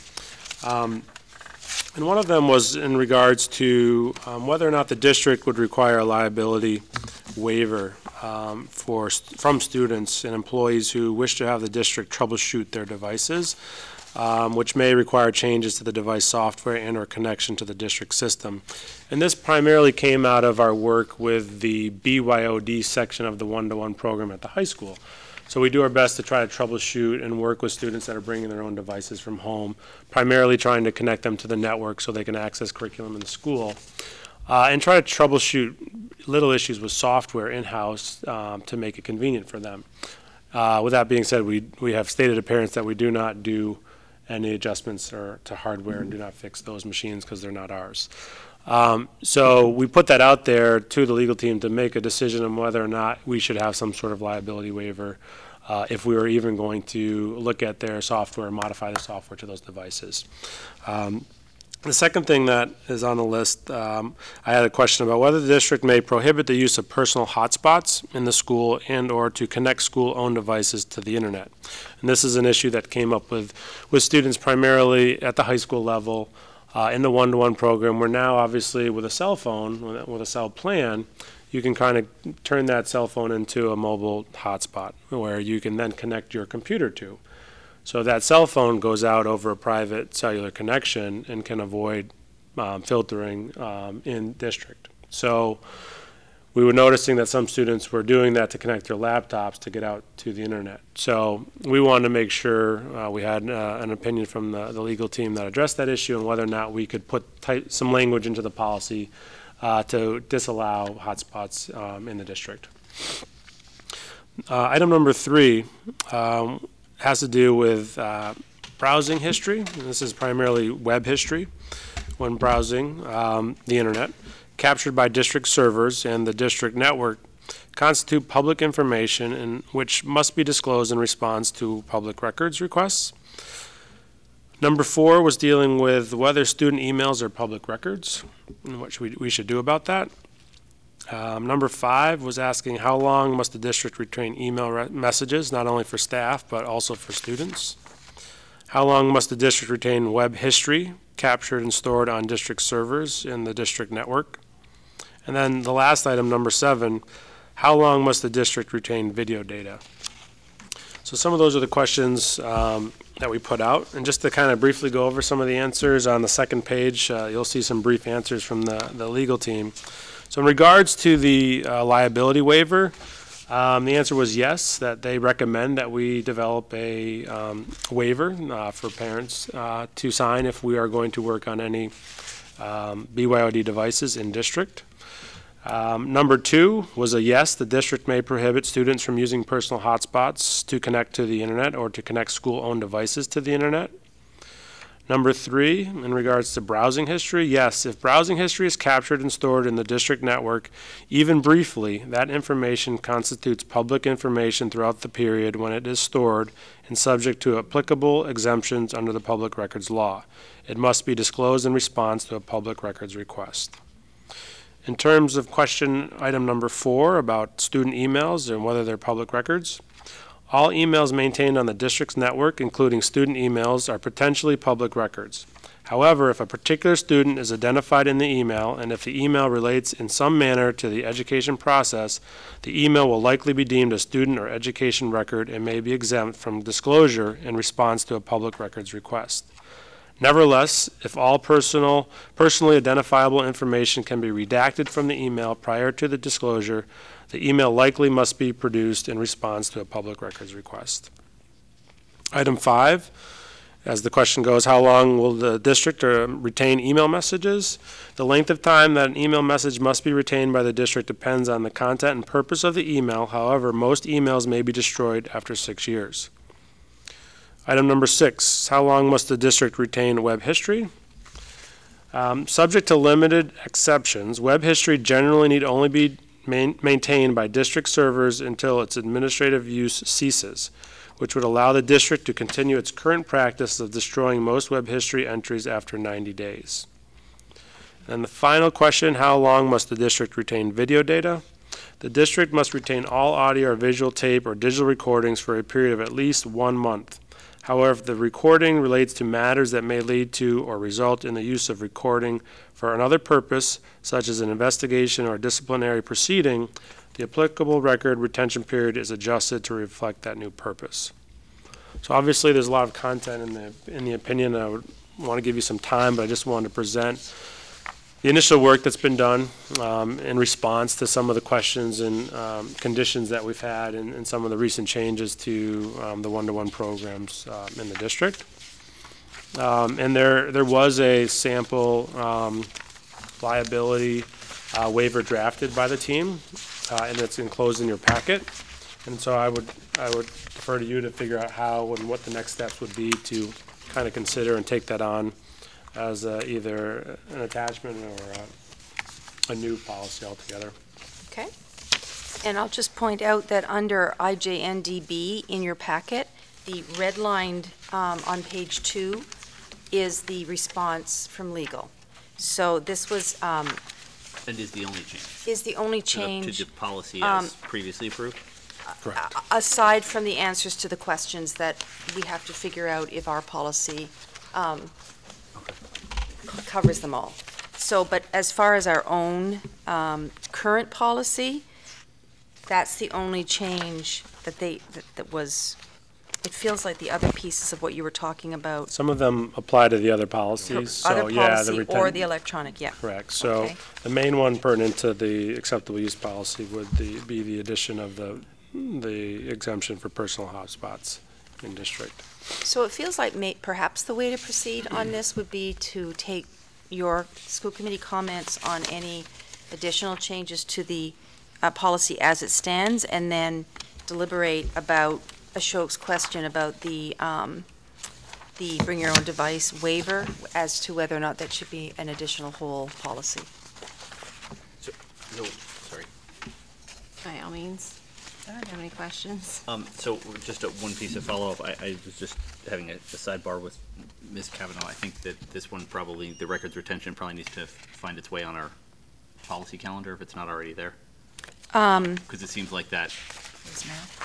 And one of them was in regards to whether or not the district would require a liability waiver from students and employees who wish to have the district troubleshoot their devices, which may require changes to the device software and/or connection to the district system. And this primarily came out of our work with the BYOD section of the one-to-one program at the high school. So we do our best to try to troubleshoot and work with students that are bringing their own devices from home, primarily trying to connect them to the network so they can access curriculum in the school, and try to troubleshoot little issues with software in-house to make it convenient for them. With that being said, we have stated to parents that we do not do any adjustments to hardware and do not fix those machines because they're not ours. So we put that out there to the legal team to make a decision on whether or not we should have some sort of liability waiver if we were even going to look at their software and modify the software to those devices. The second thing that is on the list, I had a question about whether the district may prohibit the use of personal hotspots in the school and/or to connect school-owned devices to the internet. And this is an issue that came up with students primarily at the high school level. In the one-to-one program, where now obviously with a cell phone, with a cell plan, you can kind of turn that cell phone into a mobile hotspot where you can then connect your computer to. So that cell phone goes out over a private cellular connection and can avoid filtering in district. So we were noticing that some students were doing that to connect their laptops to get out to the internet. So we wanted to make sure we had an opinion from the legal team that addressed that issue and whether or not we could put some language into the policy to disallow hotspots in the district. Item number 3 has to do with browsing history. And this is primarily web history when browsing the internet, captured by district servers and the district network, constitute public information and which must be disclosed in response to public records requests. Number 4 was dealing with whether student emails are public records and what we should do about that. Number 5 was asking how long must the district retain email messages, not only for staff but also for students. How long must the district retain web history captured and stored on district servers in the district network? And then the last item, number 7, how long must the district retain video data? So some of those are the questions that we put out. And just to kind of briefly go over some of the answers on the second page, you'll see some brief answers from the legal team. So in regards to the liability waiver, the answer was yes, that they recommend that we develop a waiver for parents to sign if we are going to work on any BYOD devices in district. Number 2 was a yes, the district may prohibit students from using personal hotspots to connect to the internet or to connect school-owned devices to the internet. Number 3, in regards to browsing history, yes, if browsing history is captured and stored in the district network, even briefly, that information constitutes public information throughout the period when it is stored and subject to applicable exemptions under the Public Records Law. It must be disclosed in response to a public records request. In terms of question item number 4 about student emails and whether they're public records, all emails maintained on the district's network, including student emails, are potentially public records. However, if a particular student is identified in the email and if the email relates in some manner to the education process, the email will likely be deemed a student or education record and may be exempt from disclosure in response to a public records request. Nevertheless, if all personally identifiable information can be redacted from the email prior to the disclosure, the email likely must be produced in response to a public records request. Item 5, as the question goes, how long will the district retain email messages? The length of time that an email message must be retained by the district depends on the content and purpose of the email. However, most emails may be destroyed after 6 years. Item number 6, how long must the district retain web history? Subject to limited exceptions, web history generally need only be maintained by district servers until its administrative use ceases, which would allow the district to continue its current practice of destroying most web history entries after 90 days. And the final question, how long must the district retain video data? The district must retain all audio or visual tape or digital recordings for a period of at least 1 month. However, if the recording relates to matters that may lead to or result in the use of recording for another purpose, such as an investigation or disciplinary proceeding, the applicable record retention period is adjusted to reflect that new purpose. So obviously there's a lot of content in the opinion. I would want to give you some time, but I just wanted to present the initial work that's been done in response to some of the questions and conditions that we've had and some of the recent changes to the one-to-one programs in the district. And there was a sample liability waiver drafted by the team, and it's enclosed in your packet. And so I would defer to you to figure out how and what the next steps would be to kind of consider and take that on as either an attachment or a new policy altogether. Okay. And I'll just point out that under IJNDB in your packet, the redlined on page 2 is the response from legal. So this was And is the only change? is the only change To the policy as previously approved? Correct. aside from the answers to the questions that we have to figure out if our policy covers them all. So, but as far as our own current policy, that's the only change that that was, it feels like the other pieces of what you were talking about. Some of them apply to the other policies. So, Other yeah, policy or the electronic, yeah. Correct. So Okay. the main one pertinent to the acceptable use policy would be the addition of the exemption for personal hotspots in district. So it feels like perhaps the way to proceed on this would be to take your school committee comments on any additional changes to the policy as it stands, and then deliberate about Ashok's question about the bring your own device waiver as to whether or not that should be an additional whole policy. No, sorry. By all means. Do you have any questions? So just one piece of follow-up. I was just having a sidebar with Ms. Kavanaugh. I think that this one probably, the records retention probably needs to find its way on our policy calendar if it's not already there. Because it seems like that.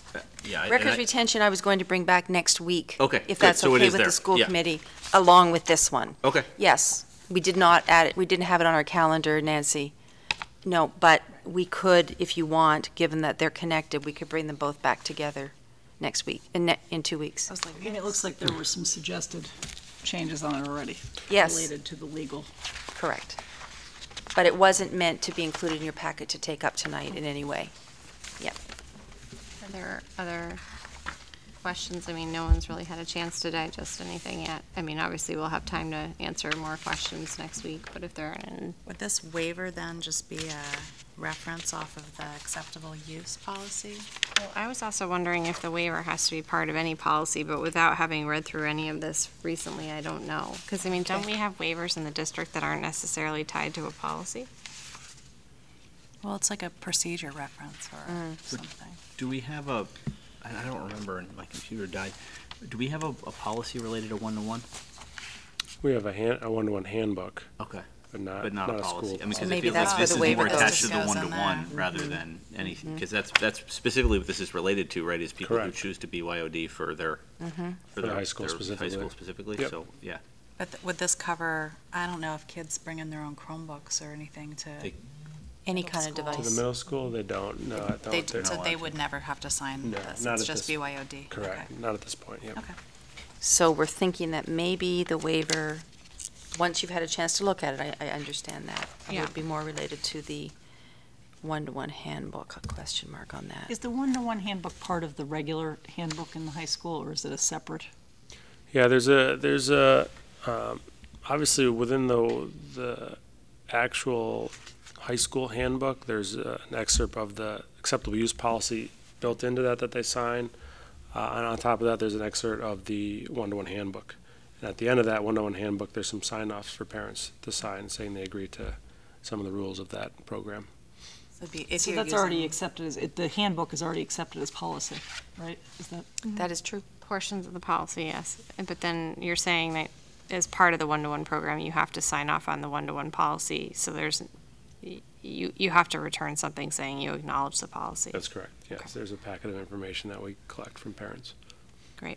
Yeah. Records retention, I was going to bring back next week. Okay, If good. that's So it okay is with there. the school Yeah. committee, along with this one. Okay. Yes, we did not add it, we didn't have it on our calendar, Nancy. No, but we could, if you want, given that they're connected, we could bring them both back together next week, in 2 weeks. And it looks like there were some suggested changes on it already. Yes. Related to the legal. Correct. But it wasn't meant to be included in your packet to take up tonight in any way. Yep. Are there other questions? I mean, no one's really had a chance to digest anything yet. I mean, obviously, we'll have time to answer more questions next week, but if there aren't any. Would this waiver then just be a reference off of the acceptable use policy? Well, I was also wondering if the waiver has to be part of any policy, but without having read through any of this recently, I don't know. Because, I mean, don't we have waivers in the district that aren't necessarily tied to a policy? Well, it's like a procedure reference or something. Do we have I don't remember, my computer died. Do we have a policy related to one-to-one? We have a one-to-one handbook. Okay. But not a a policy. school I mean, policy. because it maybe feels that's like where this the is waiver more attached to goes the in one-to-one there. rather than anything, because that's specifically what this is related to, right, is people who Correct. choose to be YOD for their, For the high school their specifically. High school specifically, Yep. so, yeah. But would this cover, I don't know if kids bring in their own Chromebooks or anything to, They- Any kind of Schools. device. To the middle school, they don't, no, I they, don't. They're so not they allowed would never have to sign No, this? not It's at just this- BYOD? to. Correct, Okay. not at this point, yep. Okay. So we're thinking that maybe the waiver, once you've had a chance to look at it, I understand that. It Yeah. would be more related to the one-to-one handbook, a question mark on that. Is the one-to-one handbook part of the regular handbook in the high school, or is it a separate? Yeah, there's obviously within the actual high school handbook, there's an excerpt of the acceptable use policy built into that they sign. And on top of that, there's an excerpt of the one-to-one handbook. And at the end of that one-to-one handbook, there's some sign-offs for parents to sign saying they agree to some of the rules of that program. So it'd be- if So you're that's already using- accepted as, the handbook is already accepted as policy, right? Is that? That is true. Portions of the policy, yes. But then you're saying that as part of the one-to-one program, you have to sign off on the one-to-one policy. So there's, you have to return something saying you acknowledge the policy. That's correct, yes. There's a packet of information that we collect from parents. Great.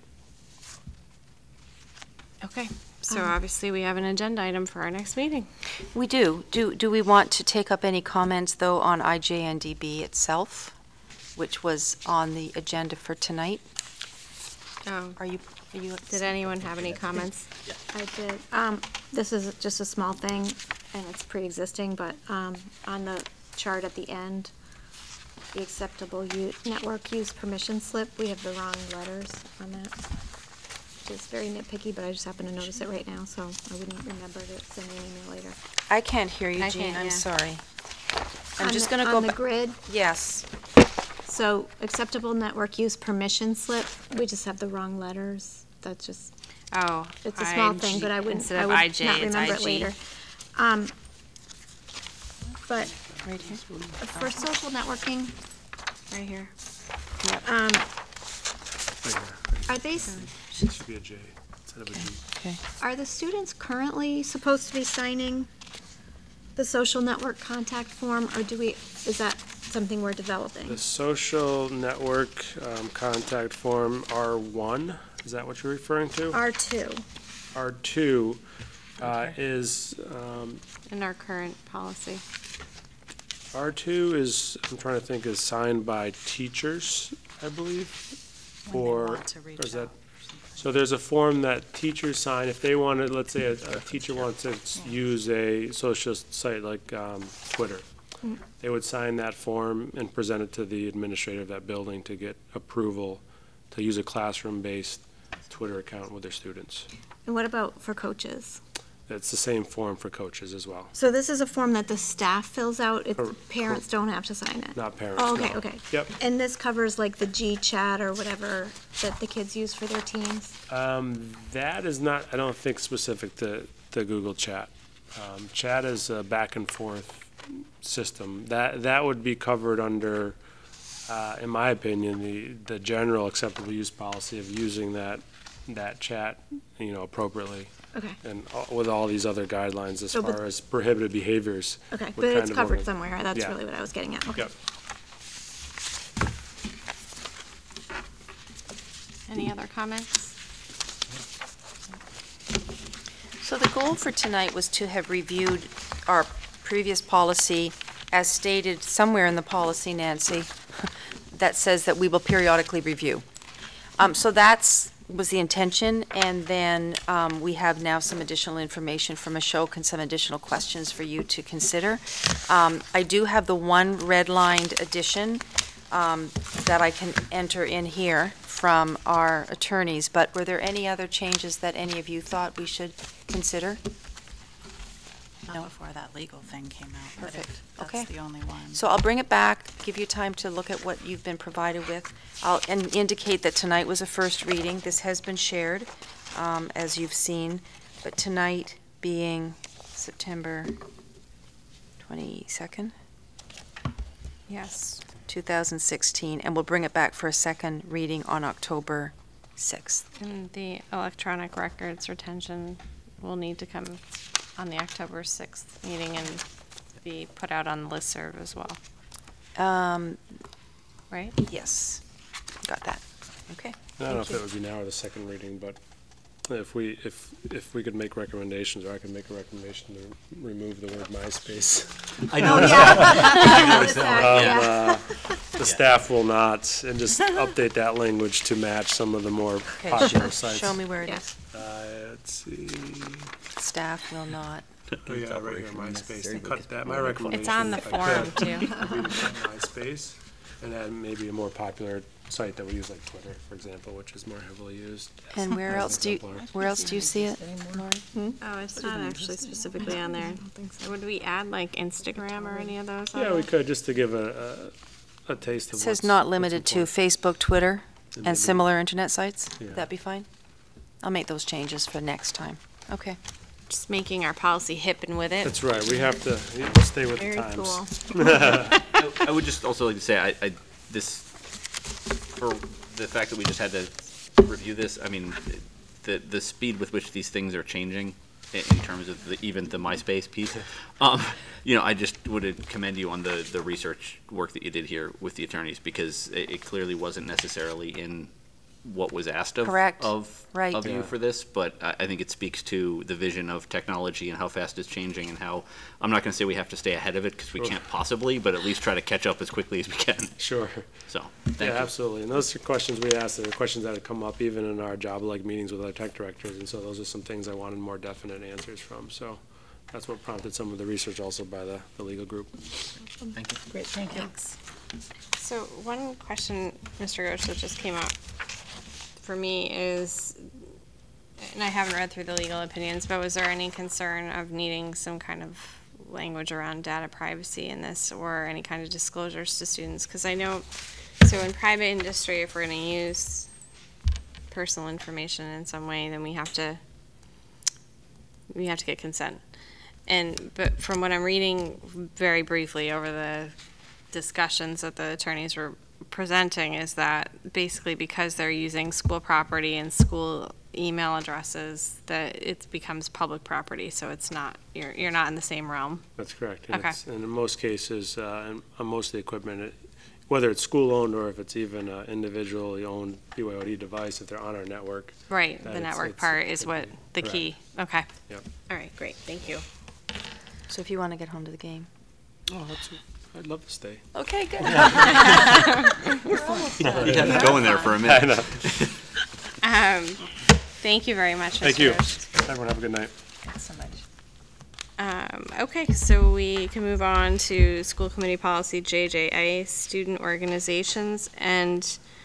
Okay, so obviously we have an agenda item for our next meeting. We do. Do we want to take up any comments, though, on IJNDB itself, which was on the agenda for tonight? Oh, Are you? did anyone have any comments? I did. This is just a small thing, and it's pre-existing, but on the chart at the end, the acceptable network use permission slip, we have the wrong letters on that. Which is very nitpicky, but I just happen to notice it right now, so I wouldn't remember to send you an email later. I can't hear you, I Jean. can't, I'm yeah. sorry. I'm On just the- going to go On the back. grid, Yes. so acceptable network use permission slip, we just have the wrong letters. That's just, Oh. it's a small thing, but I would Instead of not IJ, it's remember it IG. later. But Right here. for social networking, Right here. are they, It should be a J instead of a G. Okay. are the students currently supposed to be signing the social network contact form, or is that something we're developing? The social network contact form R1, is that what you're referring to? R2. R2 is, In our current policy. R2 is, I'm trying to think, is signed by teachers, I believe, for, want to reach or is that? out. So there's a form that teachers sign, if they wanted, let's say a teacher wants to use a social site like Twitter. They would sign that form and present it to the administrator of that building to get approval to use a classroom-based Twitter account with their students. And what about for coaches? It's the same form for coaches as well, So this is a form that the staff fills out, if Cor- parents don't have to sign it? not parents, Oh, okay, no. okay. Yep. And this covers like the G chat or whatever that the kids use for their teams? That is not, I don't think, specific to Google Chat. Chat is a back and forth system. That would be covered under, in my opinion, the general acceptable use policy of using that chat, appropriately. Okay, And with all these other guidelines as So, but- far as prohibited behaviors. okay, would but it's kind of covered only- somewhere, that's Yeah. really what I was getting at, okay. Yep. Any other comments? So the goal for tonight was to have reviewed our previous policy as stated somewhere in the policy, Nancy, that says that we will periodically review. So was the intention, and then we have now some additional information from Ashok and some additional questions for you to consider. I do have the one redlined addition that I can enter in here from our attorneys, but were there any other changes that any of you thought we should consider? Not before that legal thing came out. but Perfect. That's Okay. the only one. So I'll bring it back, give you time to look at what you've been provided with. I'll indicate that tonight was a first reading. This has been shared, as you've seen, but tonight being September 22nd? Yes. 2016, and we'll bring it back for a second reading on October 6th. And the electronic records retention will need to come on the October 6th meeting and be put out on the listserv as well, right? Yes, got that. Okay. I don't know if it would be now or the second reading, but if we could make recommendations, or I could make a recommendation to remove the word MySpace. I noticed that. The staff will not, and just update that language to match some of the more Okay, popular sites. show me where it is. Let's see. Staff will not. Oh, yeah, right here, MySpace. And cut that, my recommendation. It's on the if I forum, could, too. would be to cut MySpace, and then maybe a more popular site that we use, like Twitter, for example, which is more heavily used. And where as else do you, exemplar. where else do you see it, Lauren? Oh, it's not actually specifically on there. I don't think so. Would we add like Instagram or any of those? on Yeah, we there? could, just to give a taste It of says what's- not what's limited to important. Facebook, Twitter, And and maybe- similar internet sites? Yeah. Would that be fine? I'll make those changes for next time. Okay. Just making our policy hip and with it. That's right, we have to stay with the Very times. cool. I would just also like to say, for the fact that we just had to review this, I mean, the speed with which these things are changing in terms of even the MySpace piece, I just would commend you on the research work that you did here with the attorneys, because it clearly wasn't necessarily in what was asked of Correct. of Right. you for this, but I think it speaks to the vision of technology and how fast it's changing, and how, I'm not going to say we have to stay ahead of it, because we Sure. can't possibly, but at least try to catch up as quickly as we can. Sure. So, Yeah, thank you. absolutely. And those are questions we asked, and the questions that had come up even in our job-like meetings with our tech directors, and so those are some things I wanted more definite answers from. So that's what prompted some of the research also by the legal group. Thank you. Great, thank you. So one question, Mr. Ghosh, that just came up for me is, and I haven't read through the legal opinions, but was there any concern of needing some kind of language around data privacy in this, or any kind of disclosures to students? Because I know, so in private industry, if we're going to use personal information in some way, then we have to get consent. But from what I'm reading very briefly over the discussions that the attorneys were presenting, is that basically because they're using school property and school email addresses, that it becomes public property, so it's not, you're not in the same realm. That's correct. And Okay. and in most cases, and on most of the equipment, whether it's school-owned or if it's even an individually owned BYOD device, if they're on our network. Right, that the it's- network it's- part is what, the Correct. key. Okay. Yep. All right, great, thank you. So if you want to get home to the game. Oh, I'd love to stay. Okay, good. You had to go in there for a minute. I know. Thank you very much, Mr. Thank you. Ghosh. Everyone have a good night. Thanks so much. Okay, so we can move on to school committee policy JJA, student organizations, and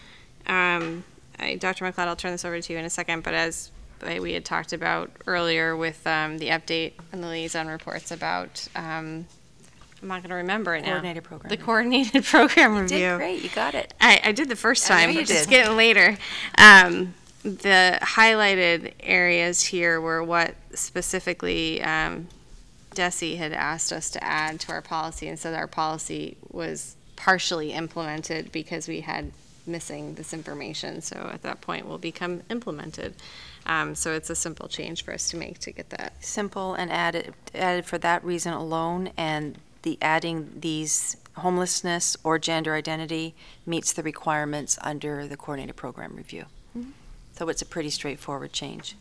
Dr. McLeod, I'll turn this over to you in a second, but as we had talked about earlier with the update and the liaison reports about, I'm not going to remember it now. Coordinated program. The coordinated program You review. did great, you got it. I did the first I know time, you but just did. getting later. The highlighted areas here were what specifically Desi had asked us to add to our policy, and so our policy was partially implemented because we had missing this information. So at that point, will become implemented. So it's a simple change for us to make to get that. Simple and added for that reason alone, and the adding these homelessness or gender identity meets the requirements under the coordinated program review. So it's a pretty straightforward change.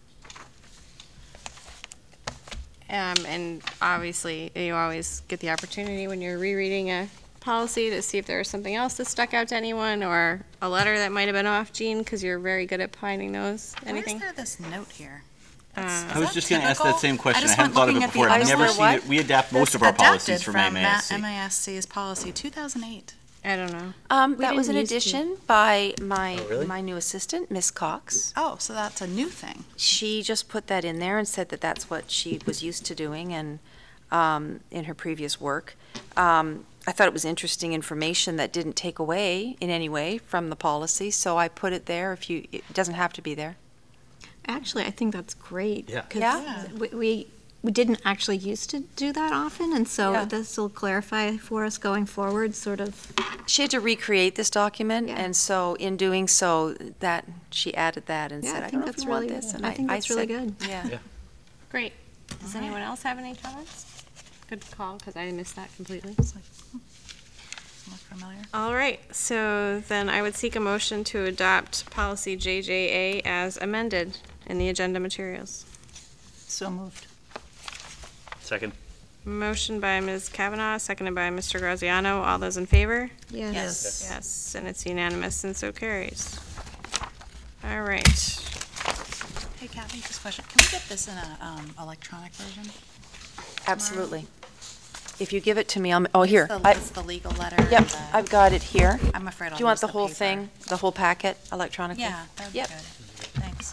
And obviously, you always get the opportunity when you're rereading a policy to see if there was something else that stuck out to anyone, or a letter that might have been off, Jean, because you're very good at finding those. Anything? Where's there this note here? I was just going to ask that same question. I just hadn't went thought of looking it at the before. I've never other seen what? it. We adapt most It's of our policies adapted from from MASC. MASC's policy 2008. I don't know. That was an didn't use to. addition by my, Oh, really? my new assistant, Miss Cox. Oh, so that's a new thing. She just put that in there and said that that's what she was used to doing and in her previous work. I thought it was interesting information that didn't take away in any way from the policy, so I put it there. It doesn't have to be there. Actually, I think that's great. Yeah. 'Cause Yeah. we didn't actually used to do that often, and so Yeah. this will clarify for us going forward, sort of. She had to recreate this document, Yeah. and so in doing so, that she added that and Yeah, said, I I think don't know if that's you want really this. good. And I think that's really said, good. Yeah. Yeah. Great. Does anyone else have any comments? Good call, because I missed that completely. Look familiar? All right, so then I would seek a motion to adopt policy JJA as amended in the agenda materials. So moved. Second. Motion by Ms. Kavanaugh, seconded by Mr. Graziano. All those in favor? Yes. Yes, and it's unanimous and so carries. All right. Hey, Kathy, just a question. Can we get this in a electronic version? Absolutely. If you give it to me, oh, here. It's the legal letter. and Yep, the- I've got it here. I'm afraid I'll Do you want use the the whole paper. thing, the whole packet electronically? Yeah, that'd be Yep. good. Thanks.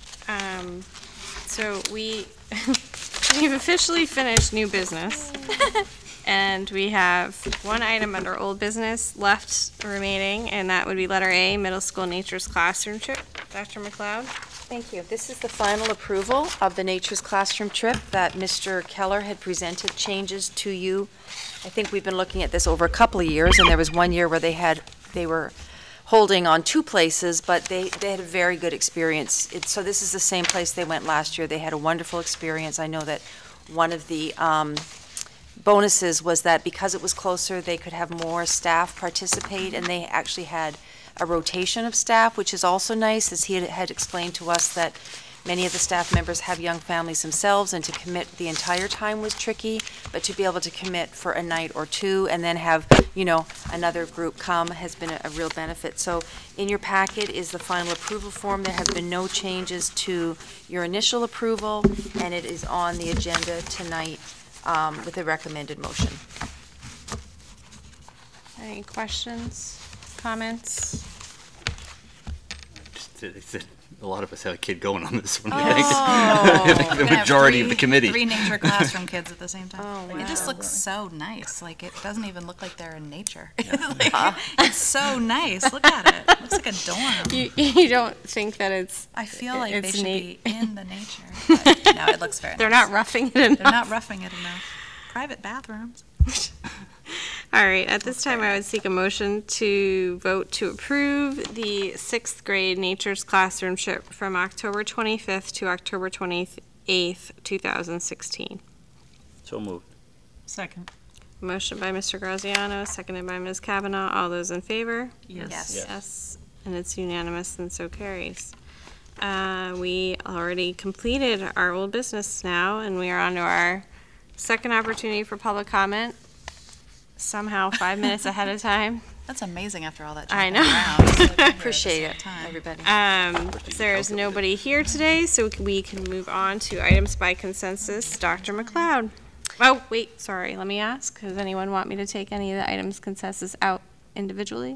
So we've officially finished new business. And we have one item under old business left remaining, and that would be letter A, middle school nature's classroom trip. Dr. McLeod? Thank you. This is the final approval of the Nature's Classroom trip that Mr. Keller had presented changes to you. I think we've been looking at this over a couple of years, and there was one year where they were holding on two places, but they had a very good experience. So this is the same place they went last year. They had a wonderful experience. I know that one of the bonuses was that because it was closer, they could have more staff participate, and they actually had a rotation of staff, which is also nice, as he had explained to us that many of the staff members have young families themselves, and to commit the entire time was tricky, but to be able to commit for a night or two and then have, another group come has been a real benefit. So in your packet is the final approval form. There have been no changes to your initial approval, and it is on the agenda tonight with a recommended motion. Any questions, comments? A lot of us have a kid going on this one. Oh. I think the majority of the committee. 3 nature classroom kids at the same time. Oh, It just wow. looks so nice. Like, it doesn't even look like they're in nature. Like, it's so nice. Look at it. It looks like a dorm. You don't think that it's... I feel like they it's should neat. be in the nature. But no, it looks very They're nice. not roughing it enough. They're not roughing it enough. Private bathrooms. All right, at this time, I would seek a motion to vote to approve the 6th grade Nature's Classroom trip from October 25th to October 28th, 2016. So moved. Second. Motion by Mr. Graziano, seconded by Ms. Kavanaugh. All those in favor? Yes. Yes. Yes, and it's unanimous and so carries. We already completed our old business now, and we are on to our second opportunity for public comment. Somehow 5 minutes ahead of time. That's amazing after all that I jumping know. around. Just like here at the Appreciate same it, time. everybody. There is nobody here today, so we can move on to items by consensus. Dr. McLeod. Oh, wait, sorry, let me ask. Does anyone want me to take any of the items consensus out individually?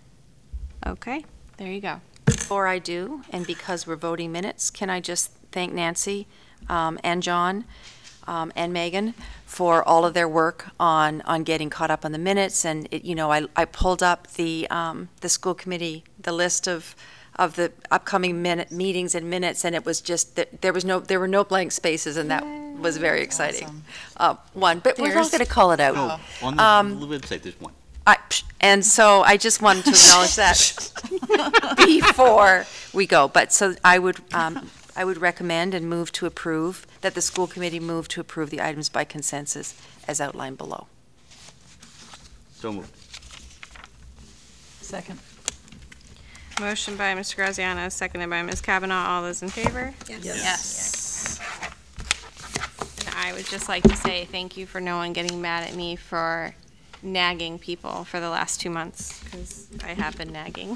Okay, there you go. Before I do, and because we're voting minutes, can I just thank Nancy and John and Megan for all of their work on getting caught up on the minutes. And I pulled up the school committee, the list of the upcoming meetings and minutes, and it was just there were no blank spaces, and that was very exciting. One, but we're not going to call it out. No, on the website, there's one. And so I just wanted to acknowledge that before we go. But so I would recommend and move to approve, that the school committee move to approve the items by consensus as outlined below. So moved. Second. Motion by Mr. Graziano, seconded by Ms. Kavanaugh. All those in favor? Yes. And I would just like to say thank you for no one getting mad at me for nagging people for the last 2 months, because I have been nagging.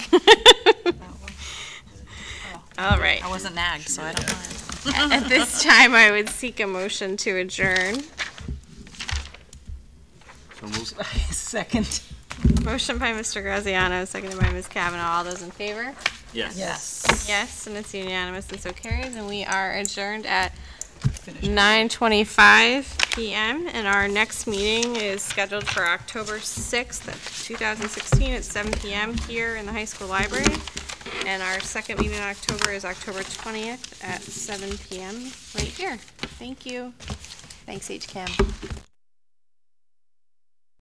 All right. I wasn't nagged, so I don't mind. At this time, I would seek a motion to adjourn. Second. Motion by Mr. Graziano, seconded by Ms. Kavanaugh. All those in favor? Yes. Yes. Yes, and it's unanimous, and so carries, and we are adjourned at 9:25 p.m. And our next meeting is scheduled for October 6th, 2016 at 7 p.m. here in the high school library. And our second meeting in October is October 20th at 7 p.m. right here. Thank you. Thanks, HCAM.